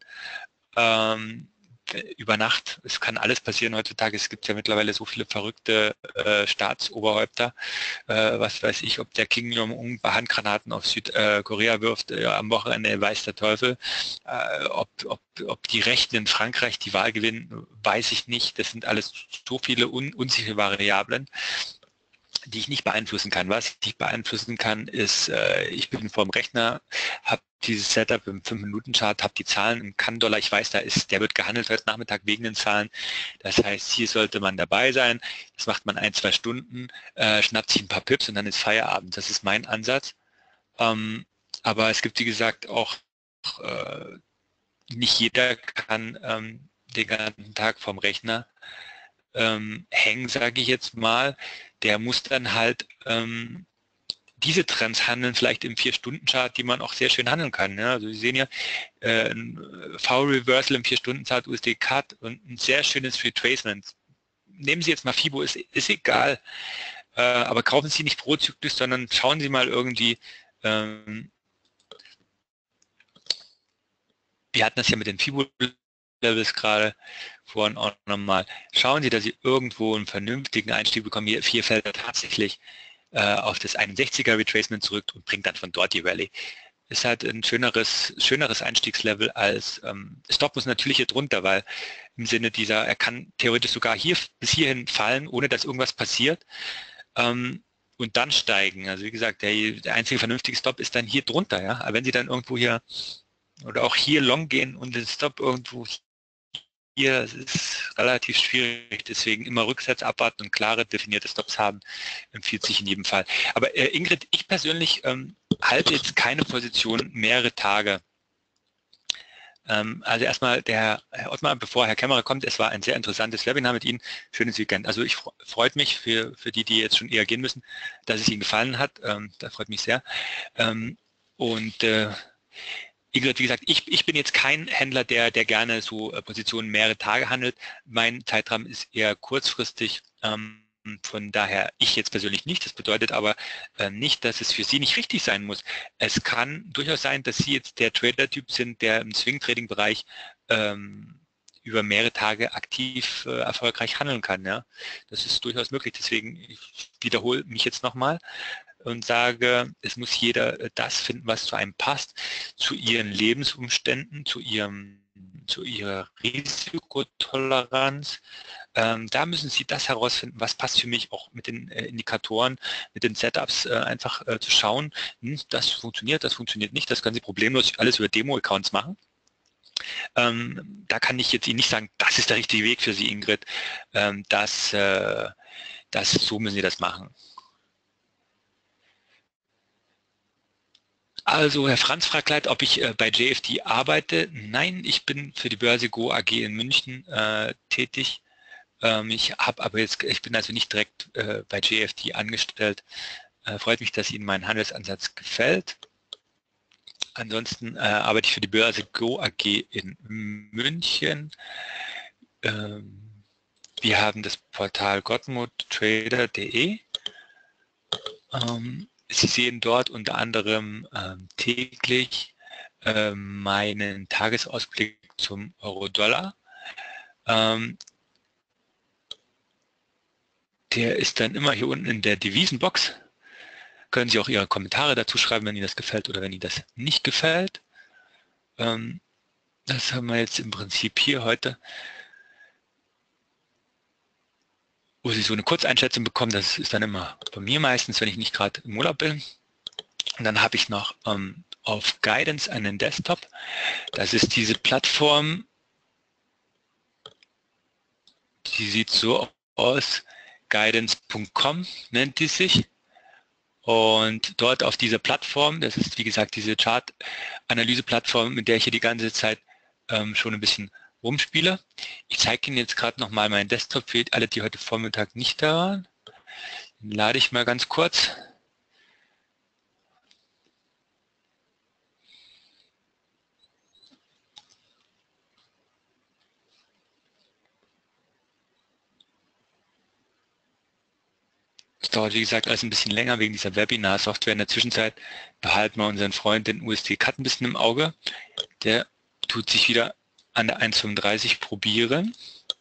Über Nacht, es kann alles passieren heutzutage, es gibt ja mittlerweile so viele verrückte Staatsoberhäupter, was weiß ich, ob der Kim Jong-un bei Handgranaten auf Südkorea wirft, am Wochenende weiß der Teufel, ob die Rechten in Frankreich die Wahl gewinnen, weiß ich nicht, das sind alles so viele unsichere Variablen, die ich nicht beeinflussen kann. Was ich beeinflussen kann, ist, ich bin vorm Rechner, habe dieses Setup im 5-Minuten-Chart, habe die Zahlen im Kann-Dollar, ich weiß, der wird gehandelt heute Nachmittag wegen den Zahlen. Das heißt, hier sollte man dabei sein. Das macht man 1-2 Stunden, schnappt sich ein paar Pips und dann ist Feierabend. Das ist mein Ansatz. Aber es gibt, wie gesagt, auch nicht jeder kann den ganzen Tag vorm Rechner hängen, sage ich jetzt mal. Der muss dann halt diese Trends handeln, vielleicht im 4-Stunden-Chart, die man auch sehr schön handeln kann. Ja? Also Sie sehen ja ein V-Reversal im 4-Stunden-Chart, USD-Cut und ein sehr schönes Retracement. Nehmen Sie jetzt mal FIBO, ist egal, aber kaufen Sie nicht prozyklisch, sondern schauen Sie mal irgendwie, wir hatten das ja mit den FIBO-Levels gerade vorhin auch nochmal. Schauen Sie, dass Sie irgendwo einen vernünftigen Einstieg bekommen. Hier fällt er tatsächlich auf das 61er Retracement zurück und bringt dann von dort die Rallye. Ist halt ein schöneres Einstiegslevel als Stop muss natürlich hier drunter, weil im Sinne dieser, er kann theoretisch sogar hier bis hierhin fallen, ohne dass irgendwas passiert und dann steigen. Also wie gesagt, der einzige vernünftige Stop ist dann hier drunter. Ja? Aber wenn Sie dann irgendwo hier oder auch hier long gehen und den Stop irgendwo hier, es ist relativ schwierig, deswegen immer Rücksätze abwarten und klare, definierte Stops haben, empfiehlt sich in jedem Fall. Aber Ingrid, ich persönlich halte jetzt keine Position mehrere Tage. Also erstmal der Herr Ottmar, bevor Herr Kämmerer kommt, es war ein sehr interessantes Webinar mit Ihnen. Schönes Weekend. Also ich freut mich für die jetzt schon eher gehen müssen, dass es Ihnen gefallen hat. Das freut mich sehr. Ingrid, wie gesagt, ich bin jetzt kein Händler, der gerne so Positionen mehrere Tage handelt. Mein Zeitrahmen ist eher kurzfristig. Von daher ich jetzt persönlich nicht. Das bedeutet aber nicht, dass es für Sie nicht richtig sein muss. Es kann durchaus sein, dass Sie jetzt der Trader-Typ sind, der im Swing-Trading-Bereich über mehrere Tage aktiv erfolgreich handeln kann. Ja? Das ist durchaus möglich. Deswegen, ich wiederhole mich jetzt nochmal. und sage, es muss jeder das finden, was zu einem passt, zu ihren Lebensumständen, zu ihrer Risikotoleranz. Da müssen Sie das herausfinden, was passt für mich, auch mit den Indikatoren, mit den Setups einfach zu schauen, das funktioniert nicht, das können Sie problemlos alles über Demo-Accounts machen. Da kann ich jetzt Ihnen nicht sagen, das ist der richtige Weg für Sie, Ingrid, so müssen Sie das machen. Also Herr Franz fragt leider, ob ich bei JFD arbeite. Nein, ich bin für die Börse Go AG in München tätig. Ich bin also nicht direkt bei JFD angestellt. Freut mich, dass Ihnen mein Handelsansatz gefällt. Ansonsten arbeite ich für die Börse Go AG in München. Wir haben das Portal gottmuttrader.de. Sie sehen dort unter anderem täglich meinen Tagesausblick zum Euro-Dollar. Der ist dann immer hier unten in der Devisenbox. Können Sie auch Ihre Kommentare dazu schreiben, wenn Ihnen das gefällt oder wenn Ihnen das nicht gefällt. Das haben wir jetzt im Prinzip hier heute, wo Sie so eine Kurzeinschätzung bekommen. Das ist dann immer bei mir meistens, wenn ich nicht gerade im Urlaub bin. Und dann habe ich noch auf Guidance einen Desktop. Das ist diese Plattform, die sieht so aus, guidance.com nennt die sich. Und dort auf dieser Plattform, das ist wie gesagt diese Chart-Analyse-Plattform, mit der ich hier die ganze Zeit schon ein bisschen rumspiele. Ich zeige Ihnen jetzt gerade nochmal meinen Desktop für alle, die heute Vormittag nicht da waren. Den lade ich mal ganz kurz. Es dauert, wie gesagt, alles ein bisschen länger wegen dieser Webinar-Software. In der Zwischenzeit behalten wir unseren Freund, den USD-Cut, ein bisschen im Auge. Der tut sich wieder an der 1,35 probieren.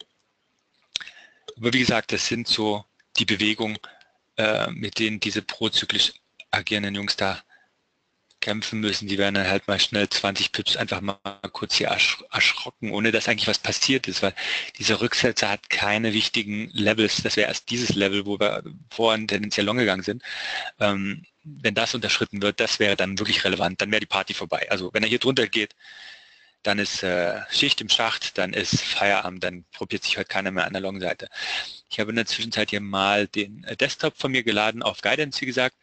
Aber wie gesagt, das sind so die Bewegungen, mit denen diese prozyklisch agierenden Jungs da kämpfen müssen. Die werden dann halt mal schnell 20 Pips einfach mal kurz hier erschrocken, ohne dass eigentlich was passiert ist, weil dieser Rücksetzer hat keine wichtigen Levels. Das wäre erst dieses Level, wo wir vorhin tendenziell long gegangen sind. Wenn das unterschritten wird, das wäre dann wirklich relevant. Dann wäre die Party vorbei. Also wenn er hier drunter geht, dann ist Schicht im Schacht, dann ist Feierabend, dann probiert sich heute keiner mehr an der Long-Seite. Ich habe in der Zwischenzeit hier mal den Desktop von mir geladen auf Guidance, wie gesagt.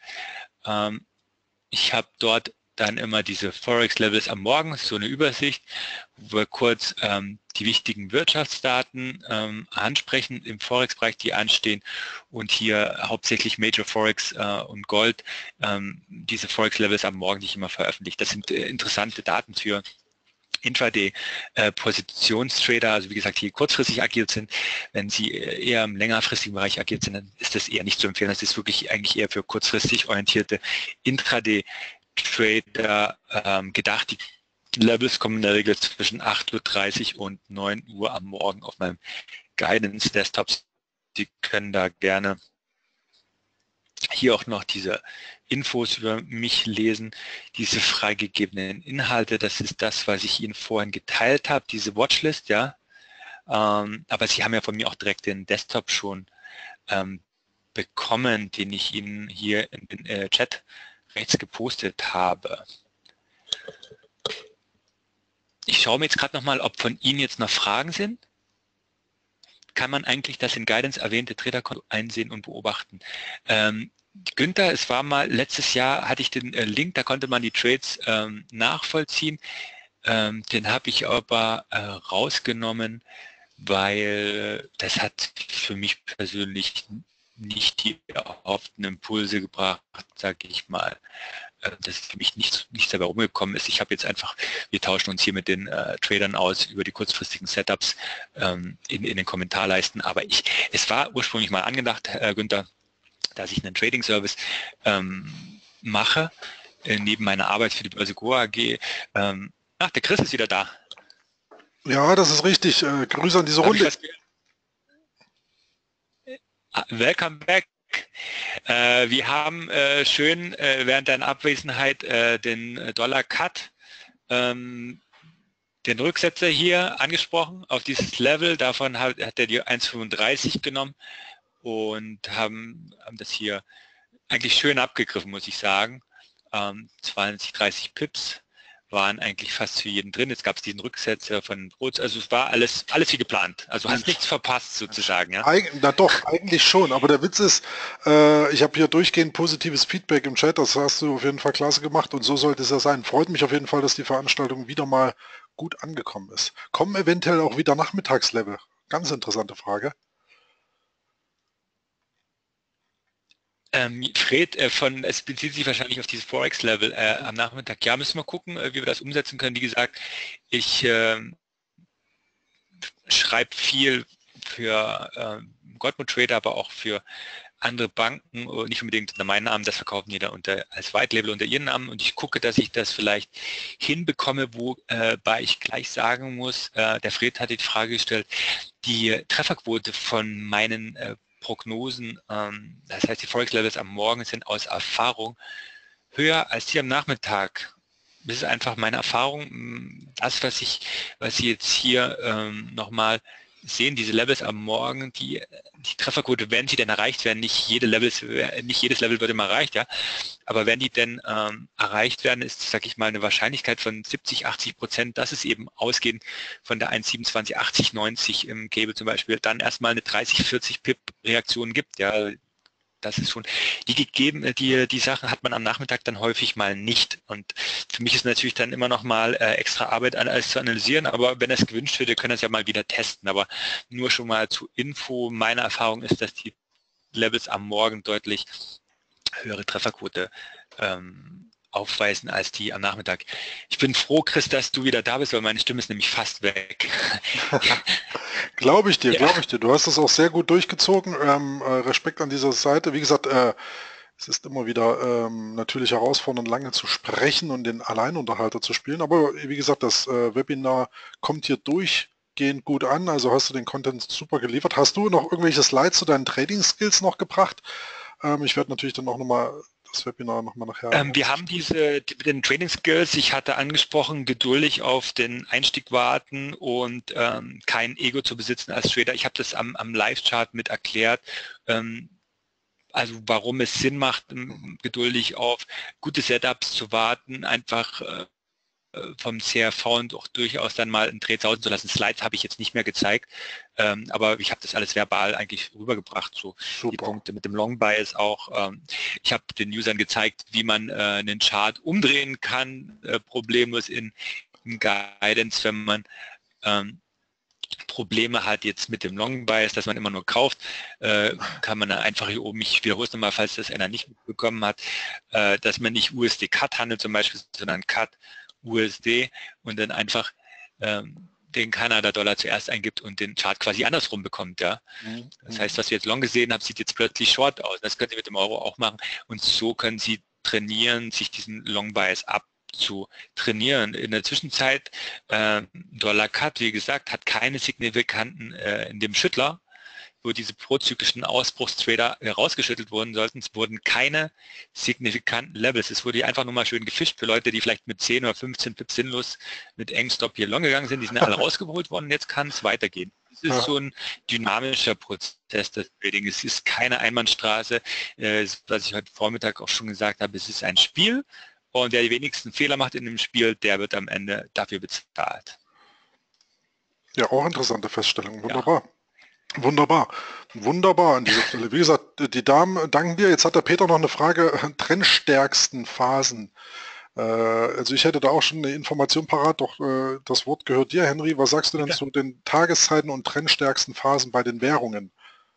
Ich habe dort dann immer diese Forex-Levels am Morgen, so eine Übersicht, wo wir kurz die wichtigen Wirtschaftsdaten ansprechen im Forex-Bereich, die anstehen, und hier hauptsächlich Major Forex und Gold, diese Forex-Levels am Morgen, die ich immer veröffentliche. Das sind interessante Daten für Intraday Positionstrader, also wie gesagt, die kurzfristig agiert sind. Wenn Sie eher im längerfristigen Bereich agiert sind, dann ist das eher nicht zu empfehlen. Das ist wirklich eigentlich eher für kurzfristig orientierte Intraday Trader gedacht. Die Levels kommen in der Regel zwischen 8:30 Uhr und 9 Uhr am Morgen auf meinem Guidance Desktops. Sie können da gerne hier auch noch diese Infos über mich lesen, diese freigegebenen Inhalte. Das ist das, was ich Ihnen vorhin geteilt habe, diese Watchlist, ja. Aber Sie haben ja von mir auch direkt den Desktop schon bekommen, den ich Ihnen hier in den Chat rechts gepostet habe. Ich schaue mir jetzt gerade nochmal, ob von Ihnen jetzt noch Fragen sind. Kann man eigentlich das in Guidance erwähnte Traderkonto einsehen und beobachten? Günther, es war mal, letztes Jahr hatte ich den Link, da konnte man die Trades nachvollziehen. Den habe ich aber rausgenommen, weil das hat für mich persönlich nicht die erhofften Impulse gebracht, sage ich mal. Das für mich nichts dabei rumgekommen ist. Ich habe jetzt einfach, wir tauschen uns hier mit den Tradern aus über die kurzfristigen Setups in den Kommentarleisten, aber es war ursprünglich mal angedacht, Günther, dass ich einen Trading-Service mache, neben meiner Arbeit für die Börse Go AG. Ach, der Chris ist wieder da. Ja, das ist richtig. Grüße an diese Runde. Welcome back. Wir haben schön während deiner Abwesenheit den Dollar-Cut, den Rücksetzer hier angesprochen auf dieses Level. Davon hat er die 1,35 genommen und haben das hier eigentlich schön abgegriffen, muss ich sagen. 20, 30 Pips waren eigentlich fast für jeden drin. Jetzt gab es diesen Rücksetzer von Brot, also es war alles wie geplant. Also hast nichts verpasst sozusagen. Ja? Na doch, eigentlich schon, aber der Witz ist, ich habe hier durchgehend positives Feedback im Chat, das hast du auf jeden Fall klasse gemacht und so sollte es ja sein. Freut mich auf jeden Fall, dass die Veranstaltung wieder mal gut angekommen ist. Kommen eventuell auch wieder Nachmittagslevel? Ganz interessante Frage. Fred, es bezieht sich wahrscheinlich auf dieses Forex-Level am Nachmittag. Ja, müssen wir gucken, wie wir das umsetzen können. Wie gesagt, ich schreibe viel für Goldman Trader, aber auch für andere Banken, nicht unbedingt unter meinen Namen, das verkaufen die da als White Label unter ihren Namen und ich gucke, dass ich das vielleicht hinbekomme, wobei ich gleich sagen muss, der Fred hat die Frage gestellt, die Trefferquote von meinen Prognosen, das heißt die Forex-Levels am Morgen sind aus Erfahrung höher als die am Nachmittag. Das ist einfach meine Erfahrung. Das, was Sie jetzt hier nochmal sehen, diese Levels am Morgen, die Trefferquote, wenn sie denn erreicht werden, nicht jedes Level wird immer erreicht, ja, aber wenn die denn erreicht werden, ist, sag ich mal, eine Wahrscheinlichkeit von 70-80%, dass es eben ausgehend von der 1,27, 80, 90 im Cable zum Beispiel dann erstmal eine 30-40 Pip-Reaktion gibt, ja. Das ist schon, die Sachen hat man am Nachmittag dann häufig mal nicht. Und für mich ist natürlich dann immer noch mal extra Arbeit, alles zu analysieren. Aber wenn es gewünscht wird, wir können das ja mal wieder testen. Aber nur schon mal zur Info, meine Erfahrung ist, dass die Levels am Morgen deutlich höhere Trefferquote aufweisen als die am Nachmittag. Ich bin froh, Chris, dass du wieder da bist, weil meine Stimme ist nämlich fast weg. Glaube ich dir, glaube ich dir. Du hast das auch sehr gut durchgezogen. Respekt an dieser Seite. Wie gesagt, es ist immer wieder natürlich herausfordernd, lange zu sprechen und den Alleinunterhalter zu spielen. Aber wie gesagt, das Webinar kommt hier durchgehend gut an. Also hast du den Content super geliefert. Hast du noch irgendwelche Slides zu deinen Trading-Skills noch gebracht? Ich werde natürlich dann auch nochmal das Webinar nochmal nachher. Wir haben den Trading Skills, ich hatte angesprochen, geduldig auf den Einstieg warten und kein Ego zu besitzen als Trader. Ich habe das am Live-Chart mit erklärt. Also warum es Sinn macht, geduldig auf gute Setups zu warten, einfach vom CRV und auch durchaus dann mal einen Trade sausen zu lassen. Slides habe ich jetzt nicht mehr gezeigt, aber ich habe das alles verbal eigentlich rübergebracht, so Super. Die Punkte mit dem Long Bias auch. Ich habe den Usern gezeigt, wie man einen Chart umdrehen kann, problemlos in Guidance, wenn man Probleme hat jetzt mit dem Long Bias, dass man immer nur kauft, kann man dann einfach hier oben, ich wiederhole es nochmal, falls das einer nicht mitbekommen hat, dass man nicht USD Cut handelt zum Beispiel, sondern Cut USD und dann einfach den Kanada-Dollar zuerst eingibt und den Chart quasi andersrum bekommt. Ja? Das heißt, was wir jetzt Long gesehen haben, sieht jetzt plötzlich Short aus. Das können Sie mit dem Euro auch machen und so können Sie trainieren, sich diesen Long Bias zu trainieren. In der Zwischenzeit, Dollar Cut, wie gesagt, hat keine signifikanten in dem Schüttler, wo diese prozyklischen Ausbruchstrader rausgeschüttelt wurden sollten. Es wurden keine signifikanten Levels. Es wurde einfach nur mal schön gefischt für Leute, die vielleicht mit 10 oder 15 Pips sinnlos mit Engstop hier long gegangen sind. Die sind alle rausgeholt worden. Jetzt kann es weitergehen. Es ist so ein dynamischer Prozess, das Trading. Es ist keine Einbahnstraße. Was ich heute Vormittag auch schon gesagt habe, es ist ein Spiel. Und der die wenigsten Fehler macht in dem Spiel, der wird am Ende dafür bezahlt. Ja, auch interessante Feststellung. Wunderbar. Ja. Wunderbar. Wunderbar an dieser Stelle. Wie gesagt, die Damen danken dir. Jetzt hat der Peter noch eine Frage. Trendstärksten Phasen. Also ich hätte da auch schon eine Information parat, doch das Wort gehört dir, Henry. Was sagst du denn zu den Tageszeiten und trendstärksten Phasen bei den Währungen?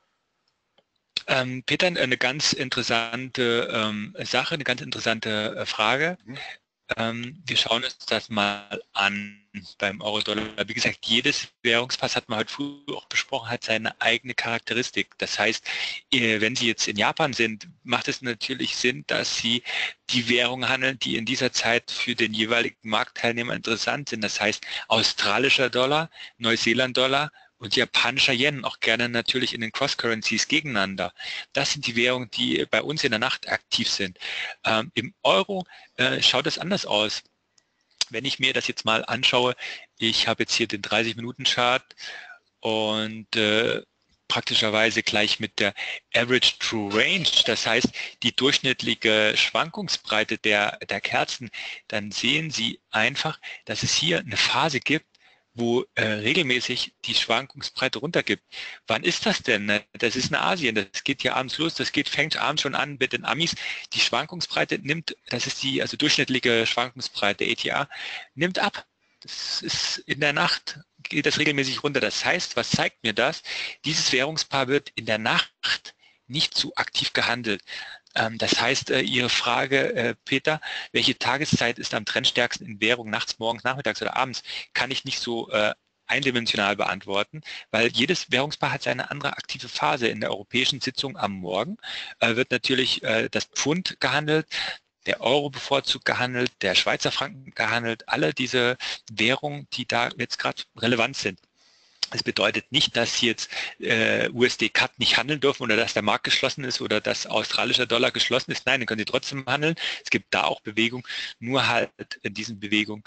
Peter, eine ganz interessante Sache, eine ganz interessante Frage. Wir schauen uns das mal an beim Euro-Dollar. Wie gesagt, jedes Währungspaar, hat man heute früh auch besprochen, hat seine eigene Charakteristik. Das heißt, wenn Sie jetzt in Japan sind, macht es natürlich Sinn, dass Sie die Währungen handeln, die in dieser Zeit für den jeweiligen Marktteilnehmer interessant sind. Das heißt, australischer Dollar, Neuseeland-Dollar und japanischer Yen, auch gerne natürlich in den Cross-Currencies gegeneinander. Das sind die Währungen, die bei uns in der Nacht aktiv sind. Im Euro schaut es anders aus. Wenn ich mir das jetzt mal anschaue, ich habe jetzt hier den 30-Minuten-Chart und praktischerweise gleich mit der Average True Range, das heißt die durchschnittliche Schwankungsbreite der Kerzen, dann sehen Sie einfach, dass es hier eine Phase gibt, wo regelmäßig die Schwankungsbreite runtergibt. Wann ist das denn? Das ist in Asien, das geht hier abends los, fängt abends schon an mit den Amis. Die Schwankungsbreite nimmt, das ist die also durchschnittliche Schwankungsbreite, ATR, nimmt ab. Das ist in der Nacht, geht das regelmäßig runter. Das heißt, was zeigt mir das? Dieses Währungspaar wird in der Nacht nicht so aktiv gehandelt. Das heißt, Ihre Frage, Peter, welche Tageszeit ist am trendstärksten in Währung, nachts, morgens, nachmittags oder abends, kann ich nicht so eindimensional beantworten, weil jedes Währungspaar hat seine andere aktive Phase. In der europäischen Sitzung am Morgen wird natürlich das Pfund gehandelt, der Euro bevorzugt gehandelt, der Schweizer Franken gehandelt, alle diese Währungen, die da jetzt gerade relevant sind. Das bedeutet nicht, dass jetzt USD-CAD nicht handeln dürfen oder dass der Markt geschlossen ist oder dass australischer Dollar geschlossen ist. Nein, dann können Sie trotzdem handeln. Es gibt da auch Bewegung, nur halt in diesen Bewegungen,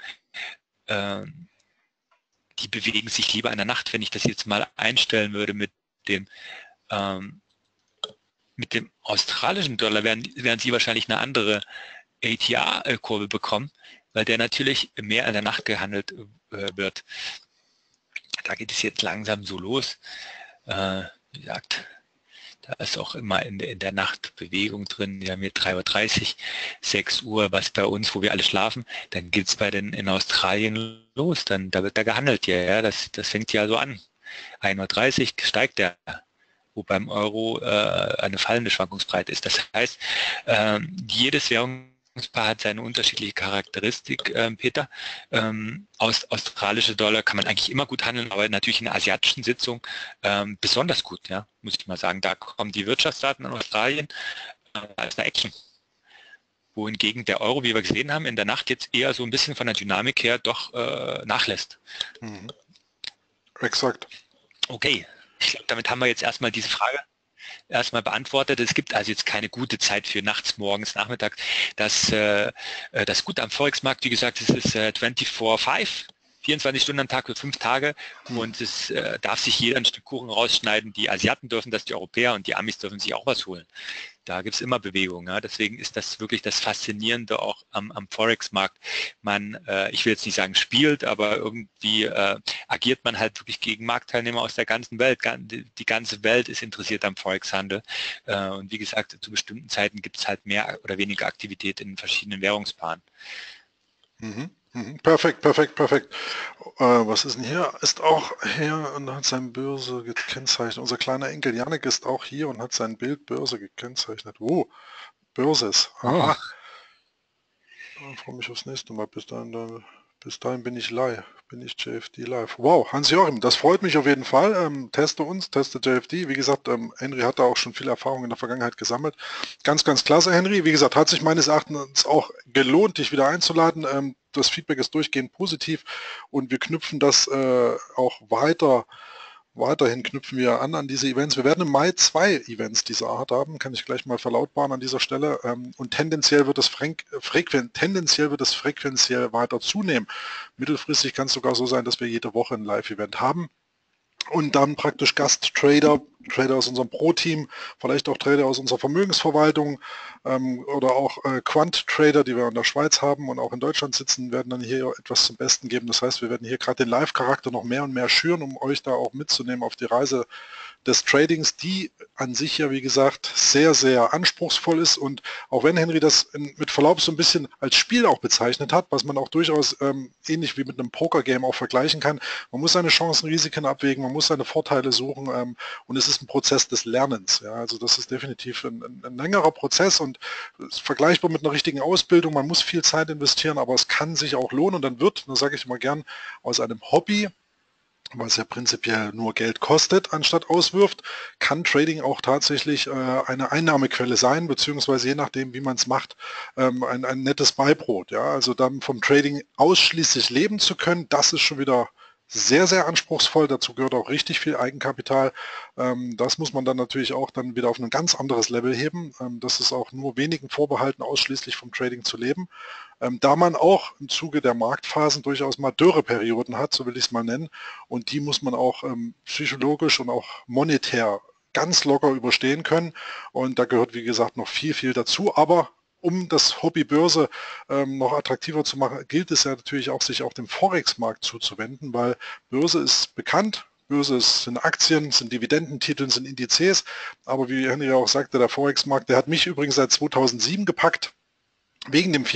die bewegen sich lieber in der Nacht. Wenn ich das jetzt mal einstellen würde mit dem australischen Dollar, werden Sie wahrscheinlich eine andere ATR-Kurve bekommen, weil der natürlich mehr in der Nacht gehandelt wird. Da geht es jetzt langsam so los. Wie gesagt, da ist auch immer in der Nacht Bewegung drin. Wir haben hier 3:30 Uhr, 6 Uhr, was bei uns, wo wir alle schlafen. Dann geht es in Australien los. Da wird da gehandelt. Ja, das fängt ja so an. 1:30 Uhr steigt der, wo beim Euro eine fallende Schwankungsbreite ist. Das heißt, jedes Währungspaar hat seine unterschiedliche Charakteristik, Peter. Australische Dollar kann man eigentlich immer gut handeln, aber natürlich in der asiatischen Sitzung besonders gut, ja, muss ich mal sagen. Da kommen die Wirtschaftsdaten in Australien als eine Action. Wohingegen der Euro, wie wir gesehen haben, in der Nacht jetzt eher so ein bisschen von der Dynamik her doch nachlässt. Mhm. Exakt. Okay, ich glaube, damit haben wir jetzt erstmal diese Frage beantwortet. Es gibt also jetzt keine gute Zeit für nachts, morgens, nachmittags. Das Gute am Forex-Markt, wie gesagt, es ist 24/5, 24 Stunden am Tag für 5 Tage und es darf sich jeder ein Stück Kuchen rausschneiden. Die Asiaten dürfen das, die Europäer und die Amis dürfen sich auch was holen. Da gibt es immer Bewegung. Ja. Deswegen ist das wirklich das Faszinierende auch am Forex-Markt. Ich will jetzt nicht sagen spielt, aber irgendwie agiert man halt wirklich gegen Marktteilnehmer aus der ganzen Welt. Die ganze Welt ist interessiert am Forex-Handel. Und wie gesagt, zu bestimmten Zeiten gibt es halt mehr oder weniger Aktivität in verschiedenen Währungspaaren. Mhm. Perfekt. Was ist denn hier? Ist auch hier und hat seine Börse gekennzeichnet. Unser kleiner Enkel Janik ist auch hier und hat sein Bild Börse gekennzeichnet. Wo? Börse ist. Aha. Ich freue mich aufs nächste Mal. Bis dahin bin ich live. Bin ich JFD live. Wow, Hans-Joachim, das freut mich auf jeden Fall. Teste JFD. Wie gesagt, Henry hat da auch schon viel Erfahrung in der Vergangenheit gesammelt. Ganz klasse, Henry. Wie gesagt, hat sich meines Erachtens auch gelohnt, dich wieder einzuladen. Das Feedback ist durchgehend positiv und wir knüpfen das auch weiterhin knüpfen wir an diese Events. Wir werden im Mai 2 Events dieser Art haben, kann ich gleich mal verlautbaren an dieser Stelle. Und tendenziell wird es frequenziell weiter zunehmen. Mittelfristig kann es sogar so sein, dass wir jede Woche ein Live-Event haben. Und dann praktisch Gasttrader, Trader aus unserem Pro-Team, vielleicht auch Trader aus unserer Vermögensverwaltung oder auch Quant-Trader, die wir in der Schweiz haben und auch in Deutschland sitzen, werden dann hier etwas zum Besten geben. Das heißt, wir werden hier gerade den Live-Charakter noch mehr und mehr schüren, um euch da auch mitzunehmen auf die Reise des Tradings, die an sich ja, wie gesagt, sehr anspruchsvoll ist. Und auch wenn Henry das mit Verlaub so ein bisschen als Spiel auch bezeichnet hat, was man auch durchaus ähnlich wie mit einem Poker-Game auch vergleichen kann, man muss seine Chancen, Risiken abwägen, man muss seine Vorteile suchen und es ist ein Prozess des Lernens. Ja, also das ist definitiv ein längerer Prozess und ist vergleichbar mit einer richtigen Ausbildung. Man muss viel Zeit investieren, aber es kann sich auch lohnen und dann wird, das sage ich immer gern, aus einem Hobby, was ja prinzipiell nur Geld kostet, anstatt auswirft, kann Trading auch tatsächlich eine Einnahmequelle sein, beziehungsweise je nachdem, wie man es macht, ein nettes Beibrot. Ja? Also dann vom Trading ausschließlich leben zu können, das ist schon wieder sehr, sehr anspruchsvoll. Dazu gehört auch richtig viel Eigenkapital. Das muss man dann natürlich auch dann wieder auf ein ganz anderes Level heben. Das ist auch nur wenigen vorbehalten, ausschließlich vom Trading zu leben. Da man auch im Zuge der Marktphasen durchaus mal Dürreperioden hat, so will ich es mal nennen. Und die muss man auch psychologisch und auch monetär ganz locker überstehen können. Und da gehört, wie gesagt, noch viel, viel dazu. Aber um das Hobby Börse noch attraktiver zu machen, gilt es ja natürlich auch, sich auch dem Forex-Markt zuzuwenden, weil Börse ist bekannt. Börse sind Aktien, sind Dividendentitel, sind Indizes. Aber wie Henry auch sagte, der Forex-Markt, der hat mich übrigens seit 2007 gepackt. Wegen dem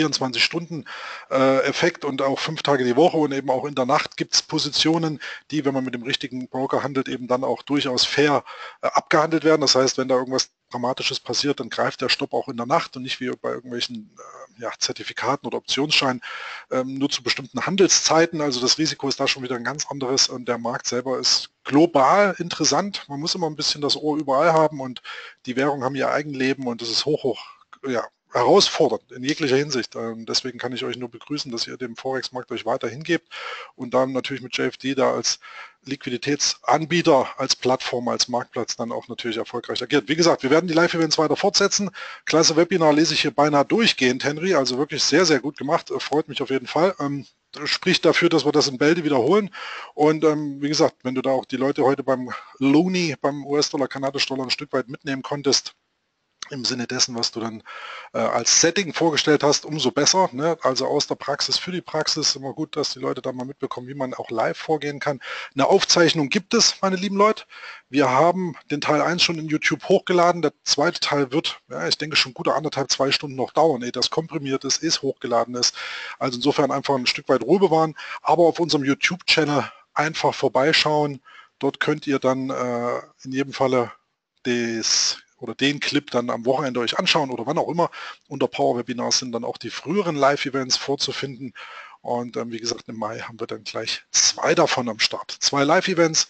24-Stunden-Effekt und auch 5 Tage die Woche und eben auch in der Nacht gibt es Positionen, die, wenn man mit dem richtigen Broker handelt, eben dann auch durchaus fair abgehandelt werden. Das heißt, wenn da irgendwas Dramatisches passiert, dann greift der Stopp auch in der Nacht und nicht wie bei irgendwelchen Zertifikaten oder Optionsscheinen nur zu bestimmten Handelszeiten. Also das Risiko ist da schon wieder ein ganz anderes und der Markt selber ist global interessant. Man muss immer ein bisschen das Ohr überall haben und die Währungen haben ihr Eigenleben und das ist herausfordernd in jeglicher Hinsicht. Deswegen kann ich euch nur begrüßen, dass ihr dem Forex-Markt euch weiter hingebt und dann natürlich mit JFD da als Liquiditätsanbieter, als Plattform, als Marktplatz dann auch natürlich erfolgreich agiert. Wie gesagt, wir werden die Live-Events weiter fortsetzen. Klasse Webinar lese ich hier beinahe durchgehend, Henry, also wirklich sehr, sehr gut gemacht. Freut mich auf jeden Fall. Spricht dafür, dass wir das in Bälde wiederholen. Und wie gesagt, wenn du da auch die Leute heute beim Loonie, beim US-Dollar, Kanadisch-Dollar ein Stück weit mitnehmen konntest, im Sinne dessen, was du dann als Setting vorgestellt hast, umso besser. Ne? Also aus der Praxis für die Praxis, immer gut, dass die Leute da mal mitbekommen, wie man auch live vorgehen kann. Eine Aufzeichnung gibt es, meine lieben Leute. Wir haben den Teil 1 schon in YouTube hochgeladen. Der zweite Teil wird, ja, ich denke, schon gute 1,5-2 Stunden noch dauern, ehe das komprimiert ist, hochgeladen ist. Also insofern einfach ein Stück weit Ruhe bewahren. Aber auf unserem YouTube-Channel einfach vorbeischauen. Dort könnt ihr dann in jedem Falle den Clip dann am Wochenende euch anschauen oder wann auch immer. Unter Power Webinars sind dann auch die früheren Live-Events vorzufinden. Und wie gesagt, im Mai haben wir dann gleich 2 davon am Start. 2 Live-Events.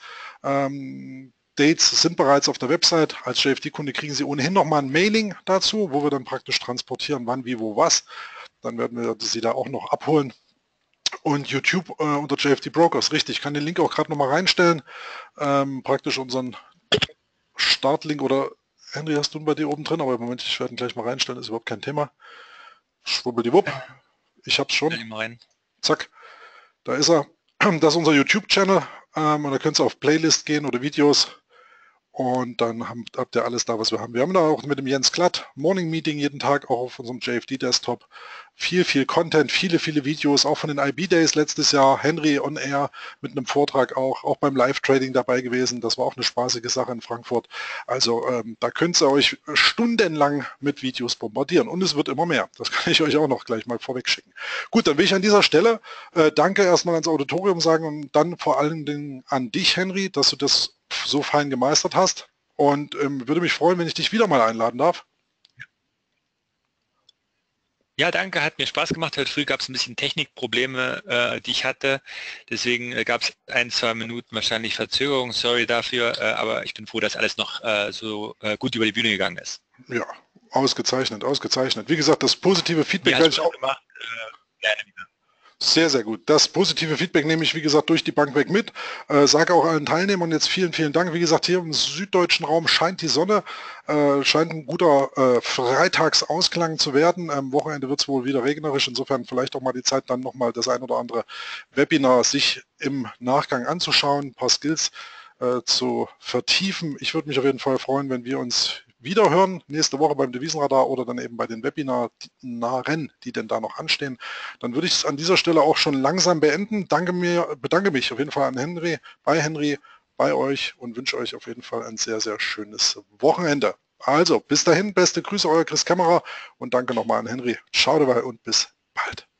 Dates sind bereits auf der Website. Als JFD-Kunde kriegen Sie ohnehin nochmal ein Mailing dazu, wo wir dann praktisch transportieren, wann, wie, wo, was. Dann werden wir Sie da auch noch abholen. Und YouTube unter JFD Brokers, richtig. Ich kann den Link auch gerade nochmal reinstellen. Praktisch unseren Startlink oder Henry, hast du ihn bei dir oben drin, aber im Moment, ich werde ihn gleich mal reinstellen, ist überhaupt kein Thema. Schwubbeldiwupp, ich hab's schon. Zack, da ist er. Das ist unser YouTube-Channel und da könnt ihr auf Playlist gehen oder Videos und dann habt ihr alles da, was wir haben. Wir haben da auch mit dem Jens Glatt Morning Meeting jeden Tag, auch auf unserem JFD Desktop. Viel Content, viele Videos, auch von den IB Days letztes Jahr. Henry on Air mit einem Vortrag auch beim Live-Trading dabei gewesen. Das war auch eine spaßige Sache in Frankfurt. Also da könnt ihr euch stundenlang mit Videos bombardieren und es wird immer mehr. Das kann ich euch auch noch gleich mal vorweg schicken. Gut, dann will ich an dieser Stelle danke erstmal ans Auditorium sagen und dann vor allen Dingen an dich, Henry, dass du das so fein gemeistert hast und würde mich freuen, wenn ich dich wieder mal einladen darf. Ja, danke, hat mir Spaß gemacht. Heute früh gab es ein bisschen Technikprobleme, die ich hatte. Deswegen gab es 1-2 Minuten wahrscheinlich Verzögerung. Sorry dafür, aber ich bin froh, dass alles noch so gut über die Bühne gegangen ist. Ja, ausgezeichnet. Wie gesagt, das positive Feedback werde ich auch gemacht. Gerne wieder. Sehr, sehr gut. Das positive Feedback nehme ich, wie gesagt, durch die Bank weg mit. Sage auch allen Teilnehmern jetzt vielen Dank. Wie gesagt, hier im süddeutschen Raum scheint die Sonne, scheint ein guter Freitagsausklang zu werden. Am Wochenende wird es wohl wieder regnerisch. Insofern vielleicht auch mal die Zeit, dann nochmal das ein oder andere Webinar sich im Nachgang anzuschauen, ein paar Skills zu vertiefen. Ich würde mich auf jeden Fall freuen, wenn wir uns wieder hören, nächste Woche beim Devisenradar oder dann eben bei den Webinaren, die denn da noch anstehen. Dann würde ich es an dieser Stelle auch schon langsam beenden. Bedanke mich auf jeden Fall an Henry, bei euch und wünsche euch auf jeden Fall ein sehr, sehr schönes Wochenende. Also, bis dahin, beste Grüße, euer Chris Kämmerer und danke nochmal an Henry. Ciao dabei und bis bald.